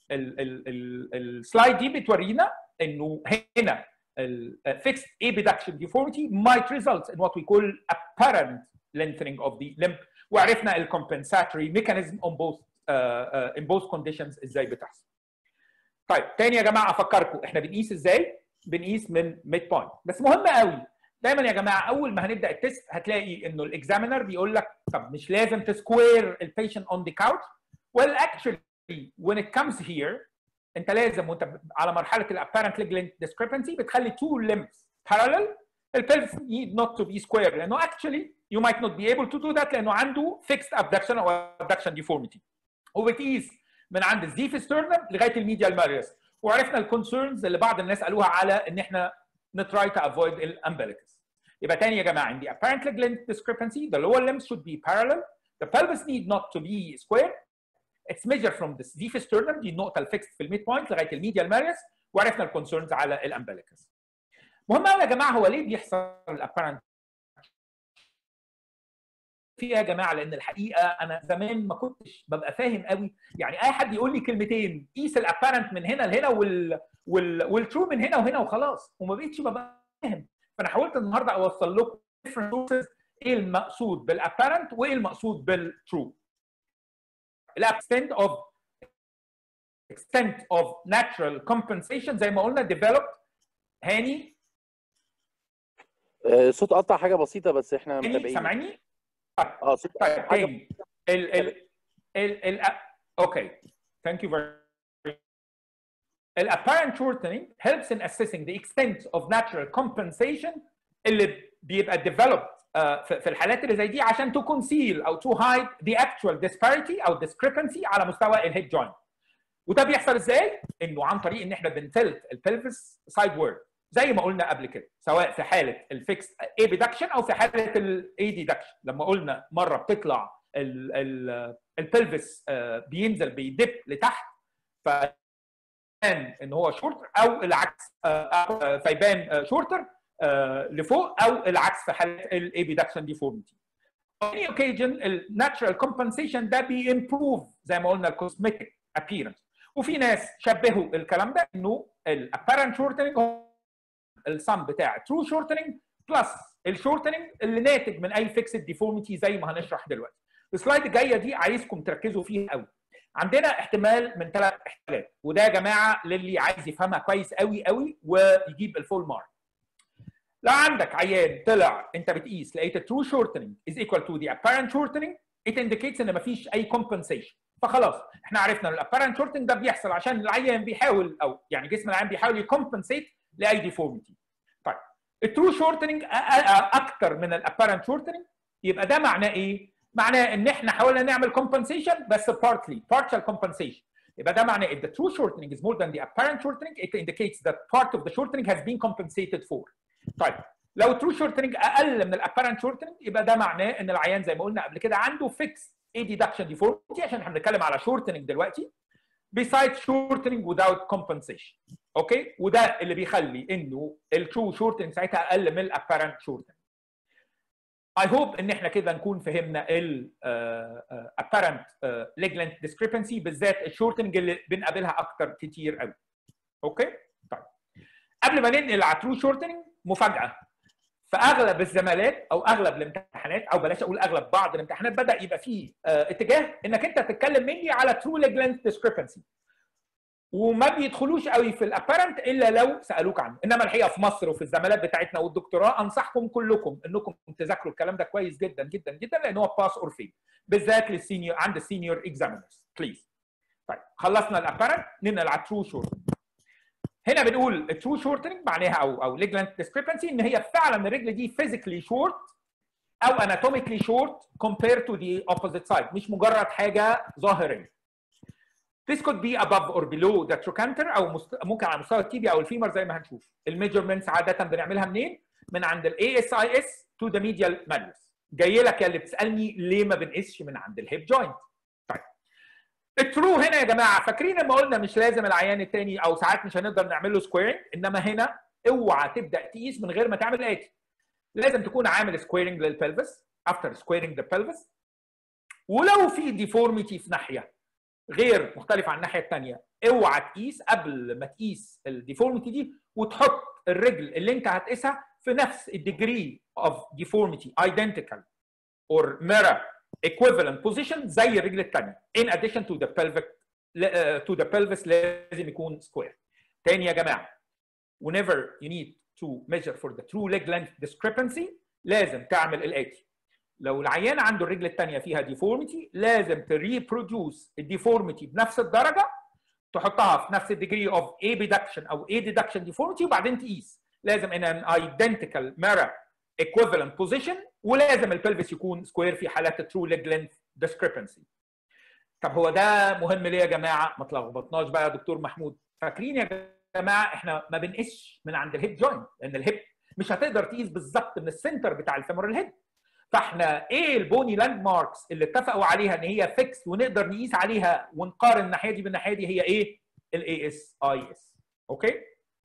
السلايد دي بتورينا انه هنا fixed abduction deformity might result in what we call apparent lengthening of the limb. وعرفنا الcompensatory mechanism on both uh, uh, in both conditions ازاي بتحصل. طيب تاني يا جماعه افكركم احنا بنقيس ازاي؟ بنقيس من ميد بوينت. بس مهم قوي دايما يا جماعه اول ما هنبدا التست هتلاقي انه الاكزامينر بيقول لك طب مش لازم تسكوير البيشنت اون ذا كاوتش. well actually when it comes here انت لازم وانت على مرحله الابارنت ليج لينث discrepancy بتخلي two limbs parallel. البلفس need not to be square لانه actually you might not be able to do that لانه عنده fixed abduction او abduction deformity. وبتقيس من عند الزيفسترنم لغايه الميديال ماريوس. وعرفنا الكونسيرنز اللي بعض الناس قالوها على ان احنا نتراي تو افويد الامبليكس. يبقى تاني يا جماعه عندي apparent leg length discrepancy the lower limbs should be parallel the pelvis need not to be square it's measured from the zephyr دي النقطه الفيكست في الميد بوينت لغايه الميديال ماريوس. وعرفنا الكونسيرنز على الامبليكس. مهم قوي يا جماعه هو ليه بيحصل الابارنت فيها يا جماعه؟ لان الحقيقه انا زمان ما كنتش ببقى فاهم قوي، يعني اي حد يقول لي كلمتين قيس الابارنت من هنا لهنا وال وال والترو من هنا وهنا وخلاص، وما بقتش ببقى فاهم. فانا حاولت النهارده اوصل لكم different sources ايه المقصود بالابارنت وايه المقصود بالترو. الاكستنت اوف extent of natural compensation زي ما قلنا developed. هاني صوت قطع حاجه بسيطه بس احنا متابعين. سامعني؟ اه صوت طيب تاني ال ال ال ال اوكي ثانك يو فيري much. الapparent shortening helps in assessing the extent of natural compensation اللي بيبقى developed uh, في الحالات اللي زي دي عشان to conceal او to hide the actual disparity او discrepancy على مستوى الهيب جوينت. وده بيحصل ازاي؟ انه عن طريق ان احنا بنتلت البلفس سايد وورد. زي ما قلنا قبل كده، سواء في حاله الفيكس ابيدكشن او في حاله الاي ديدكشن. لما قلنا مره بتطلع البلفس بينزل بيدب لتحت فيبان ان هو شورتر، او العكس فيبان شورتر لفوق، او العكس في حاله الابيدكشن ديفورميتي. any occasion الناتشرال كومبنسيشن ده بيمبروف زي ما قلنا الكوزمتيك ابييرنس. وفي ناس شبهوا الكلام ده انه الابيرنت شورتنج هو السم بتاع ترو شورتنج بلس الشورتنج اللي ناتج من اي فيكسد ديفورميتي زي ما هنشرح دلوقتي. السلايد الجايه دي عايزكم تركزوا فيها قوي. عندنا احتمال من ثلاث احتمالات، وده يا جماعه للي عايز يفهمها كويس قوي قوي ويجيب الفول مارك. لو عندك عيان طلع انت بتقيس لقيت الترو شورتنج از ايكوال تو ذا apparent shortening، it indicates ان مفيش اي كومبنسيشن. فخلاص احنا عرفنا ان الابيرنت شورتنج ده بيحصل عشان العيان بيحاول، او يعني جسم العيان بيحاول يكمبنسيت لاي ديفورميتي. طيب الترو شورتنج اكتر من الابيرنت شورتنج، يبقى ده معناه ايه؟ معناه ان احنا حاولنا نعمل كومبنسيشن بس partly partial compensation. يبقى ده معناه if the true shortening is more than the apparent shortening it indicates that part of the shortening has been compensated for. طيب لو الترو شورتنج اقل من الابيرنت شورتنج يبقى ده معناه ان العيان زي ما قلنا قبل كده عنده فيكس اي ديدكشن ديفورميتي، عشان احنا بنتكلم على شورتنج دلوقتي besides shortening without compensation. اوكي، وده اللي بيخلي انه الترو شورتنج ساعتها اقل من الابيرنت شورتنج. I hope ان احنا كده نكون فهمنا ال uh, apparent uh, leg length discrepancy، بالذات الشورتنج اللي بنقابلها اكتر كتير قوي. اوكي؟ طيب قبل ما ننقل على ترو شورتنج، مفاجاه، فاغلب الزمالات او اغلب الامتحانات، او بلاش اقول اغلب، بعض الامتحانات بدا يبقى فيه اه اتجاه انك انت تتكلم مني على ترو ليج لينث ديسكريبنسي، وما بيدخلوش قوي في الابيرنت الا لو سالوك عنه. انما الحقيقه في مصر وفي الزمالات بتاعتنا والدكتوراه انصحكم كلكم انكم تذاكروا الكلام ده كويس جدا جدا جدا، لان هو باس اور فيل، بالذات للسينيور عند السينيور اكزامينرز بليز. طيب خلصنا الابيرنت، ننقل على ترو شورت. هنا بنقول الترو شورتنج معناها او او ليج لينث ديسكريبنسي ان هي فعلا الرجل دي فيزيكلي شورت او اناتوميكلي شورت compared to the opposite side، مش مجرد حاجه ظاهريه. This could be above or below the trochanter، او مست... ممكن على مستوى التيبيا او الفيمر زي ما هنشوف. الميجرمنتس عاده بنعملها منين؟ من عند الاي اس اي اس to the medial malleus. جاي لك يا اللي بتسالني ليه ما بنقيسش من عند الهيب جوينت. طيب الترو هنا يا جماعه، فاكرين لما قلنا مش لازم العيان الثاني او ساعات مش هنقدر نعمل له سكويرنج، انما هنا اوعى تبدا تقيس من غير ما تعمل اتي. لازم تكون عامل سكويرنج للبلفس افتر سكويرنج ذا بلفس، ولو في ديفورميتي في ناحيه غير مختلف عن الناحيه الثانيه اوعى تقيس قبل ما تقيس الديفورميتي دي، وتحط الرجل اللي انت هتقيسها في نفس الديجري اوف ديفورميتي identical or mirror equivalent position زي الرجل الثانيه. in addition to the pelvic uh, to the pelvis لازم يكون square. تاني يا جماعه، whenever you need to measure for the true leg length discrepancy لازم تعمل الاتي. لو العيان عنده الرجل الثانيه فيها ديفورميتي لازم تريبروديوس الديفورميتي بنفس الدرجه، تحطها في نفس الديجري اوف ابيدكشن او اديدكشن ديفورميتي، وبعدين تقيس. لازم in an identical mirror equivalent position، ولازم البلفس يكون سكوير في حالات الترو ليج لينث ديسكريبنسي. طب هو ده مهم ليه يا جماعه؟ ما تلخبطناش بقى يا دكتور محمود. فاكرين يا جماعه احنا ما بنقيسش من عند الهيب جوينت، لان الهيب مش هتقدر تقيس بالظبط من السنتر بتاع الفيمورال هيد. فاحنا ايه البوني لاند ماركس اللي اتفقوا عليها ان هي فيكس ونقدر نقيس عليها ونقارن الناحيه دي بالناحيه دي؟ هي ايه؟ الاي اس اي اس. اوكي؟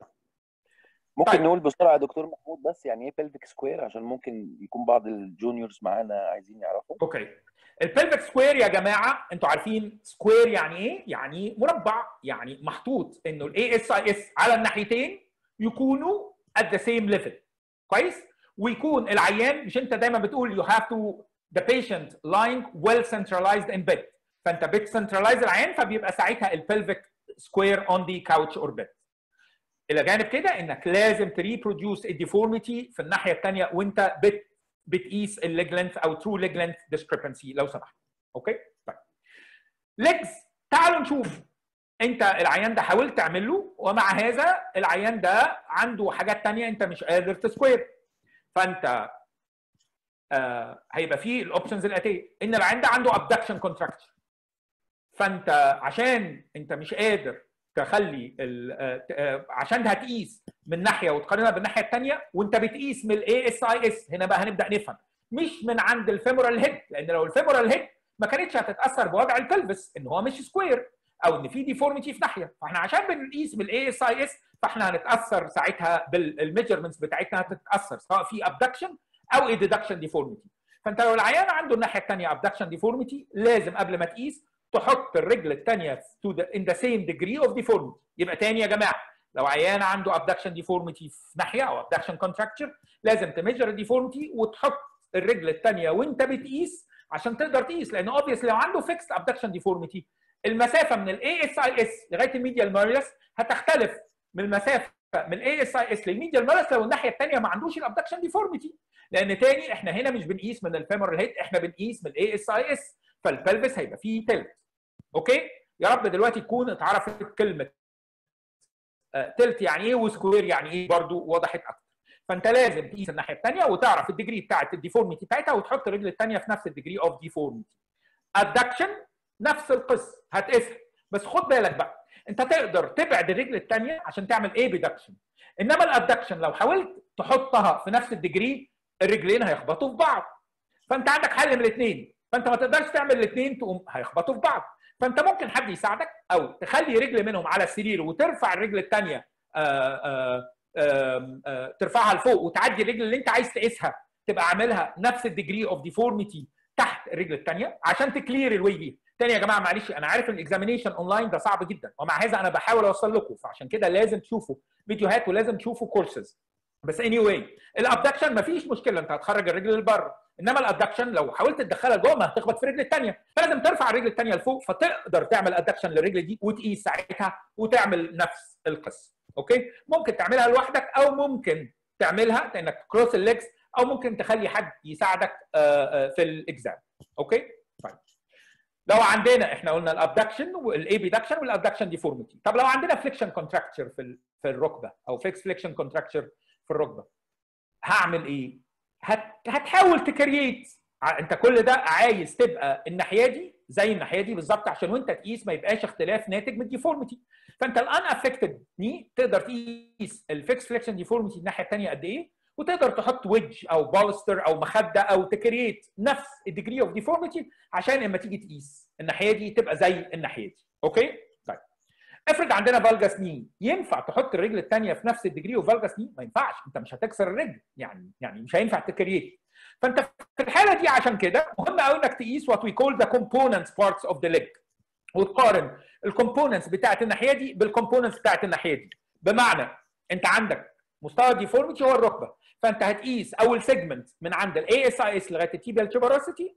ممكن طيب. نقول بسرعه يا دكتور محمود بس يعني ايه بلفيك سكوير، عشان ممكن يكون بعض الجونيورز معانا عايزين يعرفوا. اوكي، البلفيك سكوير يا جماعه انتوا عارفين سكوير يعني ايه؟ يعني مربع، يعني محطوط انه الاي اس اي اس على الناحيتين يكونوا at the same level. كويس؟ ويكون العيان، مش انت دايما بتقول you have to the patient lying well centralized in bed، فانت بتسنترلايز العيان فبيبقى ساعتها البلفيك سكوير on the couch or bed. الى جانب كده انك لازم تريبروديوس الديفورميتي في الناحيه الثانيه وانت بت بتقيس الليج لينث او ترو ليج لينث ديسكريبنسي لو سمحت. اوكي؟ طيب ليجز، تعالوا نشوف. انت العيان ده حاولت تعمل له، ومع هذا العيان ده عنده حاجات ثانيه انت مش قادر تسكوير. فانت آه هيبقى فيه الاوبشنز الاتيه، ان العيان ده عنده ابدكشن كونتراكشن. فانت عشان انت مش قادر تخلي عشان هتقيس من ناحيه وتقارنها بالناحيه الثانيه، وانت بتقيس من الاي اس اي اس. هنا بقى هنبدا نفهم، مش من عند الفيمورال هيد، لان لو الفيمورال هيد ما كانتش هتتاثر بوضع البلفس ان هو مش سكوير او ان في ديفورميتي في ناحيه، فاحنا عشان بنقيس بالاي اس اي اس فاحنا هنتاثر ساعتها بالميجرمنتس بتاعتنا، هتتاثر سواء في ابدكشن او ادكشن ديفورميتي. فانت لو العيان عنده الناحيه الثانيه ابدكشن ديفورميتي لازم قبل ما تقيس تحط الرجل الثانيه in the same degree of deformity. يبقى تاني يا جماعه، لو عيان عنده abduction deformity في ناحيه او abduction contracture لازم تميجر الديفورميتي وتحط الرجل الثانيه وانت بتقيس عشان تقدر تقيس، لان اوبفيسلي لو عنده fixed abduction deformity المسافه من الاي اس اي اس لغايه الميديال ماريوس هتختلف من المسافه من الاي اس اي اس للميديال ماريوس لو الناحيه الثانيه ما عندوش الابدكشن ديفورميتي، لان تاني احنا هنا مش بنقيس من الفيمورال هيد، احنا بنقيس من الاي اس اي اس، فالبلفس هيبقى فيه تلت. اوكي؟ يا رب دلوقتي تكون اتعرفت كلمه تلت يعني ايه وسكوير يعني ايه برضو وضحت اكتر. فانت لازم تقيس الناحيه الثانيه وتعرف الديجري بتاعت الديفورميتي بتاعتها وتحط الرجل الثانيه في نفس الديجري اوف ديفورميتي. ادكشن نفس القصه هتقيسها، بس خد بالك بقى انت تقدر تبعد الرجل الثانيه عشان تعمل ايه بدكشن، انما الادكشن لو حاولت تحطها في نفس الديجري الرجلين هيخبطوا في بعض، فانت عندك حل من الاثنين، فانت ما تقدرش تعمل الاثنين تقوم هيخبطوا في بعض، فانت ممكن حد يساعدك او تخلي رجل منهم على السرير وترفع الرجل الثانيه ترفعها لفوق وتعدي الرجل اللي انت عايز تقيسها تبقى عاملها نفس الديجري اوف ديفورميتي تحت الرجل الثانيه عشان تكلير الواي بي. تاني يا جماعه معلش انا عارف الاكزامينيشن اونلاين ده صعب جدا، ومع هذا انا بحاول اوصل لكم، فعشان كده لازم تشوفوا فيديوهات ولازم تشوفوا كورسز. بس اني واي الابدكشن مفيش مشكله، انت هتخرج الرجل لبره، انما الادكشن لو حاولت تدخلها جوه ما هتخبط في الرجل الثانيه، فلازم ترفع الرجل الثانيه لفوق فتقدر تعمل ادكشن للرجل دي وتقيس ساعتها وتعمل نفس القصه. اوكي؟ ممكن تعملها لوحدك او ممكن تعملها انك كروس الليجز او ممكن تخلي حد يساعدك في الاكزام. اوكي؟ طيب لو عندنا احنا قلنا الابدكشن والابيدكشن والابدكشن ديفورميتي، طب لو عندنا فليكشن كونتراكتشر في في الركبه او فيكس فليكشن كونتراكتشر في الركبه هعمل ايه؟ هت... هتحاول تكريت، انت كل ده عايز تبقى الناحيه دي زي الناحيه دي بالظبط عشان وانت تقيس ما يبقاش اختلاف ناتج من الديفورميتي. فانت الان افكتد ني تقدر تقيس الفيكس فليكشن ديفورميتي الناحيه الثانيه قد ايه، وتقدر تحط ويدج او بالستر او مخده او تكريت نفس الديجري اوف ديفورميتي عشان لما تيجي تقيس الناحيه دي تبقى زي الناحيه دي. اوكي؟ طيب افرض عندنا فالجاس ني، ينفع تحط الرجل الثانيه في نفس الديجري اوف فالجاس ني؟ ما ينفعش، انت مش هتكسر الرجل، يعني يعني مش هينفع تكريت. فانت في الحاله دي عشان كده مهم قوي انك تقيس وات وي كول ذا كومبوننتس بارتس اوف ذا ليج، وتقارن الكومبوننتس بتاعت الناحيه دي بالكومبوننتس بتاعت الناحيه دي. بمعنى انت عندك مستوى الديفورميتي هو الركبه، فانت هتقيس اول سيجمنت من عند الاي اس اي اس لغايه التيبيال تيوبروسيتي،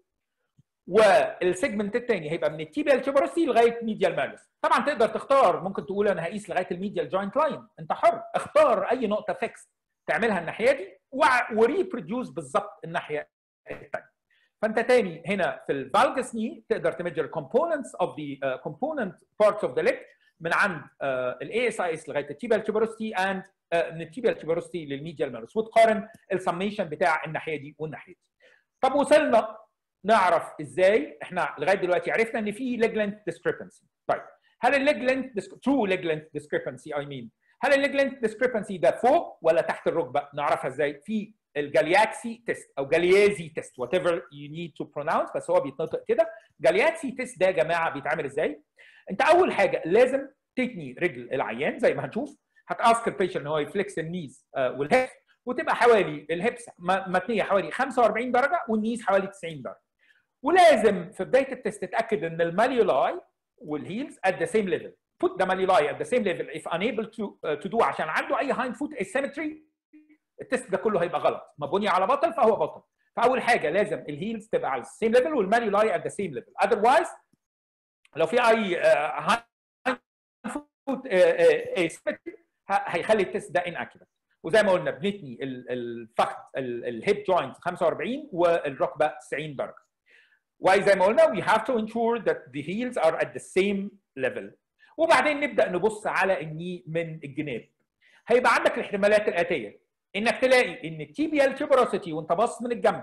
والسيجمنت الثاني هيبقى من التيبيال تيوبروسيتي لغايه ميديال مالوس. طبعا تقدر تختار، ممكن تقول انا هقيس لغايه الميديال جوينت لاين، انت حر، اختار اي نقطه فيكس تعملها الناحيه دي وريبروديوس بالظبط الناحيه الثانيه. فانت تاني هنا في الفالجاس ني تقدر تميجر components of the uh, component parts of the leg من عند الاي اس اي اس لغايه التيبيال تيوبروسيتي اند من التيبيال تيوبروسيتي للميديال مالوس، وتقارن السميشن بتاع الناحيه دي والناحيه دي. طب وصلنا نعرف ازاي، احنا لغايه دلوقتي عرفنا ان في leg length discrepancy. طيب هل الليج length true leg length discrepancy I mean هل الليج length discrepancy ده فوق ولا تحت الركبه؟ نعرفها ازاي؟ في الجالياتسي تيست او جاليازي تيست whatever you need to pronounce، بس هو بيتنطق كده. جالياتسي تيست ده يا جماعه بيتعمل ازاي؟ انت اول حاجه لازم تتني رجل العيان زي ما هنشوف، هتاسك البيشنت ان هو يفليكس النيز والهيبس، وتبقى حوالي الهيبس متنيه حوالي خمسة وأربعين درجه والنيز حوالي تسعين درجه. ولازم في بدايه التيست تتاكد ان الماليولاي والهيلز at the same level. Put the malleoli at the same level if unable to uh, to do عشان عنده اي hind foot asymmetry التيست ده كله هيبقى غلط، ما بني على بطل فهو بطل. فاول حاجه لازم الهيلز تبقى على السيم ليفل والماليولاي at the same level. otherwise لو في اي hind foot asymmetry هيخلي التيست ده inaccurate. وزي ما قلنا بنتني الفخذ الهيب جوينت خمسة وأربعين والركبه تسعين درجه. وزي ما قلنا we have to ensure that the heels are at the same level. وبعدين نبدا نبص على الني من الجناب. هيبقى عندك الاحتمالات الاتيه، انك تلاقي ان التيبيال تيوبروسيتي وانت باصص من الجنب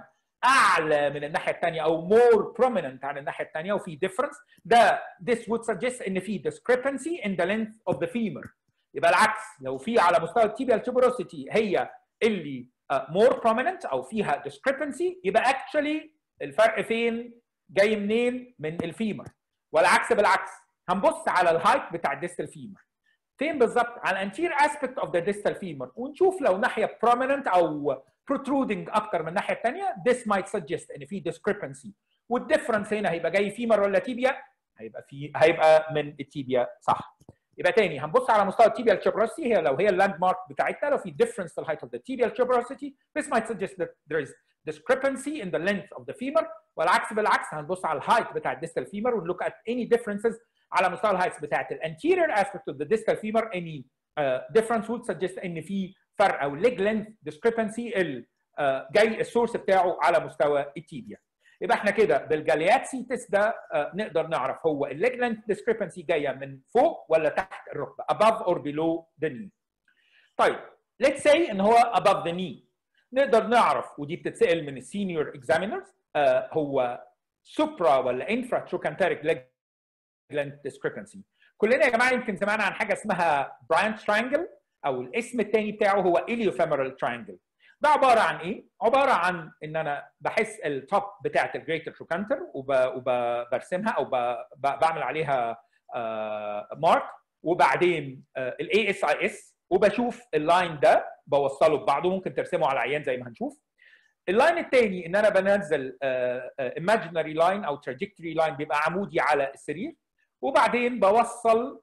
اعلى من الناحيه الثانيه او more prominent عن الناحيه الثانيه وفي difference، ده this would suggest ان في discrepancy in the length of the femur. يبقى العكس، لو في على مستوى التيبيال tuberosity هي اللي uh, more prominent او فيها discrepancy، يبقى actually الفرق فين؟ جاي منين؟ من الفيمر. والعكس بالعكس، هنبص على الهايت بتاع الديستال فيمر. فين بالظبط؟ على الانتير اسبكت اوف ذا ديستال فيمر، ونشوف لو ناحيه prominent او protruding اكتر من الناحيه الثانيه. this might suggest ان في discrepancy، والديفرنس هنا هيبقى جاي فيمر ولا تيبيا؟ هيبقى في هيبقى من التيبيا، صح. يبقى تاني هنبص على مستوى التيبيال tuberosity، هي لو هي اللاند مارك بتاعتنا، لو في difference في الهايت of the tibial tuberosity this might suggest that there is discrepancy in the length of the femur. والعكس بالعكس، هنبص على الهايت بتاع الديستال فيمر ونلوك at any differences على مستوى الهايتس بتاعت الانتيريور aspect of the distal femur. any uh, difference would suggest ان في فرق او leg length discrepancy ال uh, جاي السورس بتاعه على مستوى التيبيا. يبقى احنا كده بالجالياتسي تيست ده uh, نقدر نعرف هو الليج لينث discrepancy جايه من فوق ولا تحت الركبه، above or below the knee. طيب let's say ان هو above the knee، نقدر نعرف، ودي بتتسال من السينيور اكزامينرز، uh, هو supra ولا infra trochanteric leg length discrepancy. كلنا يا جماعه يمكن سمعنا عن حاجه اسمها براينت تراينجل، او الاسم الثاني بتاعه هو اليوفيمورال تراينجل. ده عباره عن ايه؟ عباره عن ان انا بحس التوب بتاعت الجريتر تروكانتر وبرسمها او بعمل عليها مارك، وبعدين الاي اس اي اس، وبشوف اللاين ده بوصله ببعضه، ممكن ترسمه على عيان زي ما هنشوف. اللاين الثاني ان انا بنزل imaginary لاين او trajectory لاين بيبقى عمودي على السرير، وبعدين بوصل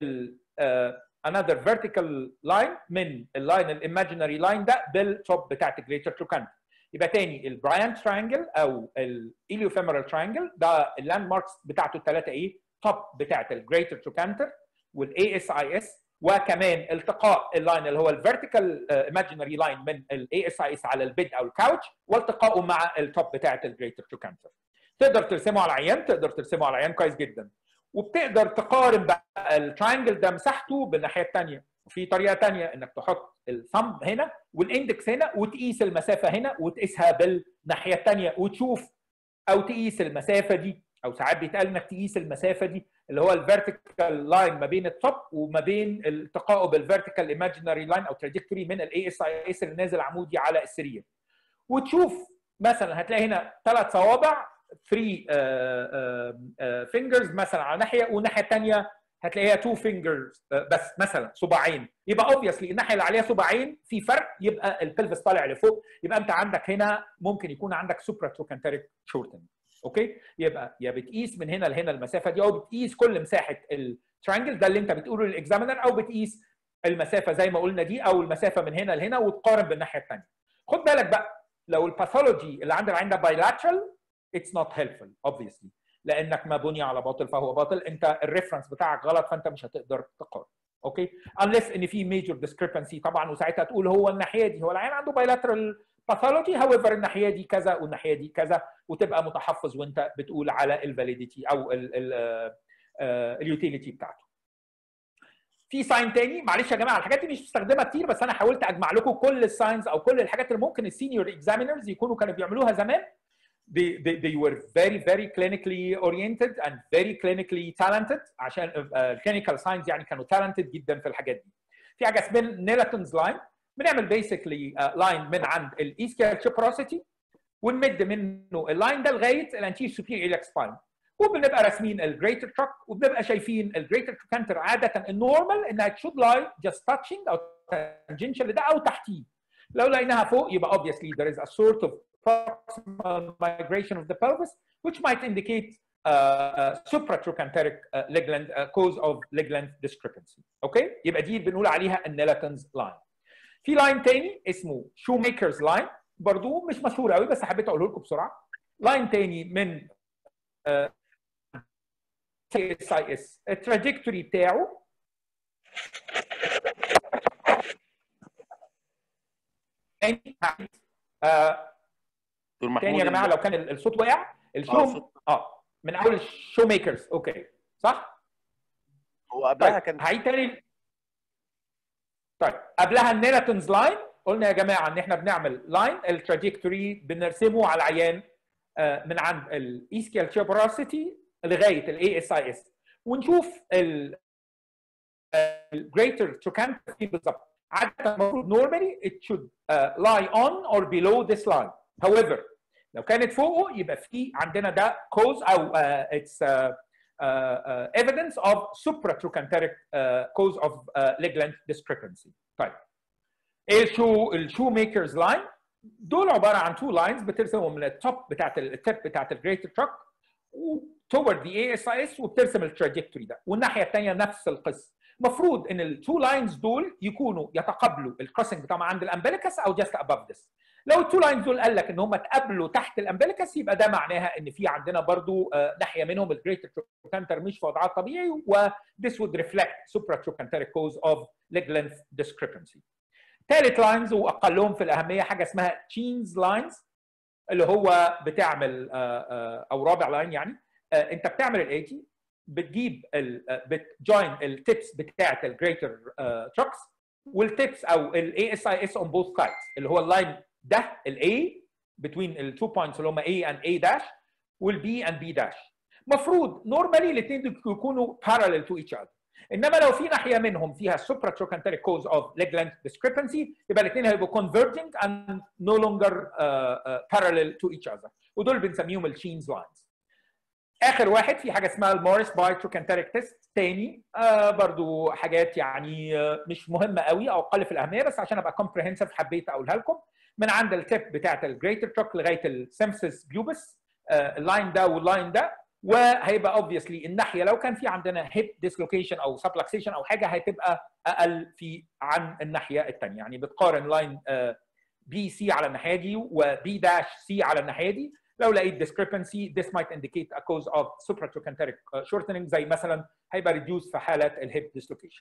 another vertical line من اللاين الايماجينري لاين ده بالتوب بتاعت الجريتر تروكانتر. يبقى تاني البراينت تراينجل او الاليوفيمورال تراينجل ده اللاند ماركس بتاعته الثلاثه ايه؟ توب بتاعت الجريتر تروكانتر والاي اس اي اس، وكمان التقاء اللاين اللي هو الفيرتيكال ايماجينري لاين من الاي اس اي اس على البيد او الكاوتش، والتقائه مع التوب بتاعت الجريتر تروكانتر. تقدر ترسمه على عيان، تقدر ترسمه على عيان كويس جدا، وبتقدر تقارن بقى التراينجل ده مساحته بالناحيه الثانيه. وفي طريقه ثانيه انك تحط الثumb هنا والاندكس هنا وتقيس المسافه هنا وتقيسها بالناحيه الثانيه وتشوف، او تقيس المسافه دي، او ساعات بيتقال انك تقيس المسافه دي اللي هو الفيرتيكال لاين ما بين التوب وما بين التقائه بالفيرتيكال ايماجينري لاين او تراجكتوري من الاي اس اي اس اللي نازل عمودي على السرير، وتشوف مثلا هتلاقي هنا ثلاث صوابع ثلاثة فينجرز مثلا على ناحيه، والناحيه الثانيه هتلاقيها اتنين فينجرز بس مثلا صباعين. يبقى اوبفيسلي الناحيه اللي عليها صباعين في فرق، يبقى البلفس طالع لفوق، يبقى انت عندك هنا ممكن يكون عندك سوبرا تروكانتريك شورتن. اوكي، يبقى يا بتقيس من هنا لهنا المسافه دي، او بتقيس كل مساحه الترينجل ده اللي انت بتقوله للاكزامينر، او بتقيس المسافه زي ما قلنا دي، او المسافه من هنا لهنا وتقارن بالناحيه الثانيه. خد بالك بقى لو الباثولوجي اللي عند العين ده بايلاترال it's not helpful obviously، لانك ما بني على باطل فهو باطل، انت الريفرنس بتاعك غلط فانت مش هتقدر تقارن. اوكي، unless ان في major discrepancy طبعا، وساعتها تقول هو الناحيه دي هو العين عنده bilateral pathology however الناحيه دي كذا والناحيه دي كذا، وتبقى متحفظ وانت بتقول على الفاليديتي او اليوتيليتي بتاعته. في ساين تاني، معلش يا جماعه الحاجات دي مش بستخدمها كتير، بس انا حاولت اجمع لكم كل الساينز او كل الحاجات اللي ممكن السينيور اكزامينرز يكونوا كانوا بيعملوها زمان. They, they, they were very very clinically oriented and very clinically talented، عشان uh, clinical science يعني كانوا talented جدا في الحاجات دي. في حاجه اسمها نيلتونز لاين، بنعمل basically لاين uh, من عند الايسكيال tuberosity ونمد منه اللاين ده لغايه الانتير superior iliac spine، وبنبقى راسمين الجريتر تروك، وبنبقى شايفين الجريتر تروكانتر عاده النورمال انها should lie just touching او tangential ده او تحتيه. لو لقيناها فوق يبقى obviously there is a sort of proximal migration of the pelvis which might indicate uh, uh, supratrochanteric uh, leg length uh, cause of leg length discrepancy. اوكي، يبقى دي بنقول عليها النيلتونز لاين. في لاين تاني اسمه شوميكرز لاين، برضو مش مشهور قوي بس حبيت اقوله لكم بسرعه. لاين تاني من سي اس اي اس، التراجكتوري بتاعه آه تاني يا جماعه لو كان الصوت واقع الشو اه من اول الشو ميكرز. اوكي صح؟ هو قبلها طيب. كان هعيد تاني. طيب قبلها النيلتونز لاين، قلنا يا جماعه ان احنا بنعمل لاين التراجكتوري بنرسمه على العيان من عند الايسكيال تشيبراسيتي لغايه الاي اس اي اس، ونشوف الجريتر تروكانتري بالظبط. عاده المفروض normally it should uh, lie on or below this line. however لو كانت فوقه يبقى في عندنا ده cause او uh, it's uh, uh, uh, evidence of supratrochanteric uh, cause of uh, leg length discrepancy. طيب ايه الشو الشو ميكرز لاين؟ دول عباره عن تو لاينز بترسمهم من التوب بتاعت التيب بتاعت الجريتر تراك وتورد ذا اي اس اي اس وبترسم التراجكتوري ده، والناحيه الثانيه نفس القصه. المفروض ان التو لاينز دول يكونوا يتقابلوا الكروسنج بتاعهم عند الامبليكس او جاست اباف ذس. لو التو لاينز دول قال لك ان هم اتقابلوا تحت الامبليكس يبقى ده معناها ان في عندنا برضو ناحيه منهم الجريتر تروكانتر مش في وضعها الطبيعي، و this would reflect supratrochanteric cause of leg length discrepancy. ثالث لاينز واقلهم في الاهميه حاجه اسمها تشينز لاينز، اللي هو بتعمل او رابع لاين يعني انت بتعمل الاتي، بتجيب بتجوين التيبس بتاعت الجريتر تراكس والتيبس او الاي اس اي اس اون بوث سايدز، اللي هو اللاين ده الاي بتوين التو بوينتس اللي هم A and A dash والبي and B dash. مفروض نورمالي الاثنين يكونوا parallel to each other، انما لو في ناحيه منهم فيها supratrochanteric cause of leg length discrepancy يبقى الاثنين هيبقوا converging and no longer uh, uh, parallel to each other، ودول بنسميهم الشينز لاينز. اخر واحد في حاجه اسمها الموريس باي تروكانتريك تيست تاني، آه برضو حاجات يعني آه مش مهمه قوي او اقل في الاهميه، بس عشان ابقى كومبريهنسيف حبيت اقولها لكم. من عند التيب بتاعت الجريتر تروك لغايه السيمسس بيوبس، آه اللاين ده واللاين ده، وهيبقى اوبفيسلي الناحيه لو كان في عندنا هيب ديسلوكيشن او سبلكسيشن او حاجه هتبقى اقل في عن الناحيه الثانيه، يعني بتقارن لاين بي سي على الناحيه دي وبي داش سي على الناحيه دي. لو لقيت discrepancy this might indicate a cause of supratrochanteric shortening، زي مثلا هيبقى reduced في حاله الهيب dislocation.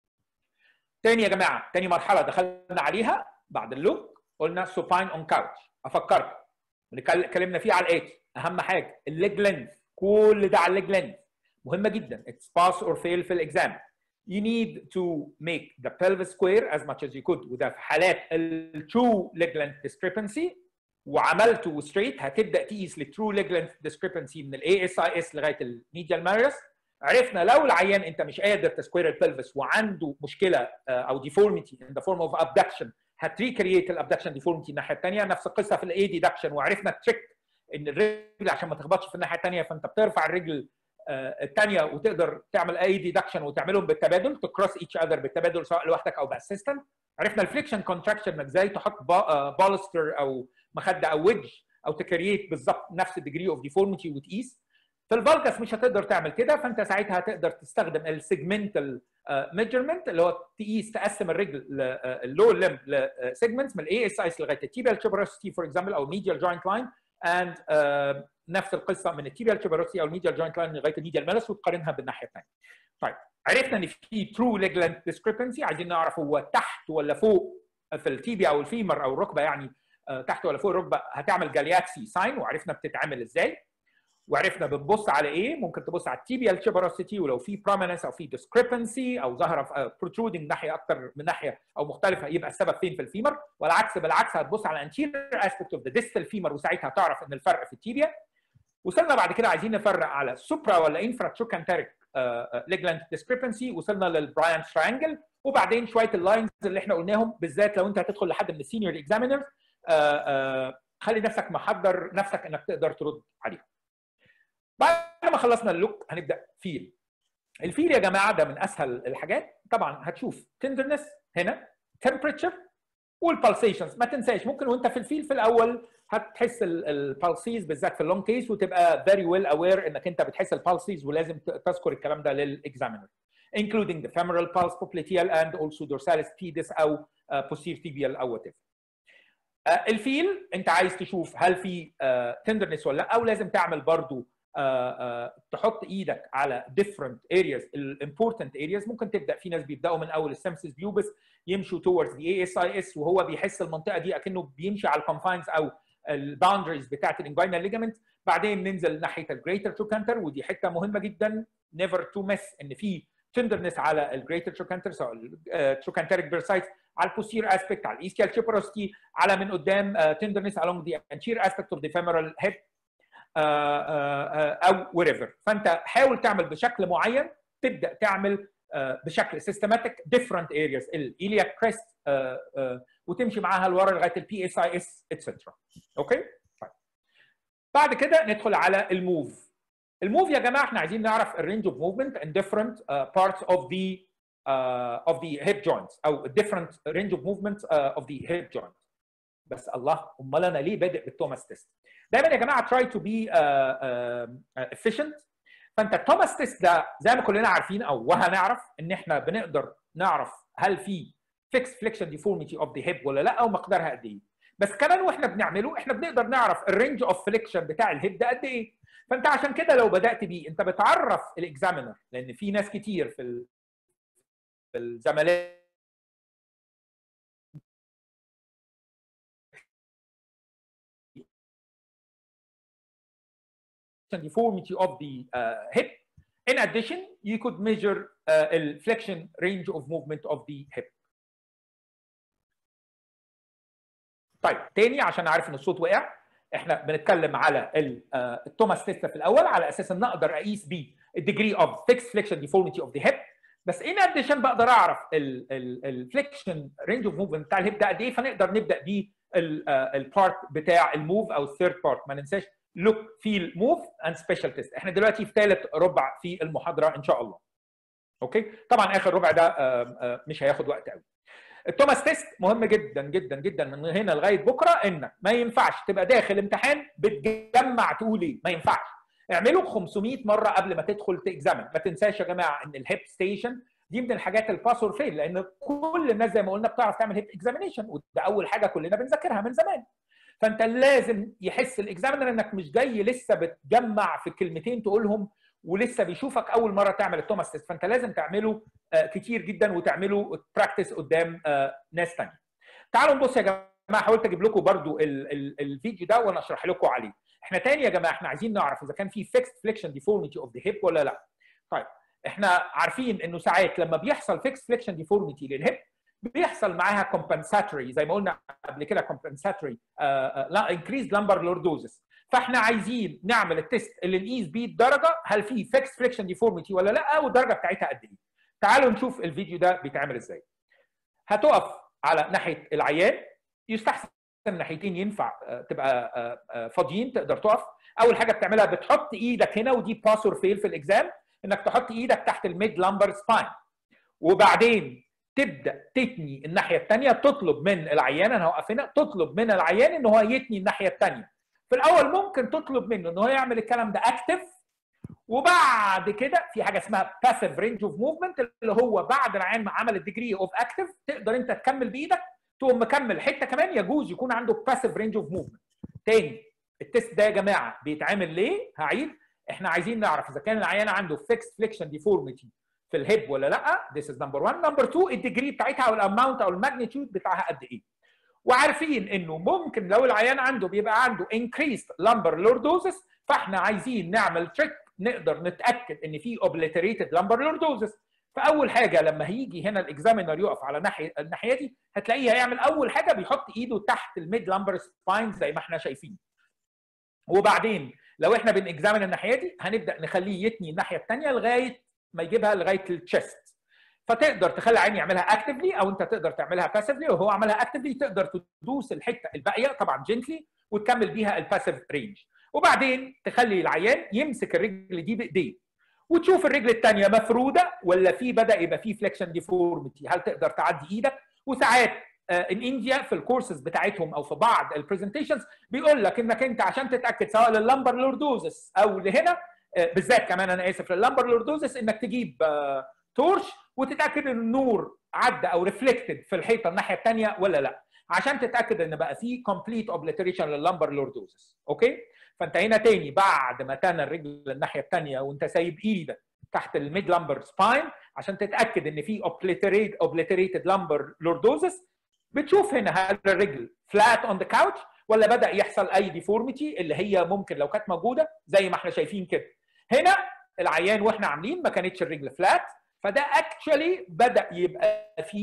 تاني يا جماعه، تاني مرحله دخلنا عليها بعد اللوك قلنا supine on couch. افكركم اتكلمنا فيه على الاتي، اهم حاجه الليج لينث، كل ده على الليج لينث مهمه جدا. it's pass or fail في الاكزام. you need to make the pelvis square as much as you could، وده في حالات ال true leg length discrepancy، وعملته ستريت هتبدا تقيس الترو ليج لينث ديسكريبنسي من الاي اس اي اس لغايه الميديال ماريوس. عرفنا لو العيان انت مش قادر تسكوير البلفس وعنده مشكله او ديفورميتي ان ذا فورم اوف ابدكشن، هتريكرييت الابدكشن ديفورميتي الناحيه الثانيه. نفس القصه في الاي ديدكشن، وعرفنا التريك ان الرجل عشان ما تخبطش في الناحيه الثانيه فانت بترفع الرجل الثانيه وتقدر تعمل اي ديدكشن وتعملهم بالتبادل، تكروس ايتش اذر بالتبادل سواء لوحدك او باسيستنت. عرفنا الفليكشن كونتراكشن انك ازاي تحط بالستر او مخده او ويدج او تكريت بالظبط نفس الديجري اوف ديفورميتي وتقيس. في الفالكس مش هتقدر تعمل كده، فانت ساعتها هتقدر تستخدم السيجمنتال ميجرمنت، اللي هو تقيس تقسم الرجل اللور ليمب لسيجمنتس من الاي اس ايس لغايه التيبيال تشيبروسيتي فور اكزامبل او ميديال جوينت لاين، اند نفس القصه من التيبيال تشيبروسيتي او الميديال جوينت لاين لغايه الميديال مالس وتقارنها بالناحيه الثانيه. طيب عرفنا ان في ترو ليج لينث ديسكريبنسي، عايزين نعرف هو تحت ولا فوق في التيبيا او الفيمر او الركبه، يعني تحت ولا فوق الركبه. هتعمل جالياكسي ساين وعرفنا بتتعمل ازاي، وعرفنا بنبص على ايه. ممكن تبص على التيبيال تشيبروسيتي، ولو في prominence او في discrepancy او ظاهره protruding ناحيه اكتر من ناحيه او مختلفه يبقى السبب فين في الفيمر، والعكس بالعكس هتبص على anterior aspect of the distal femur وساعتها تعرف ان الفرق في التيبيا. وصلنا بعد كده عايزين نفرق على supra ولا infratrochanteric leg length discrepancy، وصلنا للبراين تراينجل، وبعدين شويه اللاينز اللي احنا قلناهم بالذات لو انت هتدخل لحد من السينيور اكزامينر خلي نفسك محضر نفسك انك تقدر ترد عليهم. بعد ما خلصنا اللوك هنبدا فيل. الفيل يا جماعه ده من اسهل الحاجات، طبعا هتشوف تندرنس هنا، تمبريتشر والبالسيشنز. ما تنساش ممكن وانت في الفيل في الاول هتحس البالسيز بالذات في اللونج كيس وتبقى very well aware انك انت بتحس البالسيز، ولازم تذكر الكلام ده للاكزامينر including the femoral pulse popliteal and also dorsalis pedis او posterior tibial او whatever. الفيل انت عايز تشوف هل في تندرنس ولا لا، او لازم تعمل برضو Uh, uh, تحط ايدك على different areas الامبورتنت areas. ممكن تبدا، في ناس بيبداوا من اول السيمسس بيوبس يمشوا towards the اي اس اي اس وهو بيحس المنطقه دي اكنه بيمشي على الكونفاينز او الباوندريز بتاعت الانجوينال ليجامنت. بعدين ننزل ناحيه الجريتر تروكانتر، ودي حته مهمه جدا never to miss ان في تندرنس على الجريتر تروكانتر سواء التروكانتريك بيرسايتس على البوستير اسبكت، على الايسكيال تشيبروستي، على من قدام تندرنس along the anterior aspect of the femoral head او wherever. فانت حاول تعمل بشكل معين، تبدا تعمل بشكل سيستماتيك different areas الإيلياك كريست وتمشي معاها لورا لغايه البي اس اي اس اتسترا. اوكي؟ طيب. بعد كده ندخل على الموف. الموف يا جماعه احنا عايزين نعرف الرينج اوف موفمنت in different uh, parts of the uh, of the hip joints او different range of movement uh, of the hip joint. بس الله، امال انا ليه بادئ بالتوماس تيست؟ دايما يا جماعه try to be uh, uh, efficient. فانت التوماس تيست ده زي ما كلنا عارفين او وهنعرف ان احنا بنقدر نعرف هل في fixed flexion deformity of the hip ولا لا ومقدارها قد ايه. بس كمان واحنا بنعمله احنا بنقدر نعرف الرينج اوف فليكشن بتاع الهيب ده قد ايه. فانت عشان كده لو بدات بيه انت بتعرف الاكزامينر، لان في ناس كتير في في الزملاء deformity of the uh, hip. In addition, you could measure uh, the flexion range of movement of the hip. طيب تاني عشان عارف ان الصوت وقع، احنا بنتكلم على التوماس تيست في الاول على اساس ان اقدر اقيس بيه الديجري اوف فيكس فليكشن ديفورميتي اوف ذا هيب. بس ان اديشن بقدر اعرف الفليكشن رينج اوف موفمنت بتاع الهيب ده قد ايه، فنقدر نبدا بيه البارت بتاع الموف او الثيرد بارت. ما ننساش لوك فيل موف اند سبيشال تيست. احنا دلوقتي في ثالث ربع في المحاضره ان شاء الله. اوكي؟ طبعا اخر ربع ده مش هياخد وقت قوي. التوماس تيست مهم جدا جدا جدا من هنا لغايه بكره، انك ما ينفعش تبقى داخل امتحان بتجمع تقول ايه، ما ينفعش. اعمله خمسمية مره قبل ما تدخل تكزامن. ما تنساش يا جماعه ان الهيب ستيشن دي من الحاجات الباس اور فيل، لان كل الناس زي ما قلنا بتعرف تعمل هيب اكزامينيشن، وده اول حاجه كلنا بنذاكرها من زمان. فانت لازم يحس الاكزامينر انك مش جاي لسه بتجمع في كلمتين تقولهم ولسه بيشوفك اول مره تعمل التوماس تيست، فانت لازم تعمله كتير جدا وتعمله براكتس قدام ناس ثانيه. تعالوا نبص يا جماعه، حاولت اجيب لكم برضو ال ال الفيديو ده وانا اشرح لكم عليه. احنا تاني يا جماعه احنا عايزين نعرف اذا كان في فيكست فليكشن ديفورميتي اوف ذا هيب ولا لا. طيب احنا عارفين انه ساعات لما بيحصل فيكست فليكشن ديفورميتي للهيب بيحصل معاها كومبنساتوري زي ما قلنا قبل كده كومبنساتوري انكريز لامبر لوردوزس. فاحنا عايزين نعمل التيست اللي نقيس بيه الدرجه هل في فيكس فريكشن ديفورميتي ولا لا، والدرجه بتاعتها قد ايه. تعالوا نشوف الفيديو ده بيتعمل ازاي. هتقف على ناحيه العيان، يستحسن الناحيتين ينفع تبقى فاضيين تقدر تقف. اول حاجه بتعملها بتحط ايدك هنا، ودي باس اور فيل في الاكزام، انك تحط ايدك تحت الميد لامبر سباين، وبعدين تبدا تتني الناحيه الثانيه. تطلب من العيان، انا هوقف هنا، تطلب من العيان ان هو يتني الناحيه الثانيه. في الاول ممكن تطلب منه ان هو يعمل الكلام ده اكتف، وبعد كده في حاجه اسمها باسيف رينج اوف موفمنت، اللي هو بعد العيان ما عمل الديجري اوف اكتف تقدر انت تكمل بايدك، تقوم مكمل حته كمان يجوز يكون عنده باسيف رينج اوف موفمنت. تاني التست ده يا جماعه بيتعمل ليه؟ هعيد، احنا عايزين نعرف اذا كان العيان عنده فيكس فليكشن ديفورميتي في الهيب ولا لا. This is number one. number two الديجري بتاعتها او الاماونت او الماجنتيود بتاعها قد ايه. وعارفين انه ممكن لو العيان عنده بيبقى عنده increased lumbar lordosis، فاحنا عايزين نعمل تريك نقدر نتاكد ان في obliterated lumbar lordosis. فاول حاجه لما هيجي هنا الاكزامينر يقف على ناحيه الناحيه دي هتلاقيه هيعمل اول حاجه بيحط ايده تحت الميد لامبر سباين زي ما احنا شايفين، وبعدين لو احنا بنكزامن الناحيه دي هنبدا نخليه يتني الناحيه الثانيه لغايه ما يجيبها لغايه التشست. فتقدر تخلي العين يعملها اكتفلي او انت تقدر تعملها باسفلي، وهو عملها اكتفلي تقدر تدوس الحته الباقيه طبعا جنتلي وتكمل بيها الباسيف رينج. وبعدين تخلي العيان يمسك الرجل دي بايديه وتشوف الرجل الثانيه مفروده ولا في بدا يبقى في فليكشن ديفورميتي، هل تقدر تعدي ايدك. وساعات ان انديا في الكورسز بتاعتهم او في بعض البرزنتيشنز بيقول لك انك انت عشان تتاكد سواء لللمبر لوردوزس او لهنا بالذات كمان انا اسف لللمبر لوردوزس انك تجيب تورش وتتاكد ان النور عدى او ريفلكتد في الحيطه الناحيه الثانيه ولا لا، عشان تتاكد ان بقى في كومبليت اوبليتريشن لللمبر لوردوزس. اوكي؟ فانت هنا تاني بعد ما تنى الرجل الناحيه الثانيه وانت سايب ايدك تحت الميد لامبر سباين عشان تتاكد ان في اوبليتريت اوبليتريتد لامبر لوردوزس، بتشوف هنا هل الرجل فلات اون ذا كاوتش ولا بدا يحصل اي ديفورميتي اللي هي ممكن لو كانت موجوده زي ما احنا شايفين كده. هنا العيان واحنا عاملين ما كانتش الرجل فلات، فده اكشولي بدا يبقى في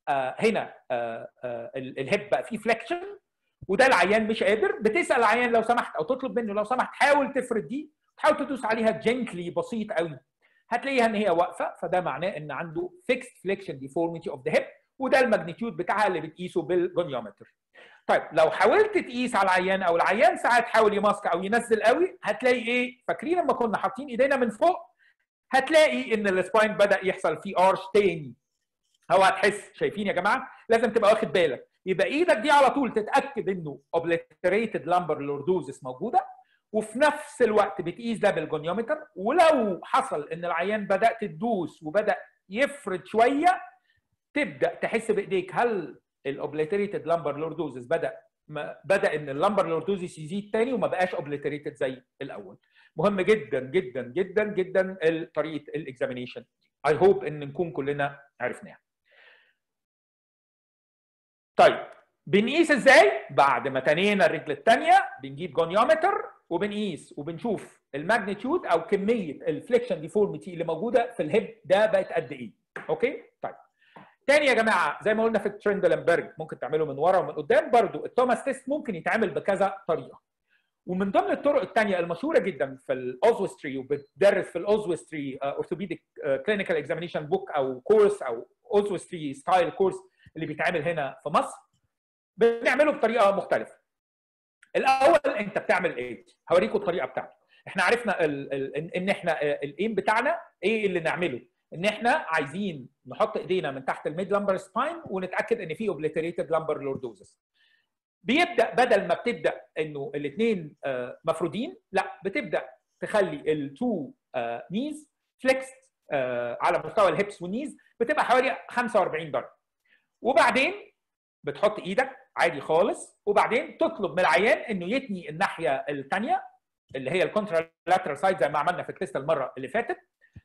آه هنا آه آه الهيب بقى فيه فليكشن وده العيان مش قادر، بتسال العيان لو سمحت او تطلب منه لو سمحت حاول تفرد دي، تحاول تدوس عليها جنتلي بسيط قوي، هتلاقيها ان هي واقفه، فده معناه ان عنده فيكست فليكشن ديفورميتي اوف ذا هيب، وده الماجنتيود بتاعها اللي بتقيسه بالجونيومتر. طيب لو حاولت تقيس على العيان او العيان ساعات حاول يماسك او ينزل قوي، هتلاقي ايه؟ فاكرين لما كنا حاطين ايدينا من فوق؟ هتلاقي ان السباين بدا يحصل فيه ارش تاني. هو هتحس، شايفين يا جماعه؟ لازم تبقى واخد بالك، يبقى ايدك دي على طول تتاكد انه اوبليتريتد لامبر لوردوزس موجوده، وفي نفس الوقت بتقيس ده بالجونيومتر، ولو حصل ان العيان بدات تدوس وبدا يفرد شويه، تبدا تحس بايديك هل الاوبليتريتد لامبر لوردوزس بدا ما بدا ان اللامبر لوردوزس يزيد تاني وما بقاش اوبليتريتد زي الاول. مهم جدا جدا جدا جدا طريقه الاكزامينيشن. اي هوب ان نكون كلنا عرفناها. طيب بنقيس ازاي؟ بعد ما تنينا الرجل الثانيه بنجيب جونيومتر وبنقيس وبنشوف الماجنتيود او كميه الفليكشن ديفورميتي اللي موجوده في الهيب ده بقت قد ايه. اوكي؟ طيب تاني يا جماعه زي ما قلنا في الترندلنبرج ممكن تعمله من ورا ومن قدام، برضو التوماس تيست ممكن يتعمل بكذا طريقه. ومن ضمن الطرق الثانيه المشهوره جدا في الاوزوستري وبتدرس في الاوزوستري اورثوبيديك كلينيكال اكزامينيشن بوك او كورس او اوزوستري ستايل كورس اللي بيتعمل هنا في مصر، بنعمله بطريقه مختلفه. الاول انت بتعمل ايه؟ هوريكم الطريقه بتاعته. احنا عرفنا ال ال ان احنا الايم بتاعنا ايه اللي نعمله؟ ان احنا عايزين نحط ايدينا من تحت الميد لامبر سباين ونتاكد ان في اوبليتريتد لامبر لوردوزس. بيبدا بدل ما بتبدا انه الاثنين مفرودين، لا بتبدا تخلي التو نيز فليكس على مستوى الهيبس والنيز، بتبقى حوالي خمسة وأربعين درجه. وبعدين بتحط ايدك عادي خالص، وبعدين تطلب من العيان انه يتني الناحيه الثانيه اللي هي الكونترا لاترال سايد زي ما عملنا في التست المره اللي فاتت.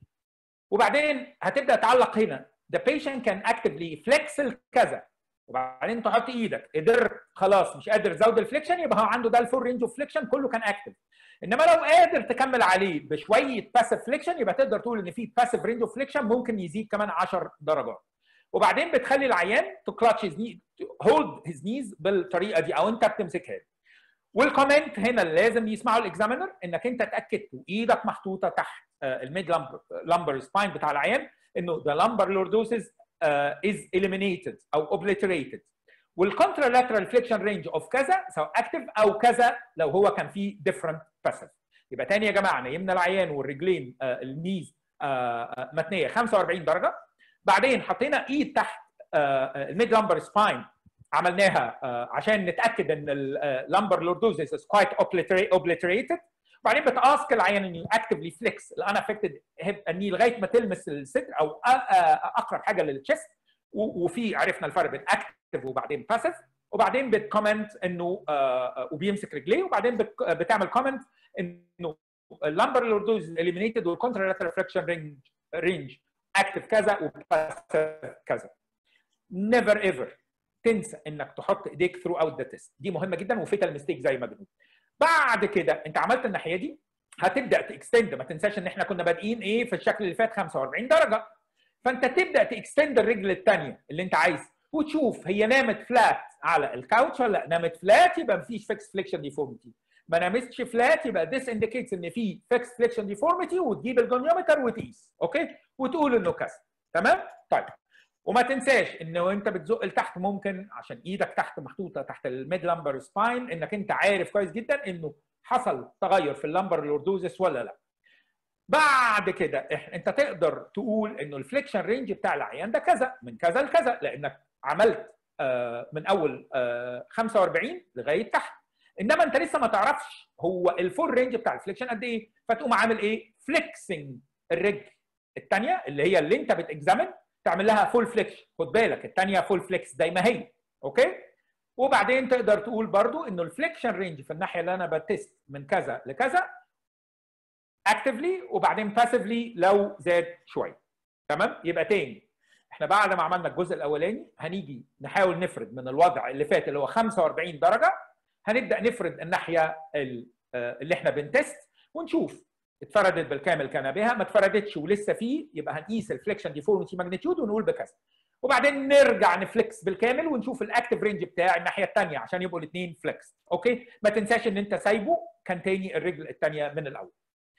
وبعدين هتبدا تعلق هنا the patient can actively flex كذا، وبعدين تحط ايدك قدر خلاص مش قادر تزود الفليكشن، يبقى هو عنده ده الفول رينج اوف فليكشن كله كان اكتف. انما لو قادر تكمل عليه بشويه باسيف فليكشن يبقى تقدر تقول ان في باسيف رينج اوف فليكشن ممكن يزيد كمان عشر درجات. وبعدين بتخلي العيان تكلاتش هيز ني هولد هيز نيز بالطريقه دي او انت بتمسكها. والكومنت هنا اللي لازم يسمعه الاكزامينر انك انت اتاكدت وايدك محطوطه تحت الميد لامبر سباين بتاع العيان انه the lumbar lordosis uh, is eliminated او obliterated، والcontralateral flexion range of كذا سواء اكتف او كذا لو هو كان فيه different passive. يبقى تاني يا جماعه نيمنا العيان والرجلين uh, النيز uh, uh, متنيه خمسة وأربعين درجه، بعدين حطينا ايد تحت uh, الميد لامبر سباين عملناها uh, عشان نتاكد ان اللامبر لوردوزيس is quite obliterated، وبعدين بتاسك العيان انه اكتفلي فليكس الانافكتد هيب الني لغايه ما تلمس الصدر او اقرب حاجه للتشست، وفي عرفنا الفرق بين اكتف وبعدين باسيف، وبعدين بتكومنت انه وبيمسك رجليه، وبعدين بتعمل كومنت انه اللامبر لوردوز اليمينيتد والكونترالاترال فليكشن رينج رينج اكتف كذا وباسيف كذا. نيفر ايفر تنسى انك تحط ايديك ثرو اوت ذا تيست، دي مهمه جدا وفيتال ميستيك زي ما بنقول. بعد كده انت عملت الناحيه دي هتبدا تكستند، ما تنساش ان احنا كنا بادئين ايه في الشكل اللي فات خمسة وأربعين درجه، فانت تبدا تكستند الرجل الثانيه اللي انت عايزها وتشوف هي نامت فلات على الكاوتش ولا لا. نامت فلات يبقى مفيش فيكس فليكشن ديفورميتي، ما نامتش فلات يبقى this indicates ان في فيكس فليكشن ديفورميتي، وتجيب الجونيومتر وتقيس اوكي وتقول انه كذا. تمام؟ طيب وما تنساش ان وانت بتزق لتحت ممكن عشان ايدك تحت محطوطه تحت الميد لامبر سباين انك انت عارف كويس جدا انه حصل تغير في اللامبر لوردوزس ولا لا. بعد كده انت تقدر تقول انه الفليكشن رينج بتاع العيان ده كذا من كذا لكذا، لانك عملت من اول خمسة وأربعين لغايه تحت، انما انت لسه ما تعرفش هو الفول رينج بتاع الفليكشن قد ايه، فتقوم عامل ايه؟ فليكسنج الرجل الثانيه اللي هي اللي انت بتكزامن تعمل لها فول فليكشن. خد بالك الثانيه فول فليكس زي ما هي اوكي. وبعدين تقدر تقول برضو انه الفليكشن رينج في الناحيه اللي انا بتست من كذا لكذا اكتفلي، وبعدين باسفلي لو زاد شويه. تمام؟ يبقى تاني احنا بعد ما عملنا الجزء الاولاني هنيجي نحاول نفرد من الوضع اللي فات اللي هو خمسة وأربعين درجه، هنبدا نفرد الناحيه اللي احنا بنتست ونشوف اتفردت بالكامل كان بها، ما اتفردتش ولسه فيه يبقى هنقيس الفليكشن ديفورميتي ماجنتيود ونقول بكذا. وبعدين نرجع نفليكس بالكامل ونشوف الاكتف رينج بتاع الناحيه الثانيه عشان يبقوا الاثنين فليكس. اوكي، ما تنساش ان انت سايبه كان تاني الرجل الثانيه من الاول.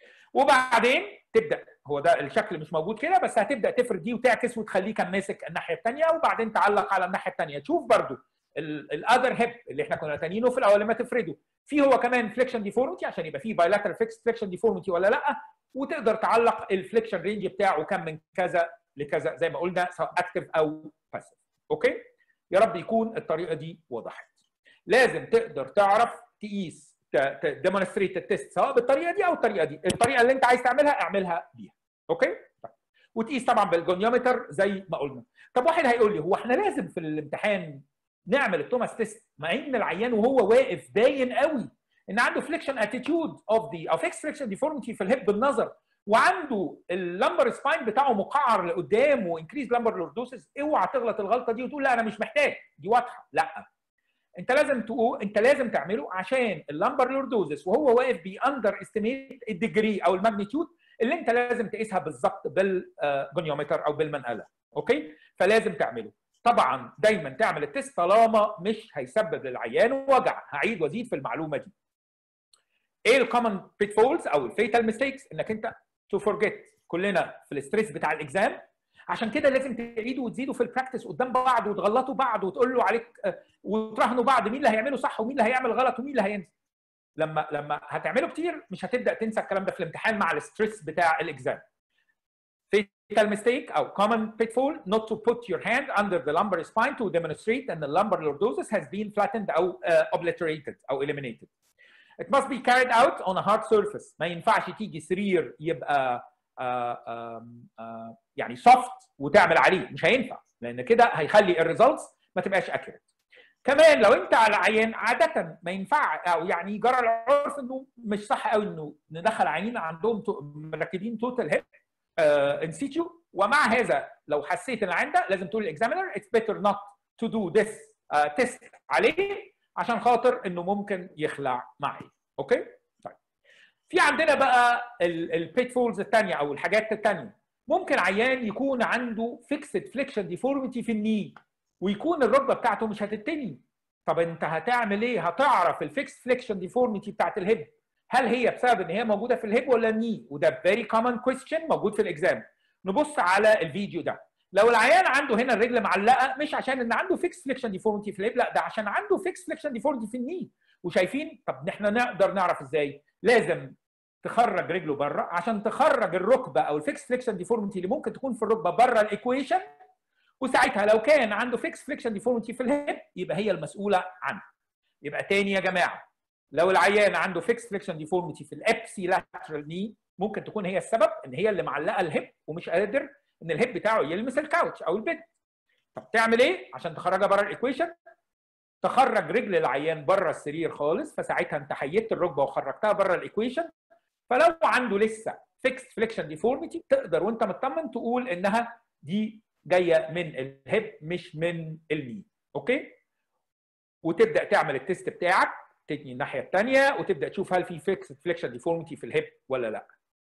وبعدين تبدا، هو ده الشكل مش موجود كده، بس هتبدا تفرد دي وتعكس وتخليه كان ماسك الناحيه الثانيه، وبعدين تعلق على الناحيه الثانيه. تشوف برده الاذر هيب اللي احنا كنا تانيينه في الاول لما تفرده في هو كمان فليكشن ديفورميتي عشان يبقى فيه بايلاترال فيكس فليكشن ديفورميتي ولا لا، وتقدر تعلق الفليكشن رينج بتاعه كم من كذا لكذا زي ما قلنا سواء اكتف او باسيف. اوكي، يا رب يكون الطريقه دي وضحت. لازم تقدر تعرف تقيس ديمونستريت التست سواء بالطريقه دي او الطريقه دي، الطريقه اللي انت عايز تعملها اعملها بيها. اوكي، وتقيس طبعا بالجونيومتر زي ما قلنا. طب واحد هيقول لي هو احنا لازم في الامتحان نعمل التوماس تيست مع ان العيان وهو واقف باين قوي ان عنده فليكشن اتيتيود اوف ذا او فيكس فليكشن ديفورميتي في الهيب بالنظر، وعنده اللمبر سباين بتاعه مقعر لقدام وانكريز لمبر لوردوسس؟ اوعى تغلط الغلطه دي وتقول لا انا مش محتاج، دي واضحه. لا، انت لازم تقول انت لازم تعمله عشان اللمبر لوردوسس وهو واقف بي اندر استيميت الديجري او الماجنتيود اللي انت لازم تقيسها بالظبط بالجونيومتر او بالمنقله. اوكي، فلازم تعمله. طبعا دايما تعمل التست طالما مش هيسبب للعيان وجع. هعيد وازيد في المعلومه دي. ايه الكومن بيتفولز او الفيتال ميستيكس؟ انك انت تو فورجيت. كلنا في الاستريس بتاع الاكزام، عشان كده لازم تعيدوا وتزيدوا في البراكتس قدام بعض وتغلطوا بعض وتقول له عليك وتراهنوا بعض مين اللي هيعمله صح ومين اللي هيعمل غلط ومين اللي هينسى. لما لما هتعمله كتير مش هتبدا تنسى الكلام ده في الامتحان مع الاستريس بتاع الاكزام. fatal mistake او common pitfall not to put your hand under the lumbar spine to demonstrate that the lumbar lordosis has been flattened او uh, obliterated او eliminated. It must be carried out on a hard surface. ما ينفعش تيجي سرير يبقى uh, uh, uh, يعني soft وتعمل عليه، مش هينفع لان كده هيخلي الريزلتس ما تبقاش accurate. كمان لو انت على عيان عاده ما ينفع او يعني جرى العرف انه مش صح قوي انه ندخل عيانين عندهم مركبين توتال هيب ان سيتيو، ومع هذا لو حسيت ان العيان ده لازم تقول للاكزامينر اتس بيتر نوت تو دو ذس تيست عليه عشان خاطر انه ممكن يخلع معي. اوكي، طيب في عندنا بقى البيتفولز الثانيه او الحاجات الثانيه. ممكن عيان يكون عنده فيكسد فليكشن ديفورميتي في الني ويكون الركبه بتاعته مش هتتني. طب انت هتعمل ايه؟ هتعرف الفيكس فليكشن ديفورميتي بتاعت الهيب هل هي بسبب ان هي موجوده في الهيب ولا الني؟ وده فيري كومن كويستشن موجود في الاكزام. نبص على الفيديو ده. لو العيان عنده هنا الرجل معلقه مش عشان ان عنده فيكس فليكشن ديفورميتي في الهيب، لا ده عشان عنده فيكس فليكشن ديفورميتي في الني. وشايفين؟ طب احنا نقدر نعرف ازاي؟ لازم تخرج رجله بره عشان تخرج الركبه او الفيكس فليكشن ديفورميتي اللي ممكن تكون في الركبه بره الايكويشن، وساعتها لو كان عنده فيكس فليكشن ديفورميتي في الهيب يبقى هي المسؤوله عنه. يبقى تاني يا جماعه، لو العيان عنده فيكس فليكشن ديفورميتي في الابسي لاترال ني ممكن تكون هي السبب ان هي اللي معلقه الهيب ومش قادر ان الهيب بتاعه يلمس الكاوتش او البيد. طب تعمل ايه عشان تخرجها بره الايكويشن؟ تخرج رجل العيان بره السرير خالص، فساعتها انت حيدت الركبه وخرجتها بره الايكويشن. فلو عنده لسه فيكس فليكشن ديفورميتي تقدر وانت مطمن تقول انها دي جايه من الهيب مش من الني. اوكي، وتبدا تعمل التيست بتاعك، تتني الناحيه الثانيه وتبدا تشوف هل في فيكس فليكشن ديفورميتي في الهيب ولا لا.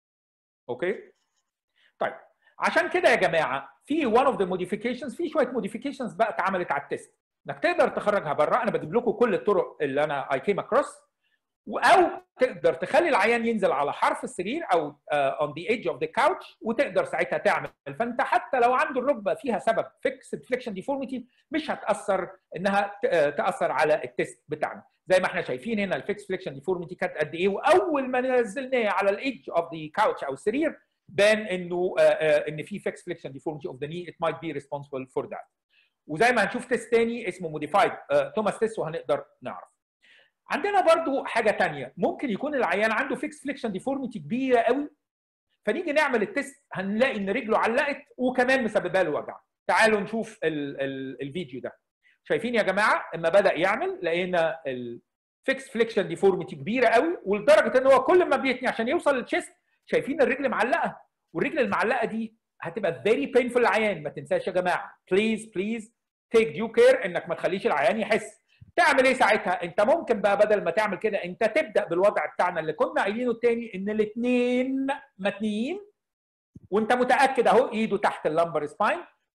اوكي، طيب عشان كده يا جماعه في one of the modifications، في شويه modifications بقى اتعملت على التيست انك تقدر تخرجها بره. انا بجيب لكم كل الطرق اللي انا I came across، او تقدر تخلي العيان ينزل على حرف السرير او uh, on the edge of the couch وتقدر ساعتها تعمل. فانت حتى لو عنده الركبه فيها سبب fixed flexion deformity مش هتاثر انها تاثر على التيست بتاعنا. زي ما احنا شايفين هنا الفيكس فليكشن ديفورميتي كانت قد ايه، واول ما نزلناه على الايدج اوف ذا كاوتش او السرير بان انه uh, uh, ان في فيكس فليكشن ديفورميتي اوف ذا ني. it might be responsible for that. وزي ما هنشوف تيست تاني اسمه موديفايد توماس تيست وهنقدر نعرف. عندنا برضو حاجه ثانيه، ممكن يكون العيان عنده فيكس فليكشن ديفورميتي كبيره قوي، فنيجي نعمل التيست هنلاقي ان رجله علقت وكمان مسببه له وجع. تعالوا نشوف ال ال الفيديو ده. شايفين يا جماعه اما بدا يعمل لقينا الفيكس فليكشن ديفورميتي كبيره قوي، ولدرجه ان هو كل ما بيتني عشان يوصل للتشيست شايفين الرجل معلقه، والرجل المعلقه دي هتبقى فيري بينفول للعيان. ما تنساش يا جماعه بليز بليز تيك ديو كير انك ما تخليش العيان يحس. تعمل ايه ساعتها؟ انت ممكن بقى بدل ما تعمل كده انت تبدا بالوضع بتاعنا اللي كنا قايلينه الثاني، ان الاثنين متنيين وانت متاكد اهو ايده تحت اللمبر سباين،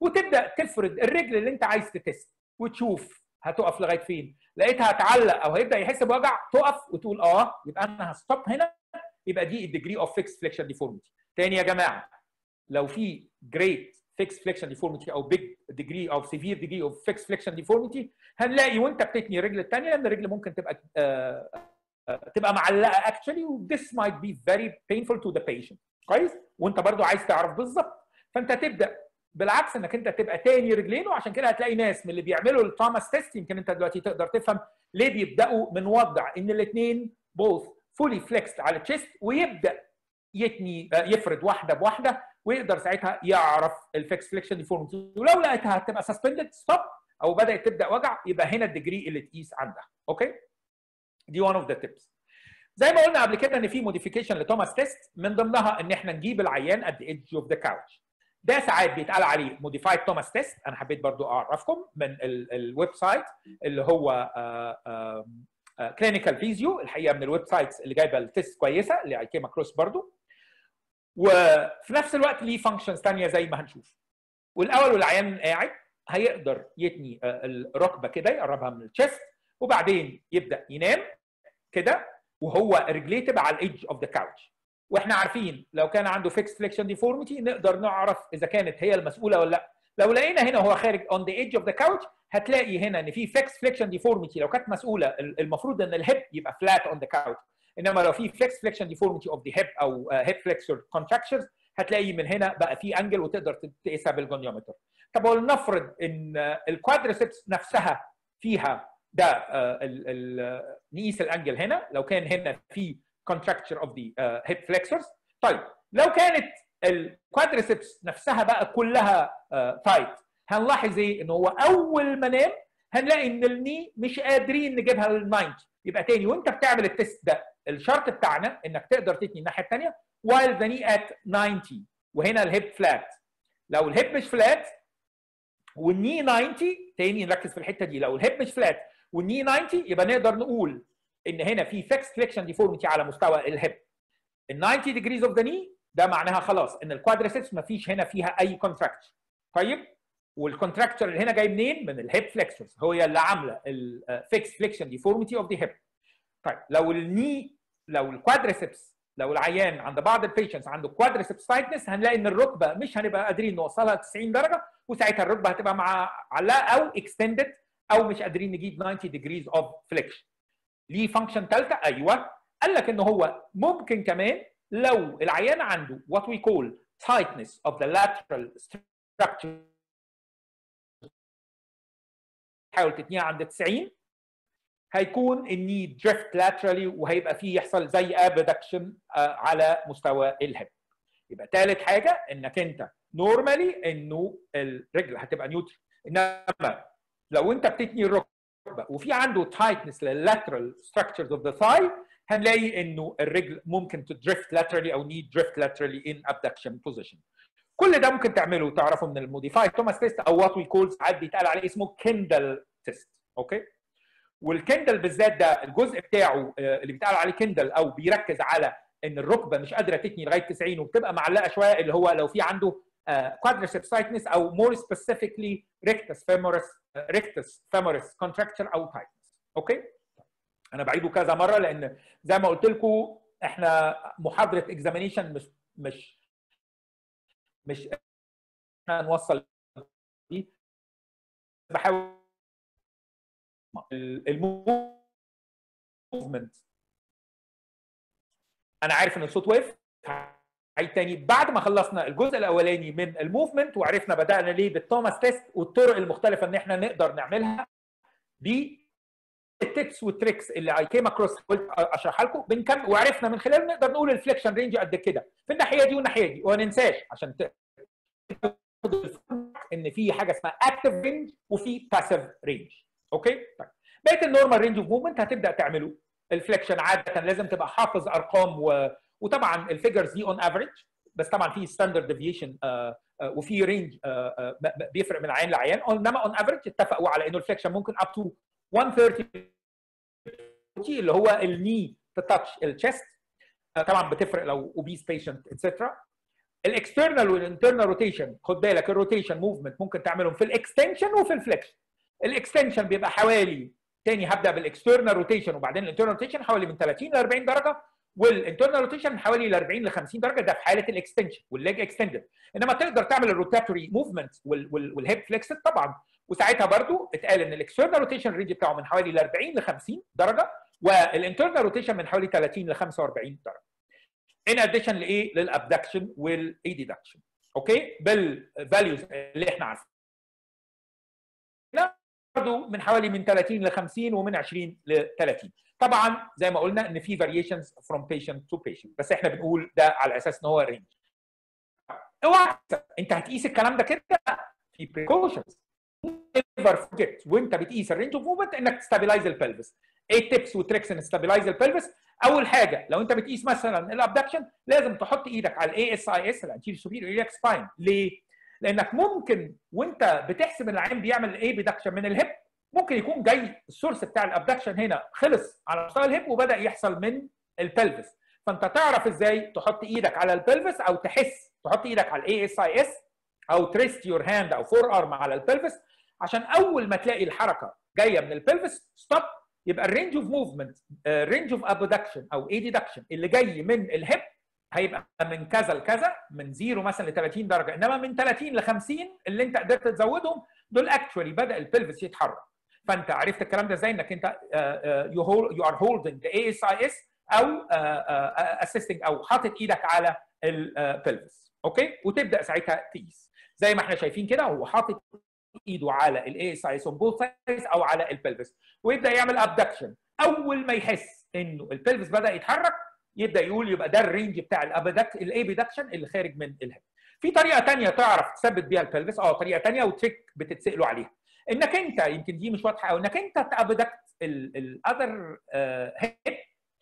وتبدا تفرد الرجل اللي انت عايز تتست وتشوف هتقف لغايه فين. لقيتها هتعلق او هيبدا يحس بوجع تقف وتقول اه يبقى انا هستوب هنا، يبقى دي الديجري اوف فيكس فليكشن ديفورميتي. تاني يا جماعه، لو في جريت فيكس فليكشن ديفورميتي او بيج ديجري او سيفير ديجري اوف فيكس فليكشن ديفورميتي، هنلاقي وانت بتتني الرجل الثانيه ان الرجل ممكن تبقى آه تبقى معلقه اكشلي، و this might be very painful to the patient. كويس؟ وانت برضو عايز تعرف بالظبط، فانت تبدا بالعكس انك انت تبقى تاني رجلين. وعشان كده هتلاقي ناس من اللي بيعملوا التوماس تيست، يمكن انت دلوقتي تقدر تفهم ليه بيبداوا من وضع ان الاثنين both fully flexed على التشيست، ويبدا يتني يفرد واحده بواحده، ويقدر ساعتها يعرف الفيكس فليكشن ديفورميتي. ولو لقيتها هتبقى سسبندد ستوب او بدات تبدا وجع، يبقى هنا الديجري اللي تقيس عندها. اوكي؟ دي one of the tips. زي ما قلنا قبل كده ان في موديفيكيشن لتوماس تيست، من ضمنها ان احنا نجيب العيان at the edge of the couch. ده ساعات بيتقال عليه موديفايد توماس تيست. انا حبيت برضو اعرفكم من الويب سايت اللي هو كلينيكال فيزيو، الحقيقه من الويب سايتس اللي جايبه التيست كويسه اللي اي كيم اكروس برضو، وفي نفس الوقت ليه فانكشنز ثانيه زي ما هنشوف. والاول والعيان قاعد هيقدر يتني الركبه كده، يقربها من الشيست، وبعدين يبدا ينام كده وهو رجليه تبقى على الايدج اوف ذا كاوتش. واحنا عارفين لو كان عنده فيكس فليكشن ديفورميتي نقدر نعرف اذا كانت هي المسؤوله ولا لا. لو لقينا هنا وهو خارج اون ذا ايدج اوف ذا كاوتش، هتلاقي هنا ان في فيكس فليكشن ديفورميتي. لو كانت مسؤوله المفروض ان الهيب يبقى فلات اون ذا كاوتش، انما لو في فيكس فليكشن ديفورميتي اوف ذا هيب او هيب فليكسور كونتراكشنز، هتلاقي من هنا بقى في انجل وتقدر تقيسها بالجونيومتر. طب ولنفرض ان الكوادريسبس نفسها فيها ده ال ال نقيس الانجل هنا، لو كان هنا في contracture of the uh, hip flexors. طيب لو كانت الكوادريسبس نفسها بقى كلها تايت، uh, هنلاحظ ايه؟ ان هو اول ما نام هنلاقي ان الني مش قادرين نجيبها لل تسعين. يبقى تاني وانت بتعمل التست ده، الشرط بتاعنا انك تقدر تتني الناحيه الثانيه while the knee at ninety، وهنا الهيب فلات. لو الهيب مش فلات والني تسعين، تاني نركز في الحته دي، لو الهيب مش فلات والني تسعين يبقى نقدر نقول ان هنا في فيكس فليكشن ديفورميتي على مستوى الهيب. ال تسعين degrees of the knee ده معناها خلاص ان الكوادريسبس ما فيش هنا فيها اي كونتراكتشر. طيب والكونتراكتشر اللي هنا جاي منين؟ من الهيب فليكسورز، هي اللي عامله الفيكس فليكشن ديفورميتي اوف ذا هيب. طيب لو الني لو الكوادريسبس لو العيان عند بعض البيشنتس عنده كوادريسبس تايتنس، هنلاقي ان الركبه مش هنبقى قادرين نوصلها تسعين درجه، وساعتها الركبه هتبقى مع علقه او اكستندد، او مش قادرين نجيب تسعين degrees of flexion. ليه فانكشن ثالثه؟ ايوه، قال لك ان هو ممكن كمان لو العيان عنده what we call tightness of the lateral structure، حاول تتنيها عند تسعين، هيكون الني دريفت laterally، وهيبقى فيه يحصل زي ابدكشن على مستوى الهيب. يبقى ثالث حاجه انك انت نورمالي انه الرجل هتبقى نيوترال، انما لو انت بتتني الركبه وفي عنده تايتنس لللاترال ستراكشرز اوف ذا ثاي، هنلاقي انه الرجل ممكن تدريفت لاترالي او ني دريفت لاترالي ان ابدكشن بوزيشن. كل ده ممكن تعمله وتعرفه من الموديفايد توماس تيست، او وات وي كول ساعات بيتقال عليه اسمه كندل تيست. اوكي؟ والكندل بالذات ده الجزء بتاعه اللي بيتقال عليه كندل او بيركز على ان الركبه مش قادره تتني لغايه تسعين وبتبقى معلقه شويه، اللي هو لو في عنده quadriceps tightness او more specifically rectus femoris rectus femoris contracture او tightness. اوكي؟ انا بعيده كذا مره لان زي ما قلت لكم احنا محاضره اكزامينيشن مش مش مش احنا نوصل دي، بحاول الموفمنت. انا عارف ان الصوت وقف، عيد تاني. بعد ما خلصنا الجزء الاولاني من الموفمنت وعرفنا بدانا ليه بالتوماس تيست والطرق المختلفه ان احنا نقدر نعملها، دي التيبس والتريكس اللي اي كيم اكروس قلت اشرحها لكم. بنكمل وعرفنا من خلال نقدر نقول الفليكشن رينج قد كده في الناحيه دي والناحيه دي، وما ننساش عشان ان في حاجه اسمها اكتف رينج وفي باسيف رينج. اوكي؟ طيب بقيه النورمال رينج اوف موفمنت هتبدا تعملوا الفليكشن. عاده لازم تبقى حافظ ارقام و... وطبعا الفيجرز دي اون افريج، بس طبعا في ستاندرد ديفيشن وفي رينج بيفرق من عيان لعيان، انما اون افريج اتفقوا على انه الفليكشن ممكن اب تو مية وثلاثين اللي هو الني تاتش الشيست. طبعا بتفرق لو اوبيس بيشنت اتسترا. الاكسترنال والانترنال روتيشن خد بالك الروتيشن موفمنت ممكن تعملهم في الاكستنشن وفي الفليكشن. الاكستنشن بيبقى حوالي تاني هبدا بالاكسترنال روتيشن وبعدين الانترنال روتيشن حوالي من ثلاثين ل أربعين درجه، والانترنال روتيشن من حوالي ل أربعين ل خمسين درجه، ده في حاله الاكستنشن والليج اكستندد. انما تقدر تعمل الروتاتوري موفمنت والهيب فليكسد طبعا، وساعتها برضو اتقال ان الاكسترنال روتيشن رينج بتاعه من حوالي ل أربعين ل خمسين درجه، والانترنال روتيشن من حوالي ثلاثين ل خمسة وأربعين درجه. ان اديشن لايه؟ للابدكشن والايديدكشن. اوكي، بالفاليوز اللي احنا عارفينها برضه من حوالي من ثلاثين ل خمسين ومن عشرين ل ثلاثين. طبعا زي ما قلنا ان في فاريشنز فروم بيشنت تو بيشنت، بس احنا بنقول ده على اساس ان هو رينج. اوعى انت هتقيس الكلام ده كده في بريكوشنز. نيفر فورجيت وانت بتقيس الرينج اوف موفمنت انك تستابلايز البلفس. ايه تيبس وتريكس ان تستابلايز البلفس؟ اول حاجه لو انت بتقيس مثلا الابدكشن لازم تحط ايدك على الاي اس اي اس الانتيريور سوبيريور ايلياك سباين. ليه؟ لانك ممكن وانت بتحسب ان العين بيعمل ايه بيدكشن من الهيب، ممكن يكون جاي السورس بتاع الابدكشن هنا خلص على مستوى الهيب وبدا يحصل من البلفس. فانت تعرف ازاي تحط ايدك على البلفس او تحس تحط ايدك على الاي اس اي اس او تريست يور هاند او فور ارم على البلفس، عشان اول ما تلاقي الحركه جايه من البلفس ستوب، يبقى الرينج اوف موفمنت رينج اوف ابدكشن او اي ديدكشن اللي جاي من الهيب هيبقى من كذا لكذا، من زيرو مثلا ل ثلاثين درجه، انما من ثلاثين ل خمسين اللي انت قدرت تزودهم دول اكشولي بدا البلفس يتحرك. فانت عرفت الكلام ده ازاي؟ انك انت يو ار هولدنج ذا اي اس اي اس او اسيستنج او حاطط ايدك على البلفس. اوكي، وتبدا ساعتها تقيس زي ما احنا شايفين كده، هو حاطط ايده على الاي اس اي اس اون بوث سايدز او على البلفس، ويبدا يعمل ابدكشن. اول ما يحس انه البلفس بدا يتحرك يبدا يقول يبقى ده الرينج بتاع الابدك الابدكشن اللي خارج من الهيب. في طريقه ثانيه تعرف تثبت بيها البلفس، اه طريقه ثانيه وتريك بتتسالوا عليها، انك انت يمكن دي مش واضحه قوي، انك انت تابدكت الاذر هيب،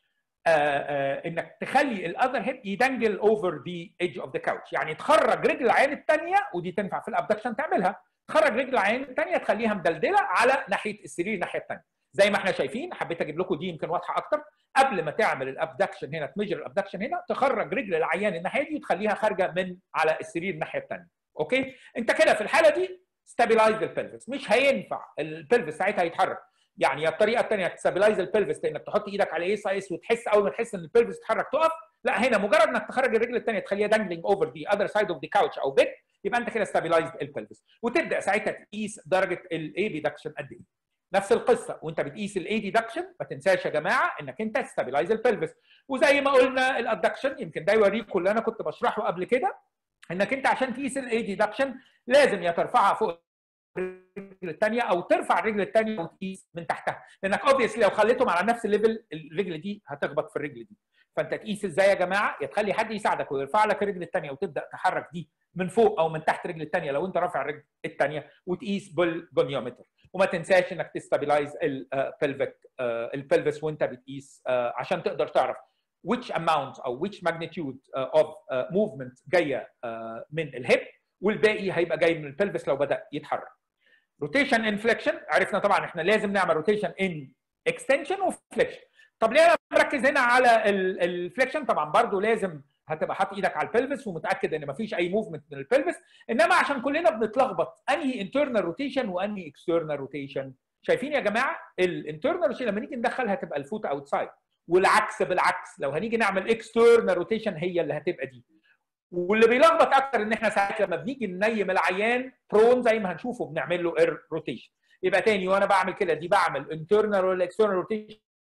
انك تخلي الاذر هيب يدنجل اوفر ذا ايدج اوف ذا كاوتش، يعني تخرج رجل العين الثانيه، ودي تنفع في الابدكشن تعملها، تخرج رجل العين الثانيه تخليها مدلدله على ناحيه السرير الناحيه الثانيه زي ما احنا شايفين. حبيت اجيب لكم دي يمكن واضحه اكتر. قبل ما تعمل الابدكشن هنا تميجر الابدكشن هنا تخرج رجل العيان الناحيه دي وتخليها خارجه من على السرير الناحيه الثانيه. اوكي، انت كده في الحاله دي ستابلايز البلفس، مش هينفع البلفس ساعتها يتحرك. يعني الطريقه الثانيه تستابلايز البلفس انك تحط ايدك على اي اس اي اس وتحس اول ما تحس ان البلفس اتحرك تقف، لا هنا مجرد انك تخرج الرجل الثانيه تخليها دانجلينج اوفر ذا اذر سايد اوف ذا كاوتش او بيت، يبقى انت كده ستابلايزد البلفس، وتبدا ساعتها تقيس درجه الاي ديدكشن قد ايه. نفس القصه وانت بتقيس الاي ديدكشن ما تنساش يا جماعه انك انت تستابلايز البلفس. وزي ما قلنا الادكشن يمكن ده يوريكم اللي انا كنت بشرحه قبل كده، انك انت عشان تقيس الاي ديدكشن لازم يا ترفعها فوق الرجل الثانيه او ترفع الرجل الثانيه وتقيس من تحتها، لانك اوبفيسلي لو خليتهم على نفس الليفل الرجل دي هتخبط في الرجل دي. فانت تقيس ازاي يا جماعه؟ يا تخلي حد يساعدك ويرفع لك الرجل الثانيه وتبدا تحرك دي من فوق او من تحت الرجل الثانيه لو انت رافع الرجل الثانيه، وتقيس بالجونيومتر. وما تنساش انك تستابلايز البلفيك البلفس وانت بتقيس عشان تقدر تعرف which amount او which magnitude of movement جايه من الهيب، والباقي هيبقى جاي من البلفس لو بدا يتحرك. روتيشن انفليكشن عرفنا طبعا احنا لازم نعمل روتيشن ان اكستنشن وفليكشن. طب ليه انا مركز هنا على الفليكشن؟ طبعا برضو لازم هتبقى حاطط ايدك على البلفس ومتاكد ان مفيش اي موفمنت من البلفس، انما عشان كلنا بنتلخبط انهي انترنال روتيشن وانهي اكسترنال روتيشن. شايفين يا جماعه الانترنال روتيشن لما نيجي ندخلها هتبقى الفوت اوتسايد، والعكس بالعكس لو هنيجي نعمل اكسترنال روتيشن هي اللي هتبقى دي. واللي بيلخبط اكتر ان احنا ساعات لما بنيجي ننيم العيان برون زي ما هنشوفه بنعمل له اير روتيشن. يبقى تاني وانا بعمل كده دي بعمل انترنال ولا اكسترنال روتيشن؟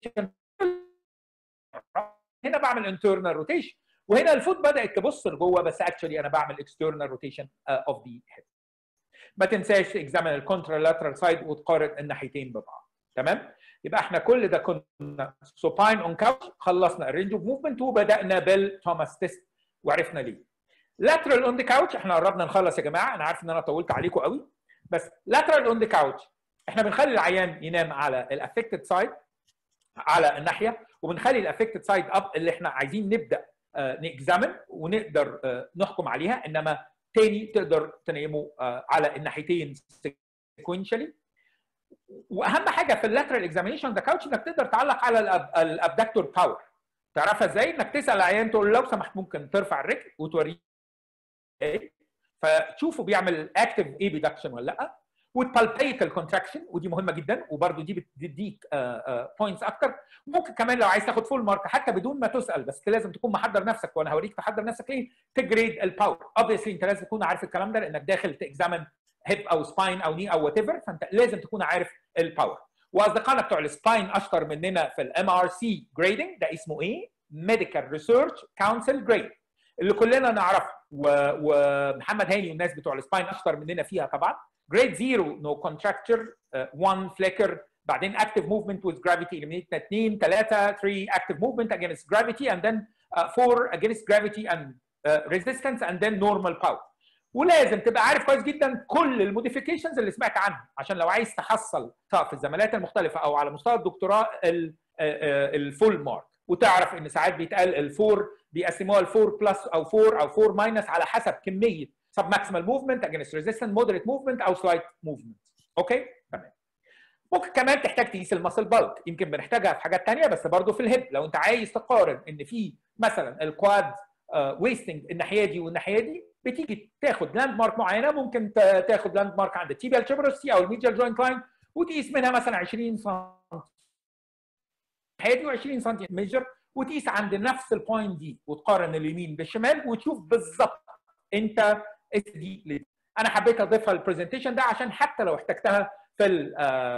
هنا بعمل انترنال روتيشن، وهنا الفوت بدات تبص لجوه بس اكشولي انا بعمل اكسترنال روتيشن اوف ذا هيد. ما تنساش اكزامن الكونترالاترال سايد وتقارن الناحيتين ببعض. تمام؟ يبقى احنا كل ده كنا سوباين اون كاوتش، خلصنا الرينج اوف موفمنت وبدانا بالتوماس تيست وعرفنا ليه. لاترال اون ذا كاوتش احنا قربنا نخلص يا جماعه، انا عارف ان انا طولت عليكم قوي، بس لاترال اون ذا كاوتش احنا بنخلي العيان ينام على الافكتد سايد على الناحيه، وبنخلي الافكتد سايد اب اللي احنا عايزين نبدا آه نكزامن ونقدر آه نحكم عليها، انما تاني تقدر تنيمه آه على الناحيتين سيكونشالي. واهم حاجه في اللاترال اكزامينشن ذا كاوتش انك تقدر تعلق على الابدكتور باور. تعرفها ازاي؟ انك تسال العيان تقول له لو سمحت ممكن ترفع الرجل وتوريه ازاي، فتشوفوا بيعمل اكتف ابيدكشن ولا لا، وتبالبيت الكونتراكشن ودي مهمه جدا وبرده دي بتديك بوينتس اكتر. ممكن كمان لو عايز تاخد فول مارك حتى بدون ما تسال، بس لازم تكون محضر نفسك وانا هوريك تحضر نفسك ليه، تجريد الباور. اوبسلي انت لازم تكون عارف الكلام ده لانك داخل تاكزامن هيب او سباين او ني او وات ايفر، فانت لازم تكون عارف الباور. واصدقائنا بتوع السباين اشطر مننا في الام ار سي جريدنج، ده اسمه ايه؟ ميديكال ريسيرش كونسل جريد اللي كلنا نعرفه، ومحمد هاني والناس بتوع السباين اشطر مننا فيها طبعا. جريد زيرو نو كونتراكتشر، واحد فليكر، بعدين active movement with gravity eliminated اثنين ثلاثة ثلاثة active movement against gravity and then four uh, against gravity and uh, resistance and then normal power. ولازم تبقى عارف كويس جدا كل الموديفيكيشنز اللي سمعت عنها عشان لو عايز تحصل سواء في الزمالات المختلفه او على مستوى الدكتوراه الفول مارك، وتعرف ان ساعات بيتقال الفور بيقسموها الفور بلس او فور او فور ماينس على حسب كميه سب ماكسيمال موفمنت اجينست ريزيستنت مودريت موفمنت او سلايت موفمنت. اوكي تمام. ممكن كمان تحتاج تقيس الماسل بالك، يمكن بنحتاجها في حاجات ثانيه بس برضه في الهيب. لو انت عايز تقارن ان في مثلا الكواد ويستنج الناحيه دي والناحيه دي، بتيجي تاخد لاند مارك معينه، ممكن تاخد لاند مارك عند التيبيال تشيبروسي او الميديال جوينت لاين وتقيس منها مثلا عشرين سم الناحيه دي وعشرين سم ميجر، وتقيس عند نفس البوينت دي وتقارن اليمين بالشمال وتشوف بالظبط انت اس دي ليه. انا حبيت اضيفها للبرزنتيشن ده عشان حتى لو احتجتها في ال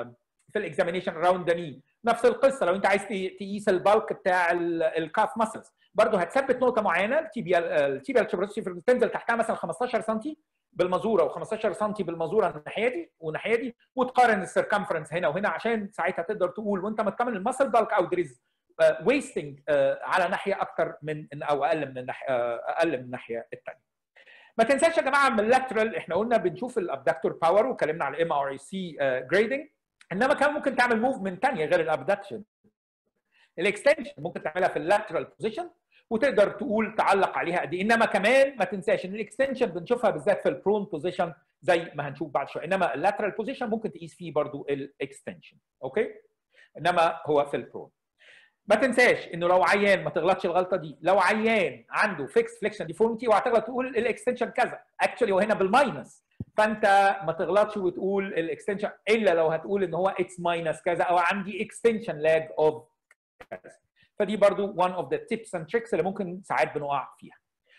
في الاكزامينيشن راوند ده. نفس القصه لو انت عايز تقيس البالك بتاع الكاف ماسلز، برضه هتثبت نقطه معينه، التيبيال التيبيال تشيبروسي تنزل تحتها مثلا خمستاشر سم بالمزوره و15 سم بالمزوره الناحيه دي والناحيه دي، وتقارن السيركمفرنس هنا وهنا عشان ساعتها تقدر تقول وانت مطمن الماسل بالك او دريز ويستنج على ناحيه اكتر من او اقل من الناحيه اقل من الناحيه الثانيه. ما تنساش يا جماعه من اللاترال احنا قلنا بنشوف الابدكتور باور وكلمنا على الام ار اي سي جريدنج، انما كان ممكن تعمل موفمنت ثانيه غير الابدكشن. الاكستنشن ممكن تعملها في اللاترال بوزيشن وتقدر تقول تعلق عليها قد ايه، انما كمان ما تنساش ان الاكستنشن بنشوفها بالذات في البرون بوزيشن زي ما هنشوف بعد شويه، انما اللاترال بوزيشن ممكن تقيس فيه برضو الاكستنشن. اوكي، انما هو في البرون. ما تنساش انه لو عيان، ما تغلطش الغلطه دي، لو عيان عنده فيكس فليكشن ديفورميتي وهتغلط تقول الاكستنشن كذا، اكشولي وهنا بالماينس، فانت ما تغلطش وتقول الاكستنشن الا لو هتقول ان هو اكس ماينس كذا او عندي اكستنشن لاج اوف كذا. فدي برضو one of the tips and tricks اللي ممكن ساعات بنقع فيها.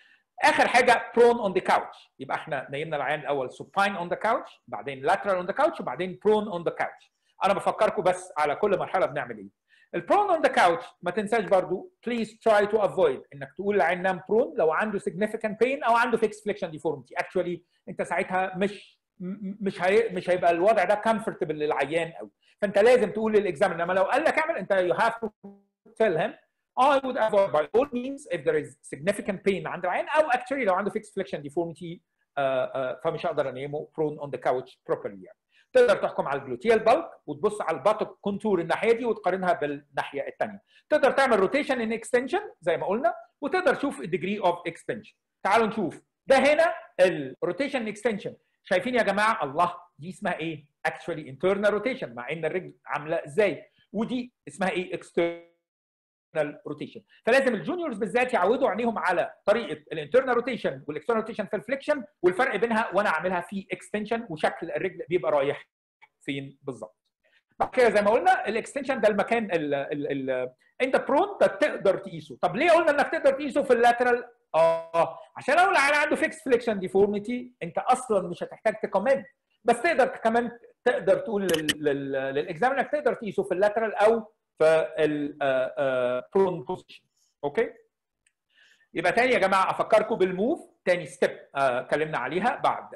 اخر حاجه prone on the couch، يبقى احنا نيمنا العيان الاول supine on the couch، بعدين lateral on the couch، وبعدين prone on the couch. انا بفكركم بس على كل مرحله بنعمل ايه. البرون اون ذا كاوتش ما تنساش برضو please try to avoid انك تقول للعيان نام برون لو عنده significant pain او عنده fixed flexion deformity. actually انت ساعتها مش مش هي مش هيبقى الوضع ده comfortable للعيان قوي، فانت لازم تقول للاكزامن لما لو قال لك اعمل انت you have to tell him I would avoid by all means if there is significant pain عند العيان او actually لو عنده fixed flexion deformity uh, uh, فمش هقدر انيمه prone on the couch properly يعني. تقدر تحكم على الجلوتيال بالك وتبص على الباتوك كونتور الناحيه دي وتقارنها بالناحيه الثانيه. تقدر تعمل روتيشن ان اكستنشن زي ما قلنا، وتقدر تشوف الديجري اوف اكستنشن. تعالوا نشوف ده هنا الروتيشن ان اكستنشن. شايفين يا جماعه الله دي اسمها ايه؟ اكشولي انترنال روتيشن مع ان الرجل عامله ازاي، ودي اسمها ايه؟ اكسترنال روتيشن. فلازم الجونيورز بالذات يعودوا عينيهم على طريقه الانترنال روتيشن والاكسترنال روتيشن في الفليكشن والفرق بينها وانا اعملها في اكستنشن وشكل الرجل بيبقى رايح فين بالظبط. بعد كده زي ما قلنا الاكستنشن ده المكان ال ال ال انت برون تقدر تقيسه. طب ليه قلنا انك تقدر تقيسه في اللاترال؟ اه عشان لو العيان عنده فيكس فليكشن ديفورميتي انت اصلا مش هتحتاج تكومنت، بس تقدر كمان تقدر تقول للاكزامينر انك تقدر تقيسه في اللاترال او في البرون بوزيشن. اوكي، يبقى تاني يا جماعه افكركم بالموف، تاني ستيب اتكلمنا عليها بعد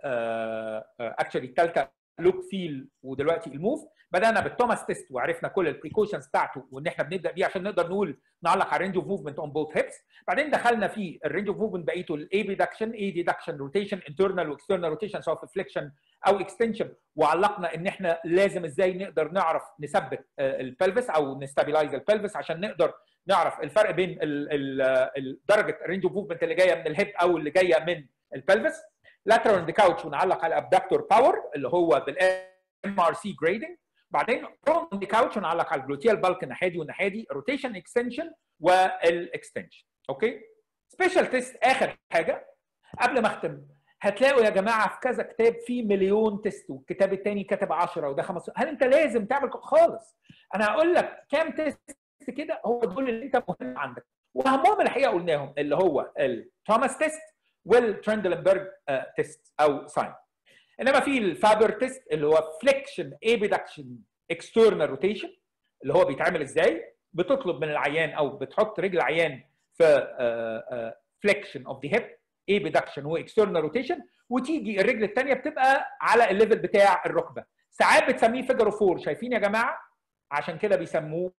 اكشلي الثالثه لوك فيل ودلوقتي الموف. بدانا بالتوماس تيست وعرفنا كل البريكوشنز بتاعته وان احنا بنبدا بيه عشان نقدر نقول نعلق على الرينج اوف موفمنت اون بوث هيبس. بعدين دخلنا في الرينج اوف موفمنت بقيته الاي ريدكشن، اي ديدكشن، روتيشن، انترنال واكسترنال روتيشن سواء في فليكشن او اكستنشن، وعلقنا ان احنا لازم ازاي نقدر نعرف نثبت البلفس او نستابلايز البلفس عشان نقدر نعرف الفرق بين درجه الرينج اوف موفمنت اللي جايه من الهيب او اللي جايه من البلفس. lateral on the couch ونعلق على abductor power اللي هو بالام ار سي جريدنج. بعدين prone on the couch ونعلق على الجلوتيال بالك الناحيه دي والناحيه دي، روتيشن اكستنشن والاكستنشن. اوكي، سبيشال تيست اخر حاجه قبل ما اختم، هتلاقوا يا جماعه في كذا كتاب في مليون تيست، والكتاب الثاني كاتب عشرة وده خمسة. هل انت لازم تعمل خالص؟ انا هقول لك كام تيست كده هو دول اللي انت مهم عندك، واهمهم الحقيقه قلناهم اللي هو التوماس تيست والترندلنبرج تيست او ساين. انما في الفابر تيست اللي هو فليكشن ابيدكشن اكسترنال روتيشن، اللي هو بيتعمل ازاي؟ بتطلب من العيان او بتحط رجل العيان في فليكشن اوف ذا هيب، ابيدكشن واكسترنال روتيشن، وتيجي الرجل الثانيه بتبقى على الليفل بتاع الركبه. ساعات بتسميه فيجر اوف فور، شايفين يا جماعه؟ عشان كده بيسموه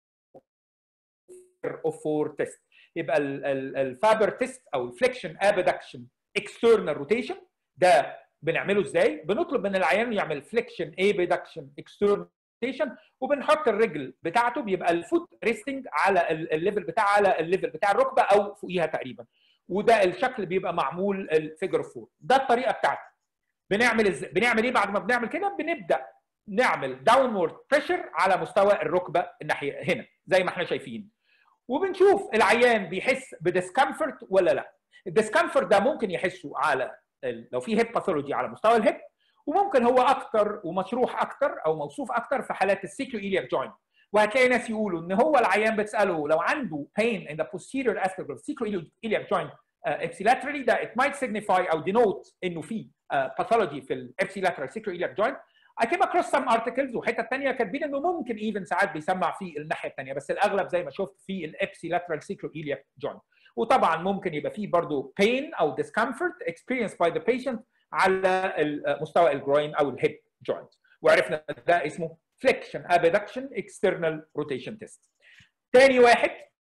اوف فور تيست. يبقى الفابر تيست او الفليكشن ابيدكشن اكسترنال روتيشن ده بنعمله ازاي؟ بنطلب من العيان يعمل فليكشن ابيدكشن اكسترنال روتيشن، وبنحط الرجل بتاعته بيبقى الفوت ريستنج على الليفل بتاع على الليفل بتاع الركبه او فوقيها تقريبا، وده الشكل بيبقى معمول الفيجر اوف فور. ده الطريقه بتاعته. بنعمل ازاي؟ بنعمل ايه بعد ما بنعمل كده؟ بنبدا نعمل داونورد بريشر على مستوى الركبه الناحيه هنا زي ما احنا شايفين، وبنشوف العيان بيحس بديسكمفورت ولا لا. الديسكمفورت ده ممكن يحسه على لو في هيب باثولوجي على مستوى الهيب، وممكن هو اكتر ومشروح اكتر او موصوف اكتر في حالات السيكلوإيلياك جوينت. وهتلاقي ناس يقولوا ان هو العيان بتساله لو عنده pain in the posterior aspect of sacroiliac joint uh, ipsilaterally that it might signify او denote انه في uh, pathology في ال ipsilateral sacroiliac joint. I came across some articles وحته ثانيه كاتبين انه ممكن even ساعات بيسمع في الناحيه الثانيه، بس الاغلب زي ما شفت في ال ipsilateral sacroiliac joint. وطبعا ممكن يبقى فيه برضه pain او discomfort experienced by the patient على مستوى الجروين او الهيب جوينت، وعرفنا ده اسمه فليكشن ابيدكشن اكسترنال روتيشن تيست. تاني واحد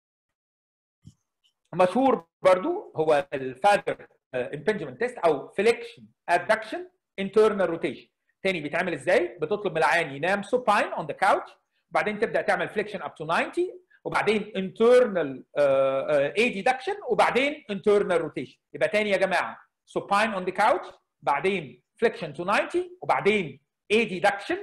مشهور برضو هو الفادر امبنجمنت تيست او فليكشن ادكشن انترنال روتيشن. تاني بيتعمل ازاي؟ بتطلب من العيان ينام سوباين اون ذا كاوتش، وبعدين تبدا تعمل فليكشن اب تو تسعين، وبعدين انترنال ادكشن، وبعدين انترنال روتيشن. يبقى تاني يا جماعه سوباين اون ذا كاوتش، بعدين فليكشن تو تسعين، وبعدين ادكشن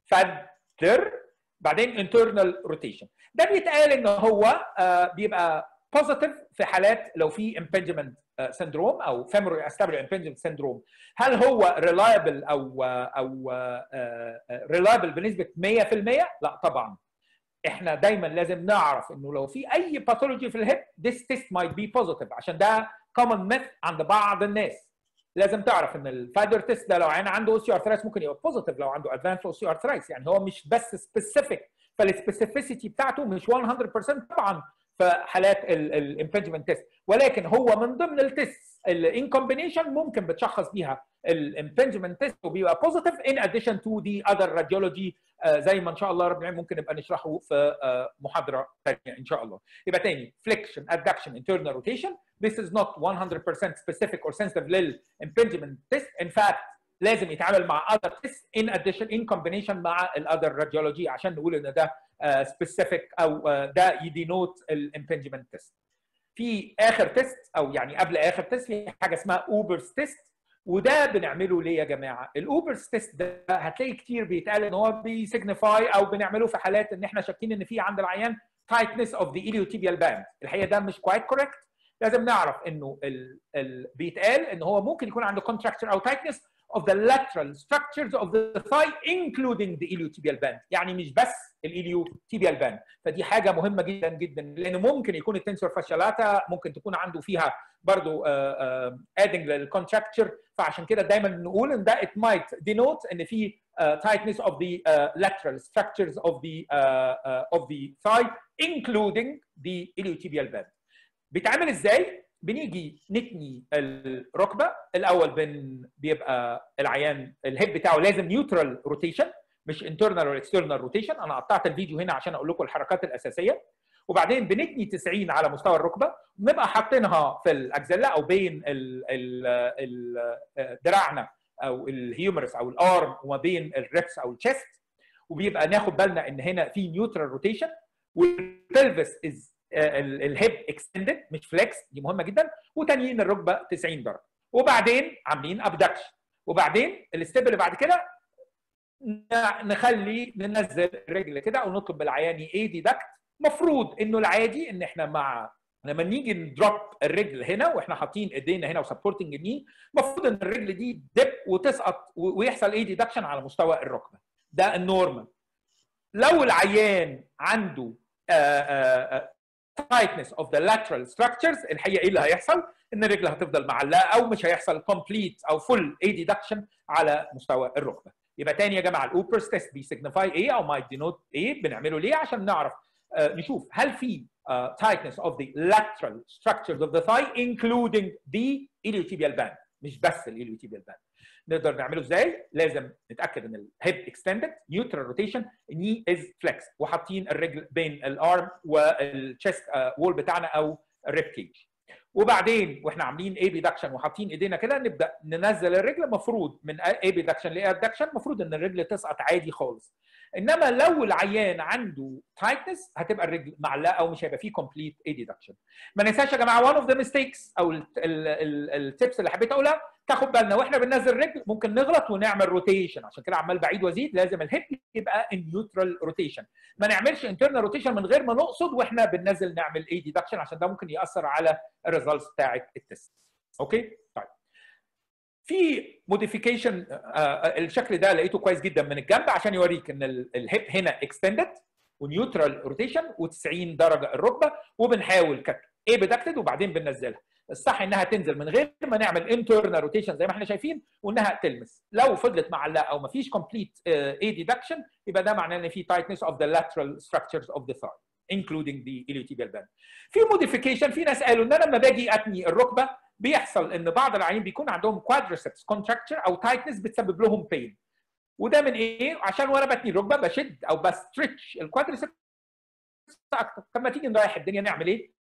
فادر، بعدين انترنال روتيشن. ده بيتقال ان هو uh, بيبقى بوزيتيف في حالات لو في امبنجمنت سندروم او فيمورال استابيلر امبنجمنت سندروم. هل هو ريلايبل او او ريلايبل بنسبه مية في المية؟ لا طبعا. احنا دايما لازم نعرف انه لو في اي باثولوجي في الهيب this test might be positive، عشان ده common myth عند بعض الناس. لازم تعرف ان الفادر تيست ده لو عين عنده اوسيو ارثرايتس ممكن يبقى بوزيتيف لو عنده ادفانس اوسيو ارثرايتس، يعني هو مش بس سبيسيفيك، فالسبيسيفيسيتي بتاعته مش مية بالمية طبعا في حالات الامبنجمنت تيست، ولكن هو من ضمن التيست اللي ان كومبينيشن ممكن بتشخص بيها الامبنجمنت تيست وبيبقى بوزيتيف ان اديشن تو دي اذر راديولوجي زي ما ان شاء الله رب العالمين ممكن نبقى نشرحه في محاضره ثانيه ان شاء الله. يبقى تاني فليكشن ادكشن انترنال روتيشن. This is not one hundred percent specific or sensitive للامبنجمنت تيست. In fact لازم يتعامل مع other tests in addition in combination مع الاذر راديولوجي عشان نقول ان ده سبيسيفيك او ده يدينوت الامبنجمنت تيست. في اخر تيست او يعني قبل اخر تيست في حاجه اسمها اوبرز تيست، وده بنعمله ليه يا جماعه؟ الاوبرز تيست ده هتلاقي كتير بيتقال ان هو بيسيجنيفاي او بنعمله في حالات ان احنا شاكين ان في عند العيان tightness of the iliotibial band. الحقيقه ده مش quite correct. لازم نعرف انه ال ال بيتقال ان هو ممكن يكون عنده contracture او tightness of the lateral structures of the thigh including the iliotibial band، يعني مش بس الiliotibial band. فدي حاجه مهمه جدا جدا، لان ممكن يكون التنسور فاشيالاتا ممكن تكون عنده فيها برضو adding للcontracture، فعشان كده دايما نقول ان ده it might denote ان في tightness of the lateral structures of the of the thigh including the iliotibial band. بيتعمل ازاي؟ بنيجي نتني الركبه الاول، بن بيبقى العيان الهيب بتاعه لازم نيوترال روتيشن مش انترنال ولا اكسترنال روتيشن. انا قطعت الفيديو هنا عشان اقول لكم الحركات الاساسيه. وبعدين بنتني تسعين على مستوى الركبه، بنبقى حاطينها في الاكزيلا او بين ال ال دراعنا او الهيومرس او الارم وما بين الريبس او الشيست، وبيبقى ناخد بالنا ان هنا في نيوترال روتيشن، والبلفس از الهيب اكستندد مش فليكس، دي مهمه جدا، وتانيين الركبه تسعين درجه، وبعدين عاملين ابدكشن، وبعدين الستيب اللي بعد كده نخلي ننزل الرجل كده او نطلب بالعيان ايدي دكت. مفروض انه العادي ان احنا مع لما نيجي ندروب الرجل هنا واحنا حاطين ايدينا هنا وسبورتنج الني، المفروض ان الرجل دي دب وتسقط ويحصل ايه ديدكشن على مستوى الركبه. ده النورمال. لو العيان عنده tightness of the lateral structures، الحقيقه ايه اللي هيحصل؟ ان الرجل هتفضل معلقه او مش هيحصل complete او full A deduction على مستوى الركبه. يبقى تاني يا جماعه الاوبرز تيست بيسيجنيفاي ايه او might denote ايه؟ بنعمله ليه؟ عشان نعرف uh, نشوف هل في uh, tightness of the lateral structures of the thigh including the iliotibial band، مش بس الiliotibial band. نقدر نعمله ازاي؟ لازم نتاكد ان الهيب اكستندد، نيوترال روتيشن، الني از فليكس، وحاطين الرجل بين الارم والتشست وول بتاعنا او الريب كيج. وبعدين واحنا عاملين اي بيدكشن وحاطين ايدينا كده نبدا ننزل الرجل، المفروض من اي بيدكشن لاي ادكشن المفروض ان الرجل تسقط عادي خالص. انما لو العيان عنده تايتنس هتبقى الرجل معلقه ومش هيبقى فيه كومبليت اي ديدكشن. ما ننساش يا جماعه one of the mistakes او التيبس اللي حبيت اقولها، تاخد بالنا واحنا بننزل الرجل ممكن نغلط ونعمل روتيشن، عشان كده عمال بعيد وازيد لازم الهيب يبقى النيوترال روتيشن، ما نعملش انترنال روتيشن من غير ما نقصد واحنا بننزل نعمل اي ديدكشن، عشان ده ممكن ياثر على الريزلتس بتاعه التست. اوكي؟ طيب. في موديفيكيشن الشكل ده لقيته كويس جدا من الجنب عشان يوريك ان الهيب هنا اكستندد ونيوترال روتيشن و90 درجه الركبه، وبنحاول كت ايه بدكتد وبعدين بننزلها. الصح انها تنزل من غير ما نعمل انترنال روتيشن زي ما احنا شايفين، وانها تلمس. لو فضلت معلقه او ما فيش كومبليت اي ديدكشن يبقى ده معناه ان في tightness of the lateral structures of the thigh including the iliotibial band. في موديفيكيشن، في ناس قالوا ان انا لما باجي اتني الركبه بيحصل ان بعض العيانين بيكون عندهم quadriceps contracture او tightness بتسبب لهم pain. وده من ايه؟ عشان وانا بتني الركبه بشد او بستريتش الكوادريسبس اكتر. طب ما تيجي نريح الدنيا نعمل ايه؟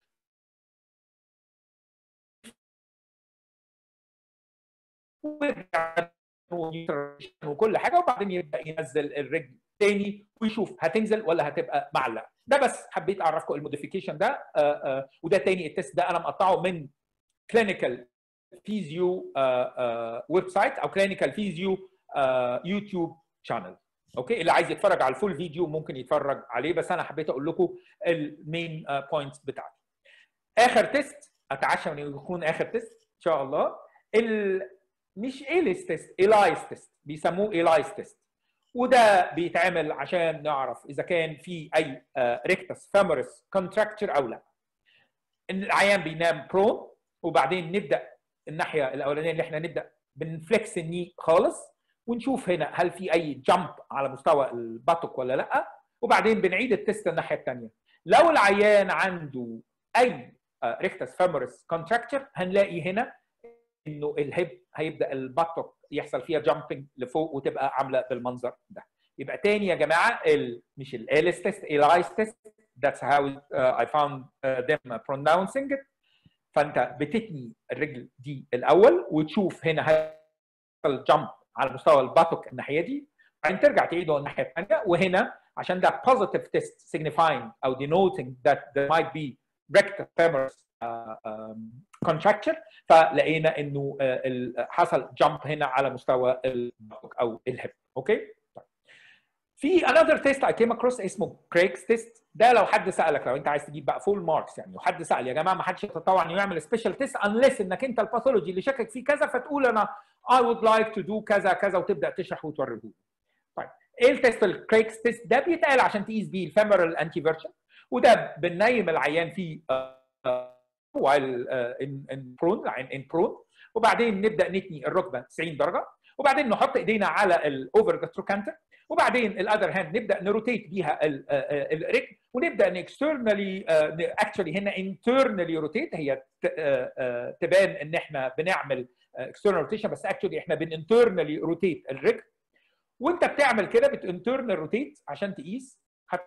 وكل حاجه، وبعدين يبدا ينزل الرجل تاني ويشوف هتنزل ولا هتبقى معلقه. ده بس حبيت اعرفكم الموديفيكيشن ده. آآ آآ وده تاني التست ده انا مقطعه من كلينيكال فيزيو ويب سايت او كلينيكال فيزيو يوتيوب شانل. اوكي، اللي عايز يتفرج على الفول فيديو ممكن يتفرج عليه، بس انا حبيت اقول لكم المين بوينتس بتاعتي. اخر تيست اتعشى ان يكون اخر تيست ان شاء الله، ال مش ايليس تيست، ايلايس تيست، بيسموه ايلايس تيست. وده بيتعمل عشان نعرف اذا كان في اي ريكتس فيمورس كونتراكتشر او لا. العيان بينام برون، وبعدين نبدا الناحيه الاولانيه اللي احنا نبدا بنفلكس الني خالص ونشوف هنا هل في اي جامب على مستوى الباتوك ولا لا، وبعدين بنعيد التست الناحيه الثانيه. لو العيان عنده اي ريكتس فيمورس كونتراكتشر هنلاقي هنا انه الهيب هيبدا الباتوك يحصل فيها جامبنج لفوق وتبقى عامله بالمنظر ده. يبقى تاني يا جماعه ال مش الايليس تيست، ايلايس تيست. That's how uh, I found uh, them pronouncing it. فانت بتتني الرجل دي الاول وتشوف هنا هيحصل جامب على مستوى الباتوك الناحيه دي، بعدين ترجع تعيده الناحيه الثانيه. وهنا عشان ده positive test signifying او denoting that there might be rectus femoris uh, um, contracture، فلقينا انه uh, حصل جامب هنا على مستوى الباتوك او الهيب. اوكي؟ طيب. في another test I came across اسمه كريكس تيست. ده لو حد سالك، لو انت عايز تجيب بقى فول ماركس يعني، وحد سال يا جماعه ما حدش يتطوع انه يعمل سبيشال تيست unless انك انت الباثولوجي اللي شاكك فيه كذا، فتقول انا I would like to do كذا كذا وتبدا تشرح وتوريه. طيب ايه التيست الكريكس تيست ده؟ بيتقال عشان تقيس بيه الفيمورال انتيفيرشن، وده بننيم العيان فيه while in prone in prone، وبعدين نبدا نتني الركبه تسعين درجه، وبعدين نحط ايدينا على الاوفر جاستروكانتر، وبعدين الاذر هاند نبدا نروتيت بيها الرجل، ونبدا نكسترنالي اكشولي هنا انترنالي روتيت. هي تبان ان احنا بنعمل اكسترنال روتيشن بس اكشولي احنا بنانترنالي روتيت الرجل. وانت بتعمل كده بتانترنال روتيت عشان تقيس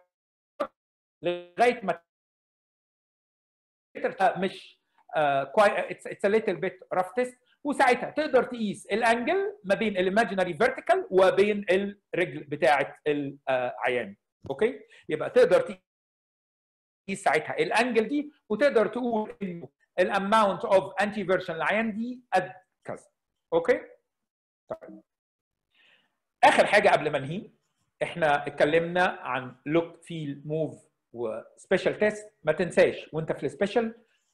لغايه ما مش اتس ا ليتل بيت راف تيست، وساعتها تقدر تقيس الانجل ما بين الايماجينري فيرتيكال وبين الرجل بتاعه العيان. اوكي؟ يبقى تقدر تقيس ساعتها الانجل دي، وتقدر تقول انه الاماونت اوف انتي فيرشن العيان دي قد كذا. اوكي؟ طيب. اخر حاجه قبل ما ننهي، احنا اتكلمنا عن لوك فيل موف وسبيشال تيست. ما تنساش وانت في السبيشال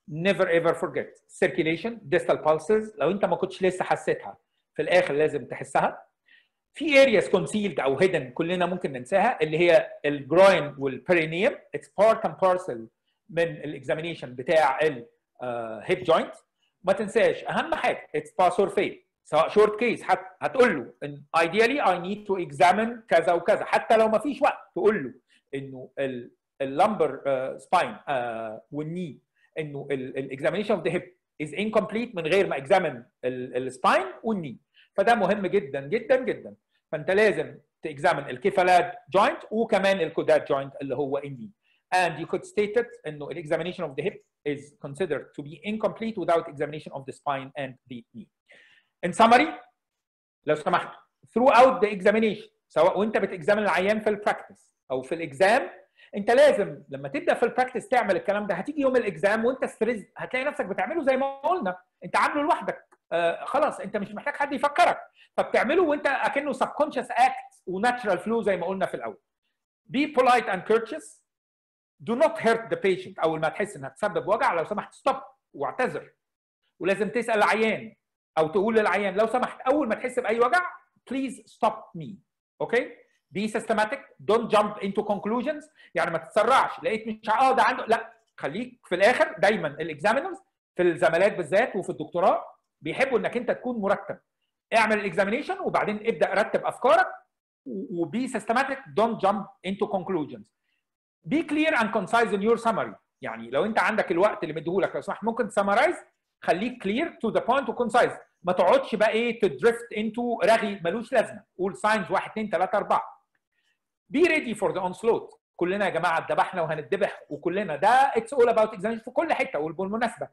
never ever forget circulation distal pulses لو انت ما كنتش لسه حسيتها في الاخر لازم تحسها. في areas concealed او hidden كلنا ممكن ننساها اللي هي الجروين والبرينيوم. it's part and parcel من الاكزامينيشن بتاع الهيب جوينت. ما تنساش اهم حاجه it's pass or fail سواء شورت كيس هتقول له ان ideally I need to examine كذا وكذا حتى لو ما فيش وقت تقول له انه اللمبر سباين والني انه الاكزامينيشن اوف ذا هيب از incomplete من غير ما اكزامن السباين والني. فده مهم جدا جدا جدا. فانت لازم تاكزامن الكيفالاد جوينت وكمان الكودات جوينت اللي هو الني. and you could state it انه الاكزامينيشن اوف ذا هيب is considered to be incomplete without examination of the spine and the knee. In summary لو سمحت throughout the examination سواء وانت بتكزامن العيان في البراكتس او في الاكزام انت لازم لما تبدا في البراكتس تعمل الكلام ده. هتيجي يوم الاكزام وانت ستريس هتلاقي نفسك بتعمله زي ما قلنا انت عامله لوحدك. آه خلاص انت مش محتاج حد يفكرك فبتعمله وانت اكنه subconscious act وناتشرال فلو زي ما قلنا في الاول. Be polite and courteous. Do not hurt the patient. اول ما تحس انها تسبب وجع لو سمحت ستوب واعتذر. ولازم تسال العيان او تقول للعيان لو سمحت اول ما تحس باي وجع please stop me. اوكي؟ be systematic. don't jump into conclusions. يعني ما تتسرعش لقيت مش اه ده عنده لا خليك في الاخر. دايما الاكزامينرز في الزمالات بالذات وفي الدكتوراه بيحبوا انك انت تكون مرتب. اعمل الاكزامينيشن وبعدين ابدا رتب افكارك وبي systematic. don't jump into conclusions. be clear and concise in your summary. يعني لو انت عندك الوقت اللي مديهولك لو سمحت ممكن تسمرايز خليك clear to the point وكونسايز. ما تقعدش بقى ايه تدريفت انتو رغي ملوش لازمه. قول ساينز واحد اثنين ثلاثه اربعه. be ready for the onslaught. كلنا يا جماعه اتذبحنا وهنتذبح وكلنا ده it's all about examination في كل حته. وبالمناسبه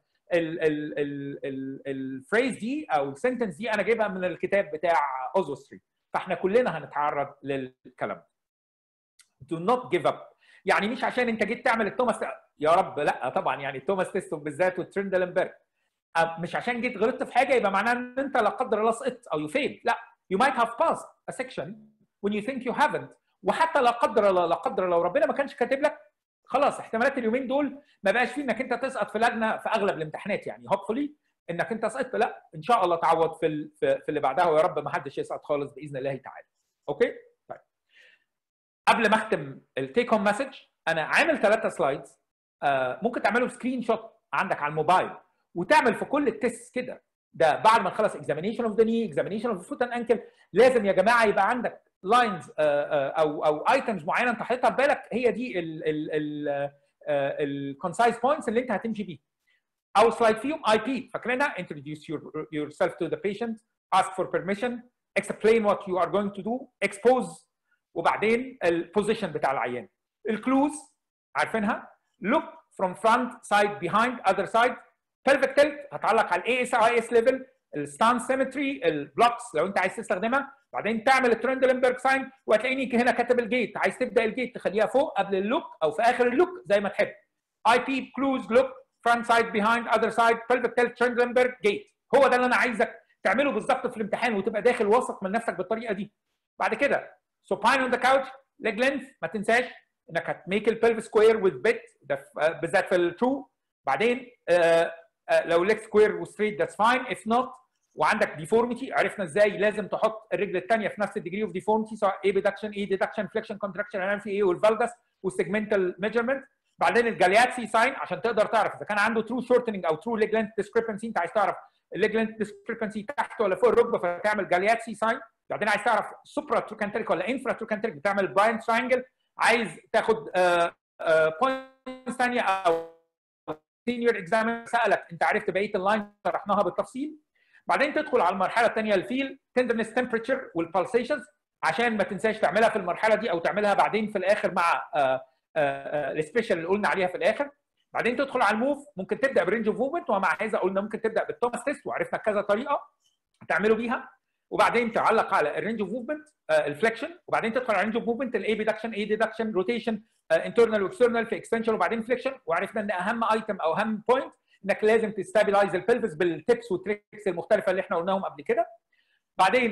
الفريز دي او السنتنس دي انا جايبها من الكتاب بتاع اوزوستري. فاحنا كلنا هنتعرض للكلام. do not give up. يعني مش عشان انت جيت تعمل التوماس يا رب لا طبعا يعني التوماس تيست بالذات والترندلنبرج مش عشان جيت غلطت في حاجه يبقى معناه ان انت لا قدر الله سقطت او يو فيل. لا you might have passed a section when you think you haven't. وحتى لا قدر الله لا قدر الله لو ربنا ما كانش كاتب لك خلاص احتمالات اليومين دول ما بقاش فيه انك انت تسقط في لجنه في اغلب الامتحانات. يعني hopefully انك انت سقطت لا ان شاء الله تعوض في في اللي بعدها ويا رب ما حدش يسقط خالص باذن الله تعالى. اوكي طيب قبل ما اختم التيك هوم مسج انا عامل ثلاثه سلايدز آه ممكن تعملوا سكرين شوت عندك على الموبايل وتعمل في كل التيست كده. ده بعد ما تخلص examination of the knee examination of the foot and ankle لازم يا جماعه يبقى عندك لاينز او او ايتمز معينه انت حاططها في بالك هي دي الكونسايز بوينتس اللي انت هتمشي بيها. اول سلايد فيهم اي بي فاكرينها introduce your, yourself to the patient, ask for permission, explain what you are going to do, expose وبعدين البوزيشن بتاع العيان. الكلوز عارفينها look from front side behind other side. pelvic tilt هتعلق على الاي اس اي اس ليفل. الستانس سيمتري البلوكس لو انت عايز تستخدمها. بعدين تعمل الترندلنبرج ساين وهتلاقيني هنا كاتب الجيت. عايز تبدا الجيت تخليها فوق قبل اللوك او في اخر اللوك زي ما تحب. اي بي كلوز لوك فرونت سايد بيهايند اذر سايد pelvic tilt ترندلنبرج جيت. هو ده اللي انا عايزك تعمله بالظبط في الامتحان وتبقى داخل واثق من نفسك بالطريقه دي. بعد كده supine on the couch leg length ما تنساش انك هتميك البلف سكوير وذ بيت بالذات في الترو. بعدين آه آه لو ليج سكوير وستريت ذاتس فاين اف نوت. وعندك ديفورميتي عرفنا ازاي لازم تحط الرجل الثانيه في نفس الديجري اوف ديفورميتي سواء اي بيدكشن اي ديدكشن فليكشن كونتراكشن هنعمل في ايه والفالجس والسيجمنتال ميجرمنت. بعدين الجالياتسي ساين عشان تقدر تعرف اذا كان عنده ترو شورتنج او ترو ليج لينث ديسكريبنسي. انت عايز تعرف الليج لينث ديسكريبنسي تحت ولا فوق الركبه فتعمل جالياتسي ساين. بعدين عايز تعرف سوبرا تروكانتريك ولا انفرا تروكانتريك بتعمل براين تراينجل. عايز تاخد بوينتس ثانيه او سينيور اكزامينر سالك انت عرفت بقيه اللاين شرحناها بالتفصيل. بعدين تدخل على المرحله الثانيه الفيل تندرنس تمبريتشر والبالسيشنز عشان ما تنساش تعملها في المرحله دي او تعملها بعدين في الاخر مع السبيشال اللي قلنا عليها في الاخر. بعدين تدخل على الموف ممكن تبدا برينج اوف موفمنت ومع هذا قلنا ممكن تبدا بالتوماس تيست وعرفنا كذا طريقه تعملوا بيها. وبعدين تعلق على الرينج اوف موفمنت الفليكشن وبعدين تدخل على الرينج اوف موفمنت الاي ديدكشن اي ديدكشن روتيشن انترنال واكسترنال في اكستنشن وبعدين فليكشن. وعرفنا ان اهم ايتم او اهم بوينت انك لازم تستابلايز البلفس بالتيبس والتريكس المختلفه اللي احنا قلناهم قبل كده. بعدين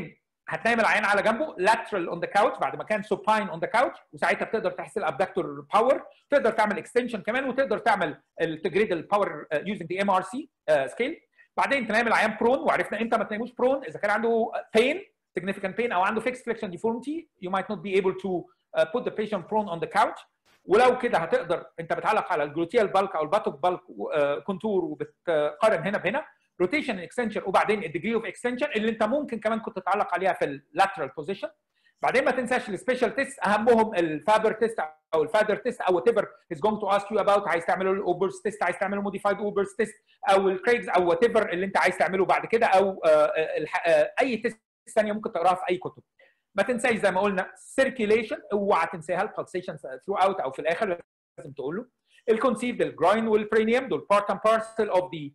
هتنام العيان على جنبه lateral on the couch بعد ما كان supine on the couch، وساعتها بتقدر تحس الابدكتور باور، تقدر تعمل اكستنشن كمان، وتقدر تعمل تجريد الباور using the ام ار سي سكيل. بعدين تنام العيان برون، وعرفنا امتى ما تناموش برون، اذا كان عنده pain significant pain او عنده fixed flexion deformity you might not be able to uh, put the patient prone on the couch. ولو كده هتقدر انت بتعلق على الجلوتيال بالك او الباتوك بالك كونتور وبتقارن هنا بهنا روتيشن اكستنشن، وبعدين الديجري اوف اكستنشن اللي انت ممكن كمان كنت تعلق عليها في اللاترال بوزيشن. بعدين ما تنساش السبيشال تيست، اهمهم الفابر تيست او الفادر تيست او وات ايفر از جوينج تو اسك يو اباوت، عايز تعمله الاوبرز تيست، عايز تعمله موديفايد اوبرز تيست، او الكريجز او وات ايفر اللي انت عايز تعمله بعد كده، او اي تيست ثانيه ممكن تقراها في اي كتب. ما تنساش زي ما قلنا سيركيليشن، اوعى تنساها، البلسيشن ثرو اوت او في الاخر لازم تقول له. الكونسيف الجراين والبرينيوم دول بارت اند بارسل اوف ذا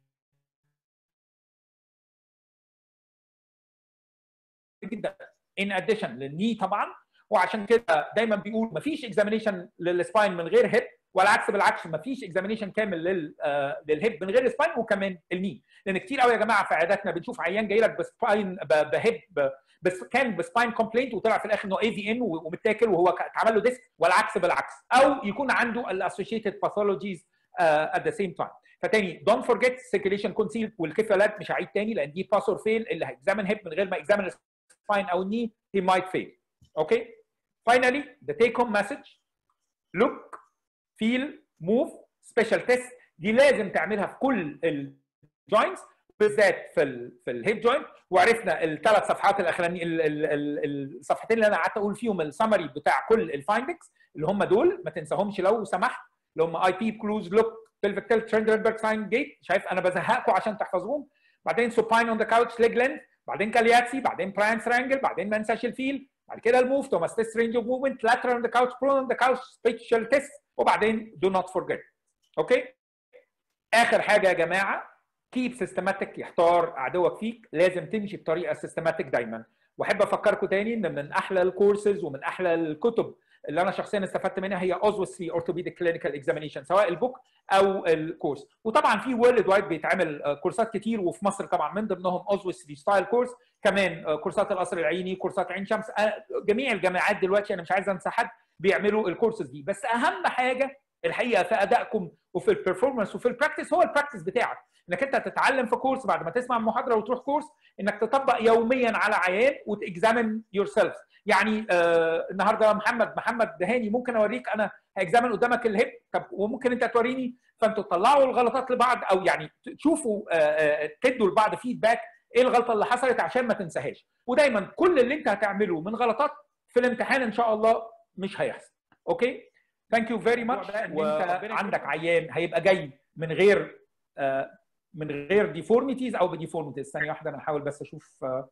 جدا ان اديشن للني طبعا. وعشان كده دايما بيقول ما فيش اكزامينيشن للسباين من غير هيب، والعكس بالعكس ما فيش اكزامينيشن كامل لل للهيب من غير السباين وكمان الني. لان كتير قوي يا جماعه في عياداتنا بنشوف عيان جاي لك بسباين بهيب بس كان بسباين كومبلينت وطلع في الاخر انه اي في ان ومتاكل وهو اتعمل له ديسك، والعكس بالعكس، او يكون عنده الاسوشيتد باثولوجيز ات ذا سيم تايم. فتاني دونت فورجيت سيركيليشن كونسيل والكفالات، مش هعيد تاني لان دي باس اور فيل، اللي هيكزامن هيب من غير ما يكزامن السباين او الني he might fail. Okay. Finally, the take home message: look, feel, move, special test دي لازم تعملها في كل الجوينتس بالذات في ال في الهيب جوينت. وعرفنا الثلاث صفحات الاخرانيه الصفحتين اللي انا قعدت اقول فيهم السمري بتاع كل الفايندنجز اللي هم دول، ما تنساهمش لو سمحت، اللي هم اي بي كلوز لوك بلفيك تيلت ترندلبرج ساين جيت. شايف انا بزهقكم عشان تحفظوهم. بعدين سوباين اون ذا كاوتش ليج لينث، بعدين كالياتسي، بعدين براين ترانجل، بعدين ما ننساش الفيل، بعد كده الموف توماس تيست رينج اوف موفمنت لاترال اون ذا كاوتش برون اون ذا كاوتش سبيشال تيست، وبعدين دو نوت فورجيت. اوكي. اخر حاجه يا جماعه كيب سيستماتيك، يحتار عدوك فيك، لازم تمشي بطريقه سيستماتيك دايما. واحب افكركم تاني ان من احلى الكورسز ومن احلى الكتب اللي انا شخصيا استفدت منها هي اوزوس ثري اورثوبيديك كلينيكال اكزامينيشن، سواء البوك او الكورس. وطبعا في وورلد وايد بيتعمل كورسات كتير، وفي مصر طبعا من ضمنهم اوزوس ثري ستايل كورس، كمان كورسات القصر العيني، كورسات عين شمس، جميع الجامعات دلوقتي انا مش عايز انسى حد بيعملوا الكورسز دي. بس اهم حاجه الحقيقه في ادائكم وفي البرفورمانس وفي البراكتس هو البراكتس بتاعك، انك انت تتعلم في كورس بعد ما تسمع المحاضره وتروح كورس، انك تطبق يوميا على عيان وتاكزامن يور سيلف. يعني آه النهارده محمد محمد دهاني ممكن اوريك انا هاكزامن قدامك الهيب، طب وممكن انت توريني، فانتوا تطلعوا الغلطات لبعض او يعني تشوفوا آه آه تدوا لبعض فيدباك ايه الغلطه اللي حصلت عشان ما تنساهاش. ودايما كل اللي انت هتعمله من غلطات في الامتحان ان شاء الله مش هيحصل. اوكي. ثانك يو فيري ماتش. وانت عندك عيان هيبقى جاي من غير آه من غير ديفورميتيز او بديفورميتيز. ثانيه واحده انا احاول بس اشوف آه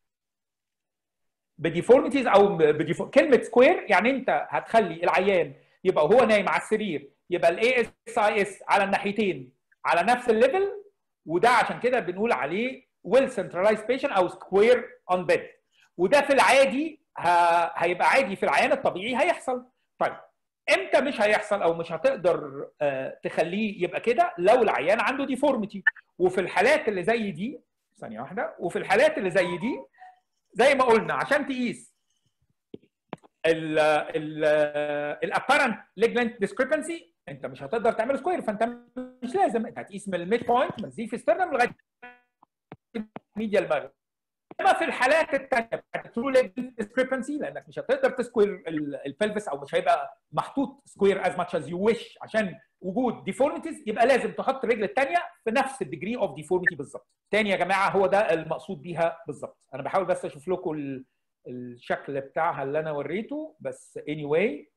بديفورميتيز او بديفور... كلمه سكوير يعني انت هتخلي العيان يبقى وهو نايم على السرير يبقى الاي اس اي اس على الناحيتين على نفس الليفل، وده عشان كده بنقول عليه ويل سنترلايز بيشن او سكوير اون بيد. وده في العادي ه... هيبقى عادي في العيان الطبيعي هيحصل. طيب امتى مش هيحصل او مش هتقدر آه تخليه يبقى كده؟ لو العيان عنده ديفورميتي. وفي الحالات اللي زي دي ثانيه واحده وفي الحالات اللي زي دي زي ما قلنا عشان تقيس ال ال الابارنت ليج لينث ديسكريبنسي انت مش هتقدر تعمل سكوير، فانت مش لازم، انت هتقيس من الميد بوينت من زي في ستيرنم لغايه ميديال ماجن. اما في الحالات الثانيه بتاعت الترو ليج ديسكريبنسي لانك مش هتقدر تسكوير البلفس او مش هيبقى محطوط سكوير از ماتش از يو ويش عشان وجود ديفورميتيز، يبقى لازم تحط الرجل الثانيه في نفس الديجري اوف ديفورميتي بالظبط. تاني يا جماعه هو ده المقصود بيها بالظبط. انا بحاول بس اشوف لكم الشكل بتاعها اللي انا وريته بس anyway.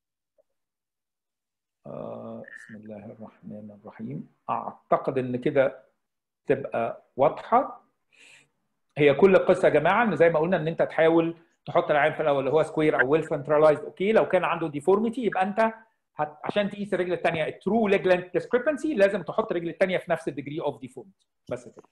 آه بسم الله الرحمن الرحيم. اعتقد ان كده تبقى واضحه. هي كل القصه يا جماعه ان زي ما قلنا ان انت تحاول تحط العين في الاول اللي هو سكوير او ويل سنترلايزد. اوكي. لو كان عنده ديفورميتي يبقى انت هت... عشان تقيس الرجل الثانيه الترو ليج لينث ديسكريبنسي لازم تحط الرجل الثانيه في نفس الديجري اوف ديفورميتي. بس كده.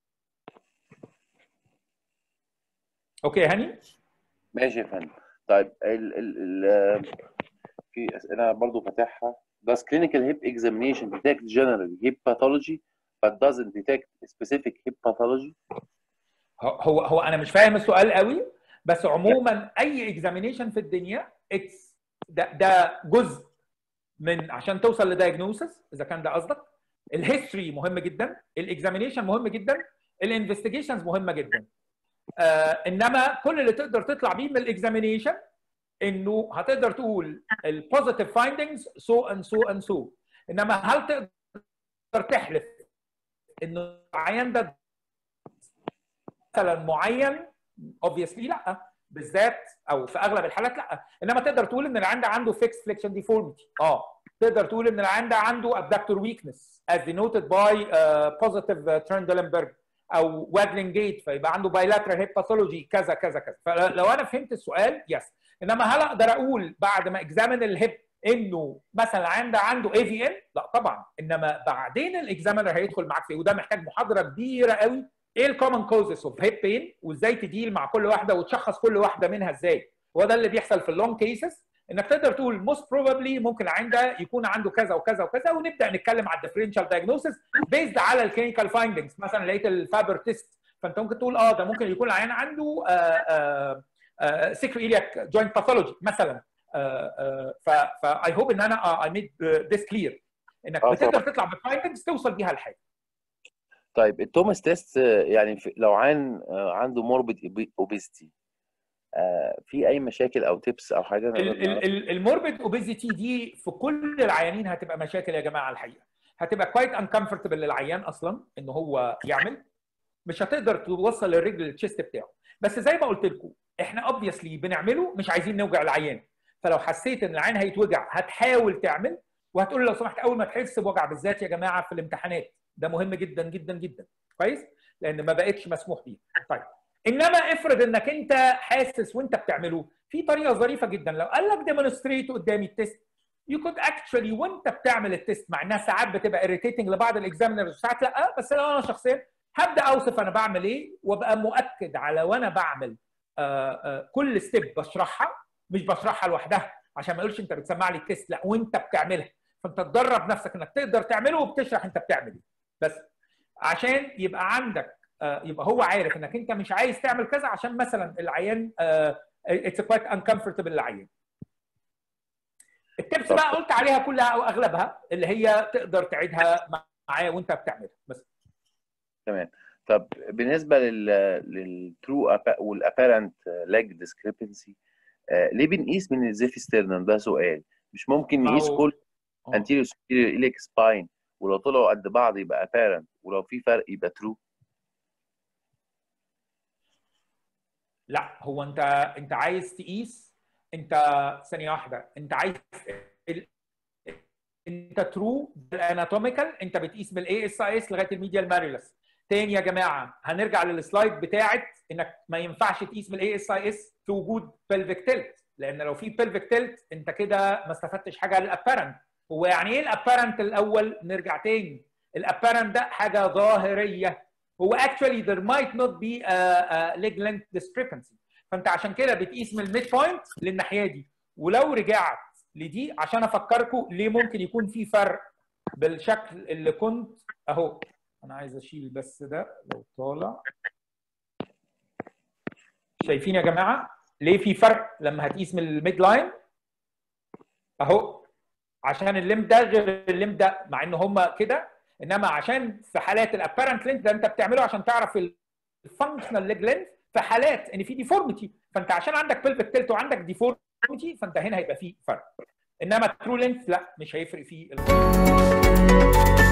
اوكي يا هاني؟ ماشي يا فندم. طيب ال ال ال في اسئله برضو فاتحها. Does clinical hip examination detect general hip pathology but doesn't detect specific hip pathology؟ هو هو انا مش فاهم السؤال قوي، بس عموما اي اكزامينيشن في الدنيا اتس ده ده جزء من عشان توصل لدايجنوسس اذا كان ده قصدك. الهيستوري مهم جدا، الاكزامينيشن مهم جدا، الانفستيجيشنز مهمه جدا. آه انما كل اللي تقدر تطلع بيه من الاكزامينيشن انه هتقدر تقول البوزيتيف فايندنجز سو اند سو اند سو، انما هل تقدر تحلف انه العيان ده مثلا معين؟ obviously لا، بالذات او في اغلب الحالات لا. انما تقدر تقول ان العيان ده عنده fixed flexion deformity. اه تقدر تقول ان العيان ده عنده abductor weakness as denoted by uh, positive uh, Trendelenburg او waggling gait، فيبقى عنده bilateral hip pathology كذا كذا كذا. فلو انا فهمت السؤال يس. انما هل اقدر اقول بعد ما اكزامن الهيب انه مثلا العيان ده عنده اي في ان؟ لا طبعا. انما بعدين الاكزامينر هيدخل معاك فيه، وده محتاج محاضره كبيره قوي. ايه الكومن كوزز اوف هيب بين، وازاي تديل مع كل واحده وتشخص كل واحده منها ازاي. هو ده اللي بيحصل في اللونج كيسز، انك تقدر تقول موست بروبابلي ممكن العيان ده يكون عنده كذا وكذا وكذا، ونبدا نتكلم على الديفرنشال دايجنوسيس بيزد على الكلينيكال فايندنجز. مثلا لقيت الفابر تيست، فانت ممكن تقول اه ده ممكن يكون العيان عنده سيكرو إيلياك جوينت باثولوجي مثلا. فاي هوب ان انا اي ميد ذس كلير انك بتقدر تطلع بفايندنجز توصل بيها لحاجه. طيب التوماس تيست يعني لو عين عنده موربيد اوبيستي في اي مشاكل او تيبس او حاجه؟ الموربيد اوبيزيتي دي في كل العيانين هتبقى مشاكل يا جماعه. الحقيقه هتبقى كويت انكمفورتبل للعيان اصلا ان هو يعمل، مش هتقدر توصل الرجل للتشيست بتاعه. بس زي ما قلت لكم احنا اوبفيسلي بنعمله مش عايزين نوجع العيان. فلو حسيت ان العيان هيتوجع هتحاول تعمل، وهتقول له لو سمحت اول ما تحس بوجع، بالذات يا جماعه في الامتحانات ده مهم جدا جدا جدا كويس، لان ما بقتش مسموح بيه. طيب انما افرض انك انت حاسس وانت بتعمله في طريقه ظريفه جدا. لو قال لك ديمونستريت قدامي التيست، يو كود اكشولي وانت بتعمل التيست، مع انها ساعات بتبقى اريتيتنج لبعض الاكزامينرز وساعات لا، بس لو انا شخصيا هبدا اوصف انا بعمل ايه، وابقى مؤكد على وانا بعمل آآ آآ كل ستيب بشرحها، مش بشرحها لوحدها عشان ما يقولش انت بتسمع لي التيست، لا وانت بتعملها. فانت تدرب نفسك انك تقدر تعمله وبتشرح انت بتعمل ايه، بس عشان يبقى عندك يبقى هو عارف انك انت مش عايز تعمل كذا عشان مثلا العيان اتس كويت انكمفورتبل للعيان. التبس بقى قلت عليها كلها او اغلبها، اللي هي تقدر تعيدها معايا وانت بتعملها بس. تمام. طب بالنسبه لل للترو والابيرنت ليج ديسكريبنسي، ليه بنقيس من الزيفيسترنم؟ ده سؤال. مش ممكن نقيس كل anterior superior iliac spine ولو طلعوا قد بعض يبقى apparent، ولو في فرق يبقى true؟ لا، هو انت انت عايز تقيس، انت ثانيه واحده، انت عايز انت ترو الاناتوميكال، انت بتقيس من الاي اس اي اس لغايه الميديال ماريولس. تاني يا جماعه هنرجع للسلايد بتاعت انك ما ينفعش تقيس من الاي اس اي اس في وجود بلفيك تلت، لان لو في بلفيك تلت انت كده ما استفدتش حاجه للابارنت. هو يعني ايه الابارنت الاول؟ نرجع تاني، الابارنت ده حاجه ظاهريه. هو actually there might not be a, a leg length discrepancy. فانت عشان كده بتقيس من الميد بوينت للناحيه دي. ولو رجعت لدي عشان افكركم ليه ممكن يكون في فرق بالشكل اللي كنت اهو، انا عايز اشيل بس ده لو طالع. شايفين يا جماعه ليه في فرق لما هتقيس من الميد لاين اهو؟ عشان الليم ده غير الليم ده، مع ان هما كده، انما عشان في حالات الابارنت لينث ده انت بتعمله عشان تعرف الفانكشنال ليج لينث في حالات ان في ديفورميتي. فانت عشان عندك بلفيك تلت وعندك ديفورميتي فانت هنا هيبقى في فرق، انما ترو لينث لا، مش هيفرق فيه.